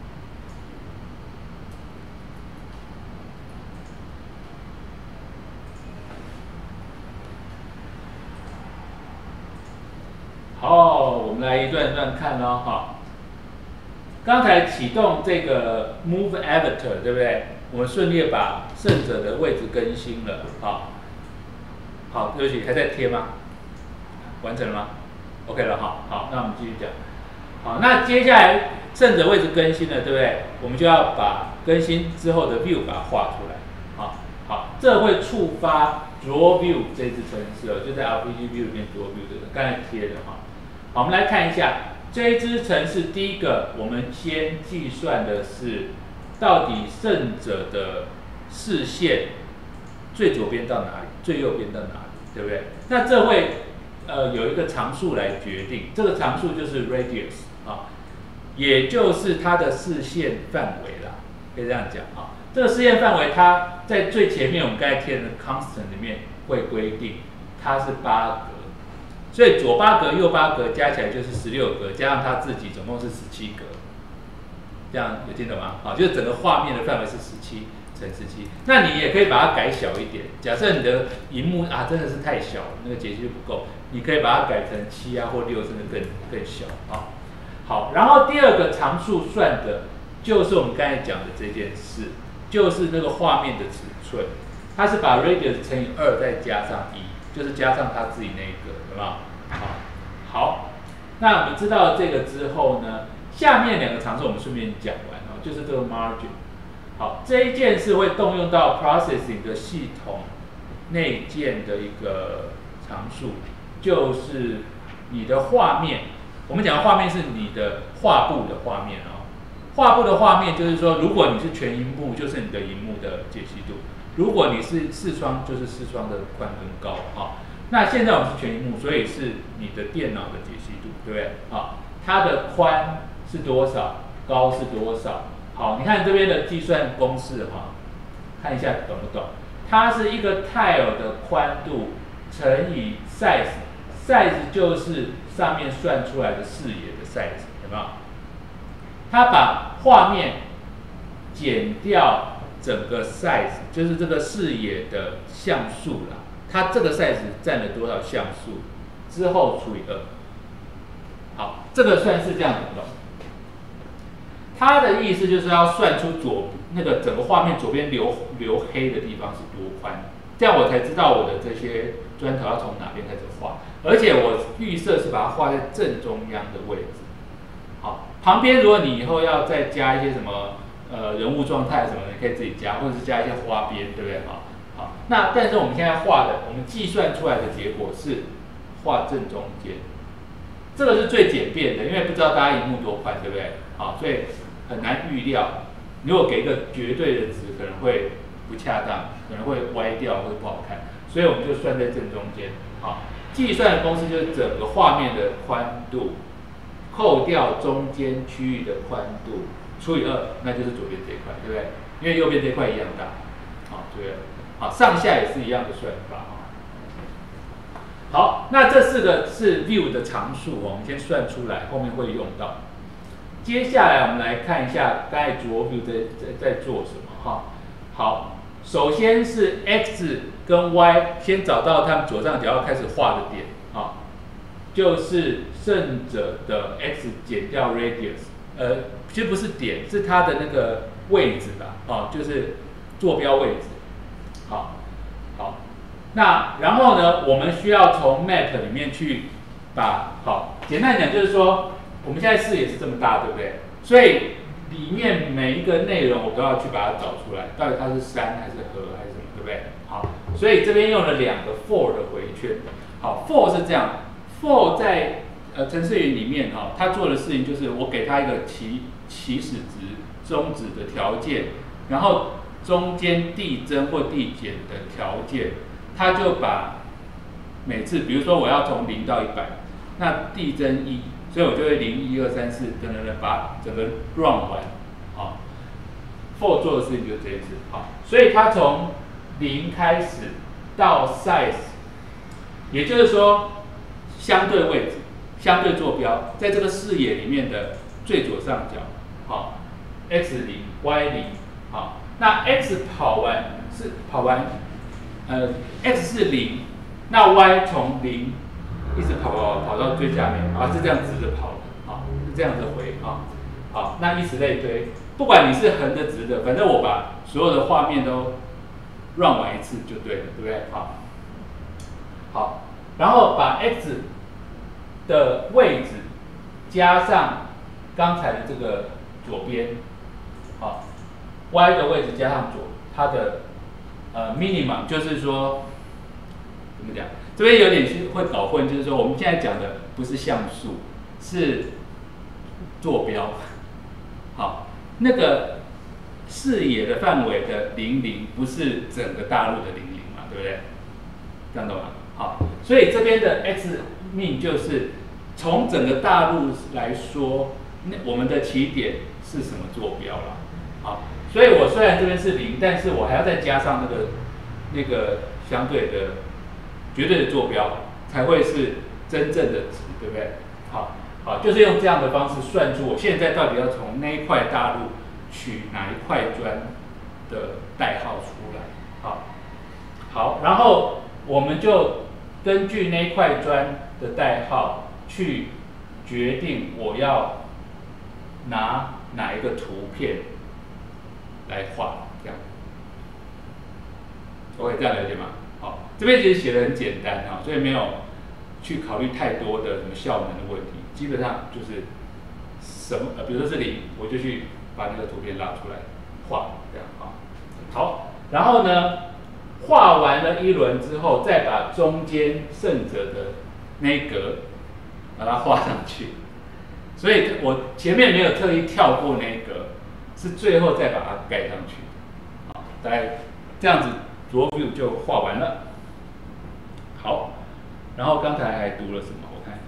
好，我们来一段一段看咯哈。刚才启动这个 Move Avatar， 对不对？我们顺利把胜者的位置更新了啊。好，对不起，还在贴吗？完成了吗 ？OK 了哈。好，那我们继续讲。好，那接下来胜者位置更新了，对不对？我们就要把更新之后的 view 把它画出来。好，这会触发 Draw View 这支程式哦，就在 RPG View 里面 Draw View 这个刚才贴的哈。好，我们来看一下这一支程式，第一个我们先计算的是到底胜者的视线最左边到哪里，最右边到哪里，对不对？那这会有一个常数来决定，这个常数就是 radius 啊，也就是它的视线范围啦，可以这样讲啊。这个视线范围它在最前面我们刚才贴的 constant 里面会规定它是8格，所以左8格右8格加起来就是16格，加上它自己总共是17格，这样有听懂吗？好，就是整个画面的范围是17乘17，那你也可以把它改小一点。假设你的荧幕啊真的是太小了，那个解析度不够，你可以把它改成7啊或6，甚至更小啊。好，然后第二个常数算的就是我们刚才讲的这件事，就是那个画面的尺寸，它是把 radius 乘以2再加上1，就是加上它自己那个，有没有？好，那我们知道这个之后呢，下面2个常数我们顺便讲完哦，就是这个 margin。好，这一件是会动用到 processing 的系统内建的一个常数，就是你的画面。我们讲的画面是你的画布的画面哦。画布的画面就是说，如果你是全萤幕，就是你的萤幕的解析度；如果你是视窗，就是视窗的宽跟高哈。那现在我们是全萤幕，所以是你的电脑的解析度，对不对？好，它的宽是多少，高是多少？好，你看这边的计算公式哈，看一下懂不懂？它是一个 tile 的宽度乘以 size，size 就是上面算出来的视野的 size， 有没有？它把画面减掉整个 size， 就是这个视野的像素啦。它这个 size 占了多少像素之后除以2。好，这个算是这样懂不懂？它的意思就是要算出那个整个画面左边留黑的地方是多宽，这样我才知道我的这些砖头要从哪边开始画，而且我预设是把它画在正中央的位置。 旁边如果你以后要再加一些什么人物状态什么的，你可以自己加，或者是加一些花边，对不对？好，那但是我们现在画的，我们计算出来的结果是画正中间，这个是最简便的，因为不知道大家萤幕多宽，对不对？好，所以很难预料。如果给一个绝对的值，可能会不恰当，可能会歪掉或者不好看，所以我们就算在正中间。好，计算的公式就是整个画面的宽度扣掉中间区域的宽度除以2，那就是左边这一块，对不对？因为右边这一块一样大。好，对。好，上下也是一样的算法。好，那这4个是 view 的常数，我们先算出来，后面会用到。接下来我们来看一下刚才左 view 在做什么哈。好，首先是 x 跟 y， 先找到它们左上角要开始画的点啊，就是胜者的 x 减掉 radius， 其实不是点，是它的那个位置吧，啊，就是坐标位置。好，那然后呢，我们需要从 map 里面去简单讲就是说，我们现在视野是这么大，对不对？所以里面每一个内容我都要去把它找出来，到底它是山还是河还是什么，对不对？好，所以这边用了2个 for 的回圈。好 ，for 是这样 ，for 在程式语里面它做的事情就是我给它一个起始值、终止的条件，然后中间递增或递减的条件，它就把每次，比如说我要从0到100，那递增1，所以我就会0、1、2、3、4等，把整个 run 完。好 ，for 做的事情就是这一次。好，所以它从0开始到 size， 也就是说相对位置、相对坐标，在这个视野里面的最左上角。好 ，x 0 y 0。好，那 x 跑完，x 是0，那 y 从0一直跑到最下面，是这样直着跑的，是这样子回，好，那以此类推，不管你是横的直的，反正我把所有的画面都 run 完一次就对了，对不对？好，然后把 x 的位置加上刚才的这个左边，好。y 的位置加上它的minimum， 就是说怎么讲？这边有点会搞混，就是说我们现在讲的不是像素，是坐标。好，那个视野的范围的00不是整个大陆的00嘛，对不对？这样懂吗？好，所以这边的 x min 就是从整个大陆来说，我们的起点是什么坐标了？好。所以我虽然这边是0，但是我还要再加上那个相对的绝对的坐标，才会是真正的值，对不对？好，就是用这样的方式算出我现在到底要从那一块大陆取哪一块砖的代号出来。好，然后我们就根据那一块砖的代号去决定我要拿哪一个图片来画，这样 ，OK， 这样了解吗？好，这边其实写的很简单所以没有去考虑太多的什么效能的问题，基本上就是比如说是0，我就去把那个图片拉出来画，这样好，然后呢，画完了一轮之后，再把中间胜者的那一格把它画上去，所以我前面没有特意跳过那一格。是最后再把它盖上去，大概这样子，左 view 就画完了。好，然后刚才还读了什么？我看，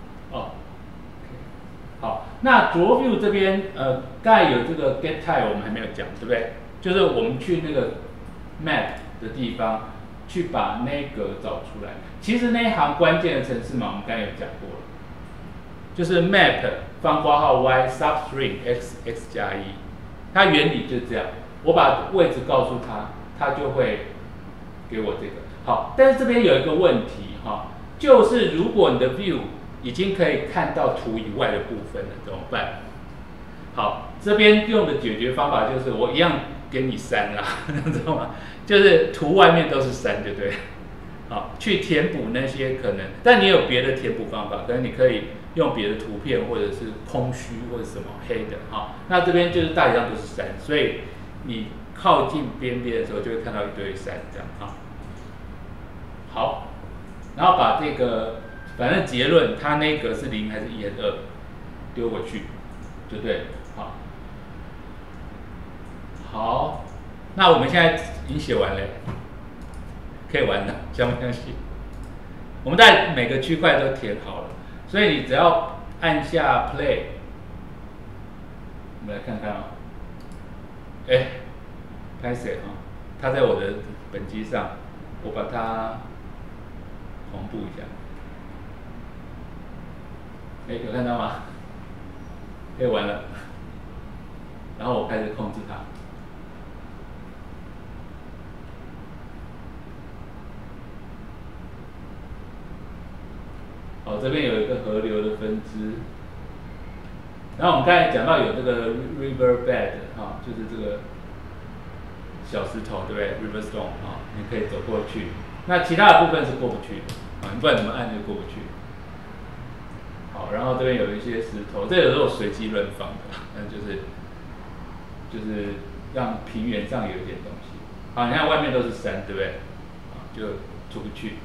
好，那左 view 这边刚才有这个 get tile 我们还没有讲，对不对？就是我们去那个 map 的地方去把那个找出来。其实那一行关键的程式码我们刚才有讲过了，就是 map 方括号 y substring x 加1。它原理就是这样，我把位置告诉他，他就会给我这个。好，但是这边有一个问题就是如果你的 view 已经可以看到图以外的部分了，怎么办？好，这边用的解决方法就是我一样给你删啦，知道吗？就是图外面都是删，对不对？好，去填补那些可能，但你有别的填补方法，可能你可以用别的图片或者是空虚或者什么黑的哈。那这边就是大体上都是山，所以你靠近边边的时候就会看到一堆山这样哈。好，然后把这个反正结论它那一格是0还是1还是2丢过去就对了。好，好，那我们现在已经写完了，可以玩了，相不相信？我们在每个区块都填好了，所以你只要按下 play， 我们来看看啊、哎，拍谁啊？它在我的本机上，我把它同步一下。哎，有看到吗？可以玩了，然后我开始控制它。好，这边有一个河流的分支。然后我们刚才讲到有这个 river bed 哈、就是这个小石头，对不对 ？river stone 啊、你可以走过去。那其他的部分是过不去的啊，你不管怎么按就过不去。好，然后这边有一些石头，这有时候随机乱放的，但就是让平原上有一点东西。好，你看外面都是山，对不对？啊，就出不去。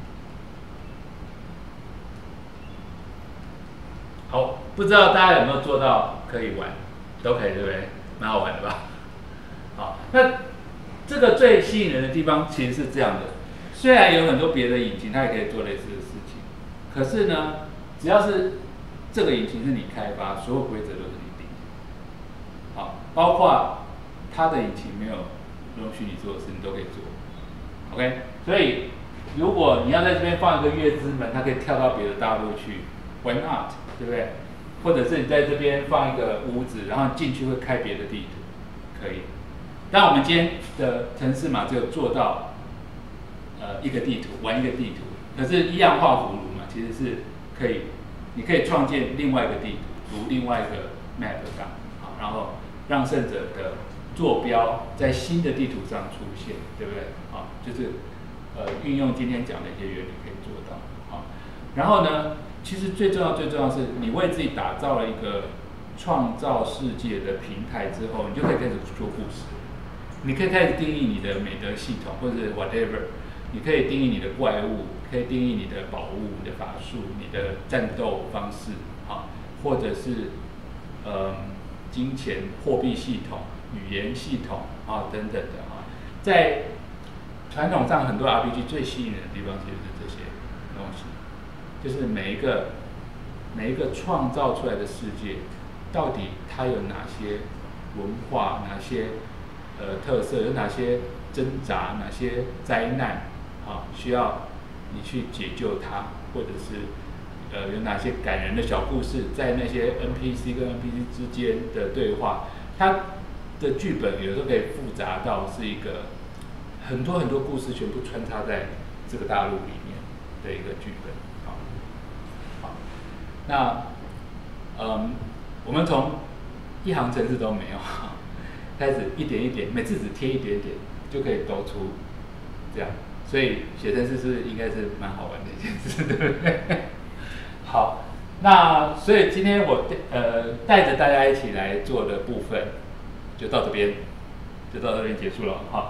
好，不知道大家有没有做到可以玩，都可以，对不对？蛮好玩的吧？好，那这个最吸引人的地方其实是这样的，虽然有很多别的引擎它也可以做类似的事情，可是呢，只要是这个引擎是你开发，所有规则都是你定。好，包括它的引擎没有容许你做的事，你都可以做。OK， 所以如果你要在这边放一个月之门，它可以跳到别的大陆去 ，Why not？ 对不对？或者是你在这边放一个屋子，然后进去会开别的地图，可以。但我们今天的程式码只有做到一个地图，玩一个地图，可是一样画葫芦嘛，其实是可以，你可以创建另外一个地图，读另外一个 map 档，好，然后让胜者的坐标在新的地图上出现，对不对？好，就是运用今天讲的一些原理可以做到，好，然后呢？其实最重要是，你为自己打造了一个创造世界的平台之后，你就可以开始说故事。你可以开始定义你的美德系统，或者 whatever， 你可以定义你的怪物，可以定义你的宝物、你的法术、你的战斗方式，啊，或者是金钱、货币系统、语言系统啊等等的啊，在传统上很多 RPG 最吸引人的地方其实是这些东西。就是每一个创造出来的世界，到底它有哪些文化、哪些特色，有哪些挣扎、哪些灾难啊，需要你去解救它，或者是有哪些感人的小故事，在那些 NPC 跟 NPC 之间的对话，它的剧本有时候可以复杂到是一个很多故事全部穿插在这个大陆里面的一个剧本。那，我们从一行程式都没有，开始一点一点，每次只贴一点点就可以抖出这样，所以写程式是应该是蛮好玩的一件事，对不对？好，那所以今天我带着大家一起来做的部分就到这边结束了哈。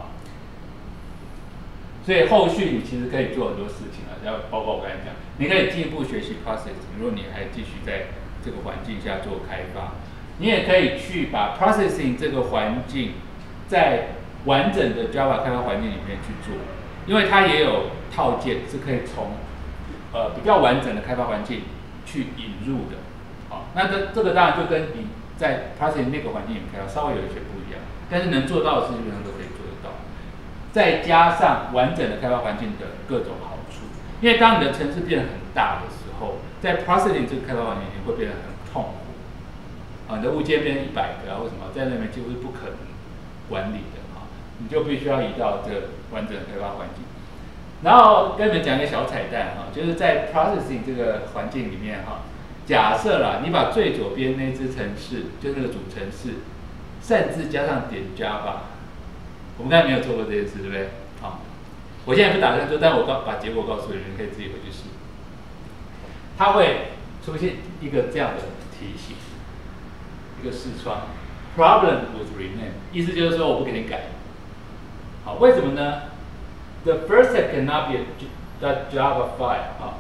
所以后续你其实可以做很多事情啊，要包括我刚才讲，你可以进一步学习 processing， 如果你还继续在这个环境下做开发，你也可以去把 processing 这个环境在完整的 Java 开发环境里面去做，因为它也有套件是可以从比较完整的开发环境去引入的。好，那这个当然就跟你在 processing 那个环境里面开发稍微有一些不一样，但是能做到的事基本上都可以做得到。再加上完整的开发环境的各种好处，因为当你的程式变得很大的时候，在 processing 这个开发环境里会变得很痛苦。啊，你的物件变成100个啊，为什么在那边几乎是不可能管理的啊？你就必须要移到这个完整的开发环境。然后跟你们讲一个小彩蛋哈，就是在 processing 这个环境里面哈，假设啦，你把最左边那支程式，就是那个主程式，擅自加上点 Java。我们刚才没有做过这件事，对不对？好，我现在不打算做，但我把结果告诉你们，可以自己回去试。它会出现一个这样的提醒，一个视窗 ，problem would remain， 意思就是说我不给你改。好，为什么呢 ？The first step cannot be a Java file 啊。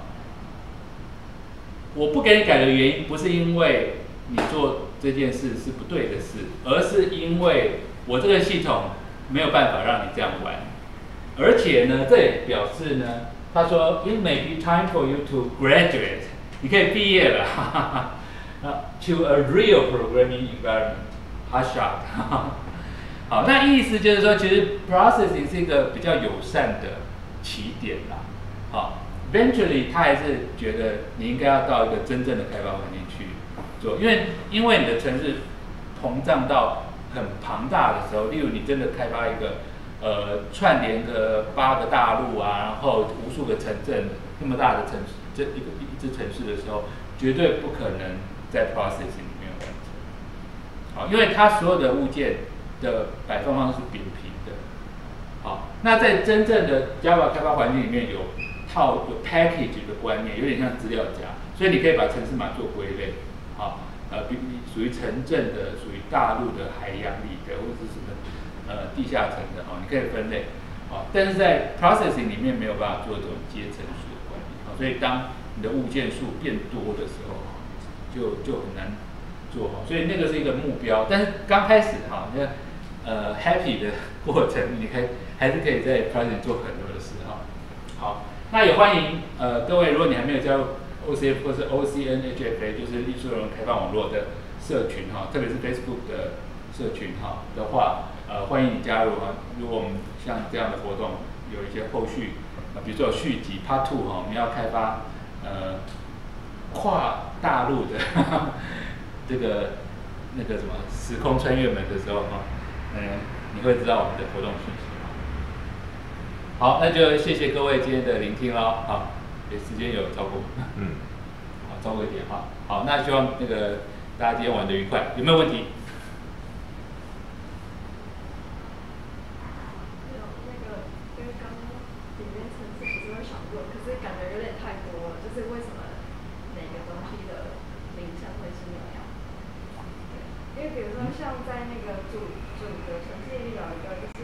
我不给你改的原因不是因为你做这件事是不对的事，而是因为我这个系统没有办法让你这样玩。而且呢，这也表示呢，他说 It may be time for you to graduate， 你可以毕业了，哈哈哈。To a real programming environment， Hashot， 好，那意思就是说，其实 processing 是一个比较友善的起点啦。好 ，eventually 他还是觉得你应该要到一个真正的开发环境去做，因为你的城市膨胀到很庞大的时候，例如你真的开发一个串联个8个大陆啊，然后无数个城镇那么大的城市，一支城市的时候，绝对不可能在 processing 里面完成。好，因为它所有的物件的摆放方式是扁平的。好，那在真正的 Java 开发环境里面有 package 的观念，有点像资料夹，所以你可以把程式码做归类。好，属于城镇的，属于大陆的、海洋里的，或者是什么地下层的，你可以分类。好，但是在 processing 里面没有办法做这种阶层数的管理。好，所以当你的物件数变多的时候，就很难做好，所以那个是一个目标。但是刚开始哈，你看happy 的过程，你还是可以在 processing 做很多的事哈。好，那也欢迎各位，如果你还没有加入 OCF 或是 OCNHFA， 就是艺术人文开放网络的社群哈，特别是 Facebook 的社群哈的话，欢迎你加入哈。如果我们像这样的活动有一些后续，比如说有续集 Part 2哈，我们要开发跨大陆的这个那个什么时空穿越门的时候哈，你会知道我们的活动讯息。好，那就谢谢各位今天的聆听喽。好，时间有超过，好，超过一点哈。好，那希望那个大家今天玩得愉快，有没有问题？ 因为比如说像在那个主的城市里有一个就是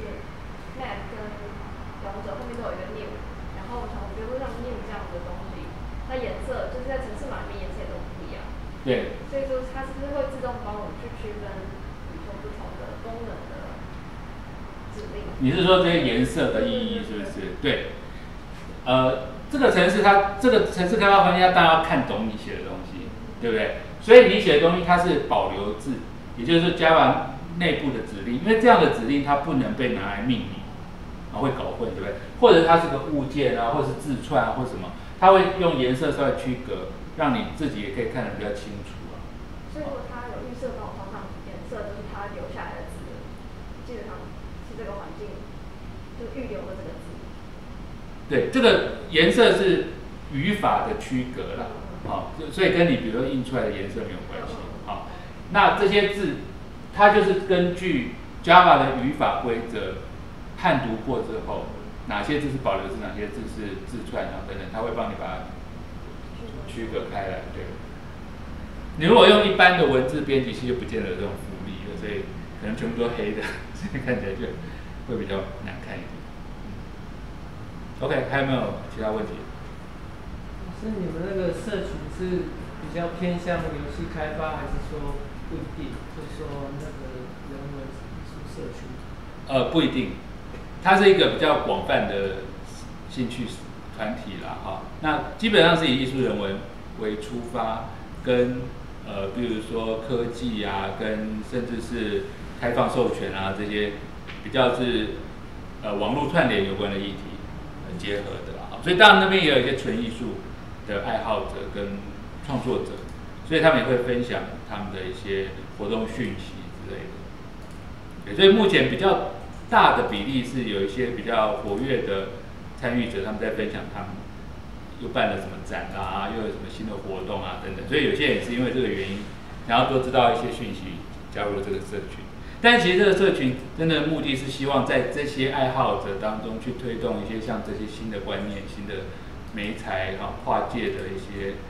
map 跟勇者后面都有一个 new， 然后比如说像 new 这样的东西，它颜色就是在城市码里面颜色也都不一样。 对。 所以说它是不是会自动帮我们去区分，比如说不同的功能的指令？ 你是说这些颜色的意义是不是？对。这个城市开发环境，它当然要看懂你写的东西，对不对？所以你写的东西它是保留字。也就是说 Java 内部的指令，因为这样的指令它不能被拿来命名，会搞混，对不对？或者它是个物件啊，或者是字串啊，或什么，它会用颜色稍微区隔，让你自己也可以看得比较清楚啊。 所以说它有预设帮我装上颜色，就是它留下来的字，基本上是这个环境就预留了这个字。 对，这个颜色是语法的区隔啦，好，所以跟你比如说印出来的颜色没有关系，好。那这些字，它就是根据 Java 的语法规则判读过之后，哪些字是保留字，哪些字是字串啊等等，它会帮你把它区隔开来。对，你如果用一般的文字编辑器，就不见得有这种福利了，所以可能全部都黑的，所以看起来就会比较难看一点。OK， 还有没有其他问题？ 是你们那个社群是比较偏向游戏开发，还是说？不一定，就是说那个人文艺术社群。 不一定，它是一个比较广泛的兴趣团体啦，哈。那基本上是以艺术人文为出发，跟比如说科技啊，跟甚至是开放授权啊这些比较是网络串联有关的议题结合的啦。所以当然那边也有一些纯艺术的爱好者跟创作者。所以他们也会分享他们的一些活动讯息之类的。所以目前比较大的比例是有一些比较活跃的参与者，他们在分享他们又办了什么展啊，又有什么新的活动啊等等。所以有些人也是因为这个原因，然后都知道一些讯息，加入了这个社群。但其实这个社群真的目的是希望在这些爱好者当中去推动一些像这些新的观念、新的媒材跨界的一些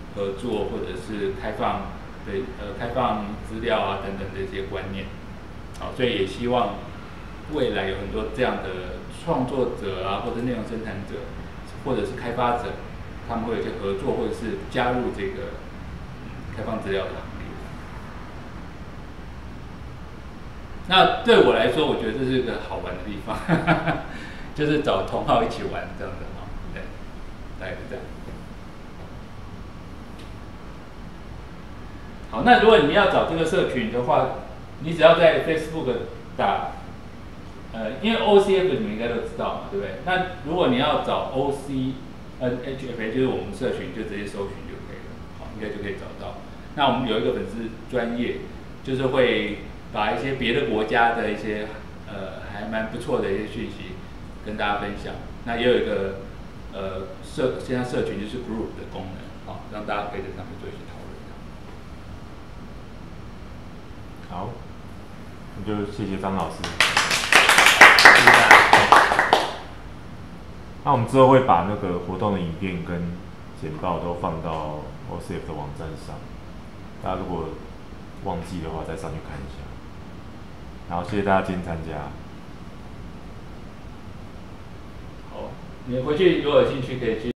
合作或者是开放资料啊等等这些观念。好，所以也希望未来有很多这样的创作者啊，或者内容生产者，或者是开发者，他们会有一些合作，或者是加入这个开放资料的行列。那对我来说，我觉得这是一个好玩的地方，就是找同好一起玩这样的哈，对，大概是这样。好，那如果你要找这个社群的话，你只要在 Facebook 打，因为 OCF 你们应该都知道嘛，对不对？那如果你要找 HFA 就是我们社群，就直接搜寻就可以了，好，应该就可以找到。那我们有一个粉丝专页，就是会把一些别的国家的一些还蛮不错的一些讯息跟大家分享。那也有一个现在社群就是 group 的功能，好，让大家可以在上面做一些讨论。 好，那就谢谢张老师。 谢谢大家。 那我们之后会把那个活动的影片跟简报都放到 OCF 的网站上，大家如果忘记的话，再上去看一下。然后谢谢大家今天参加。 好，你们回去如果有兴趣可以去。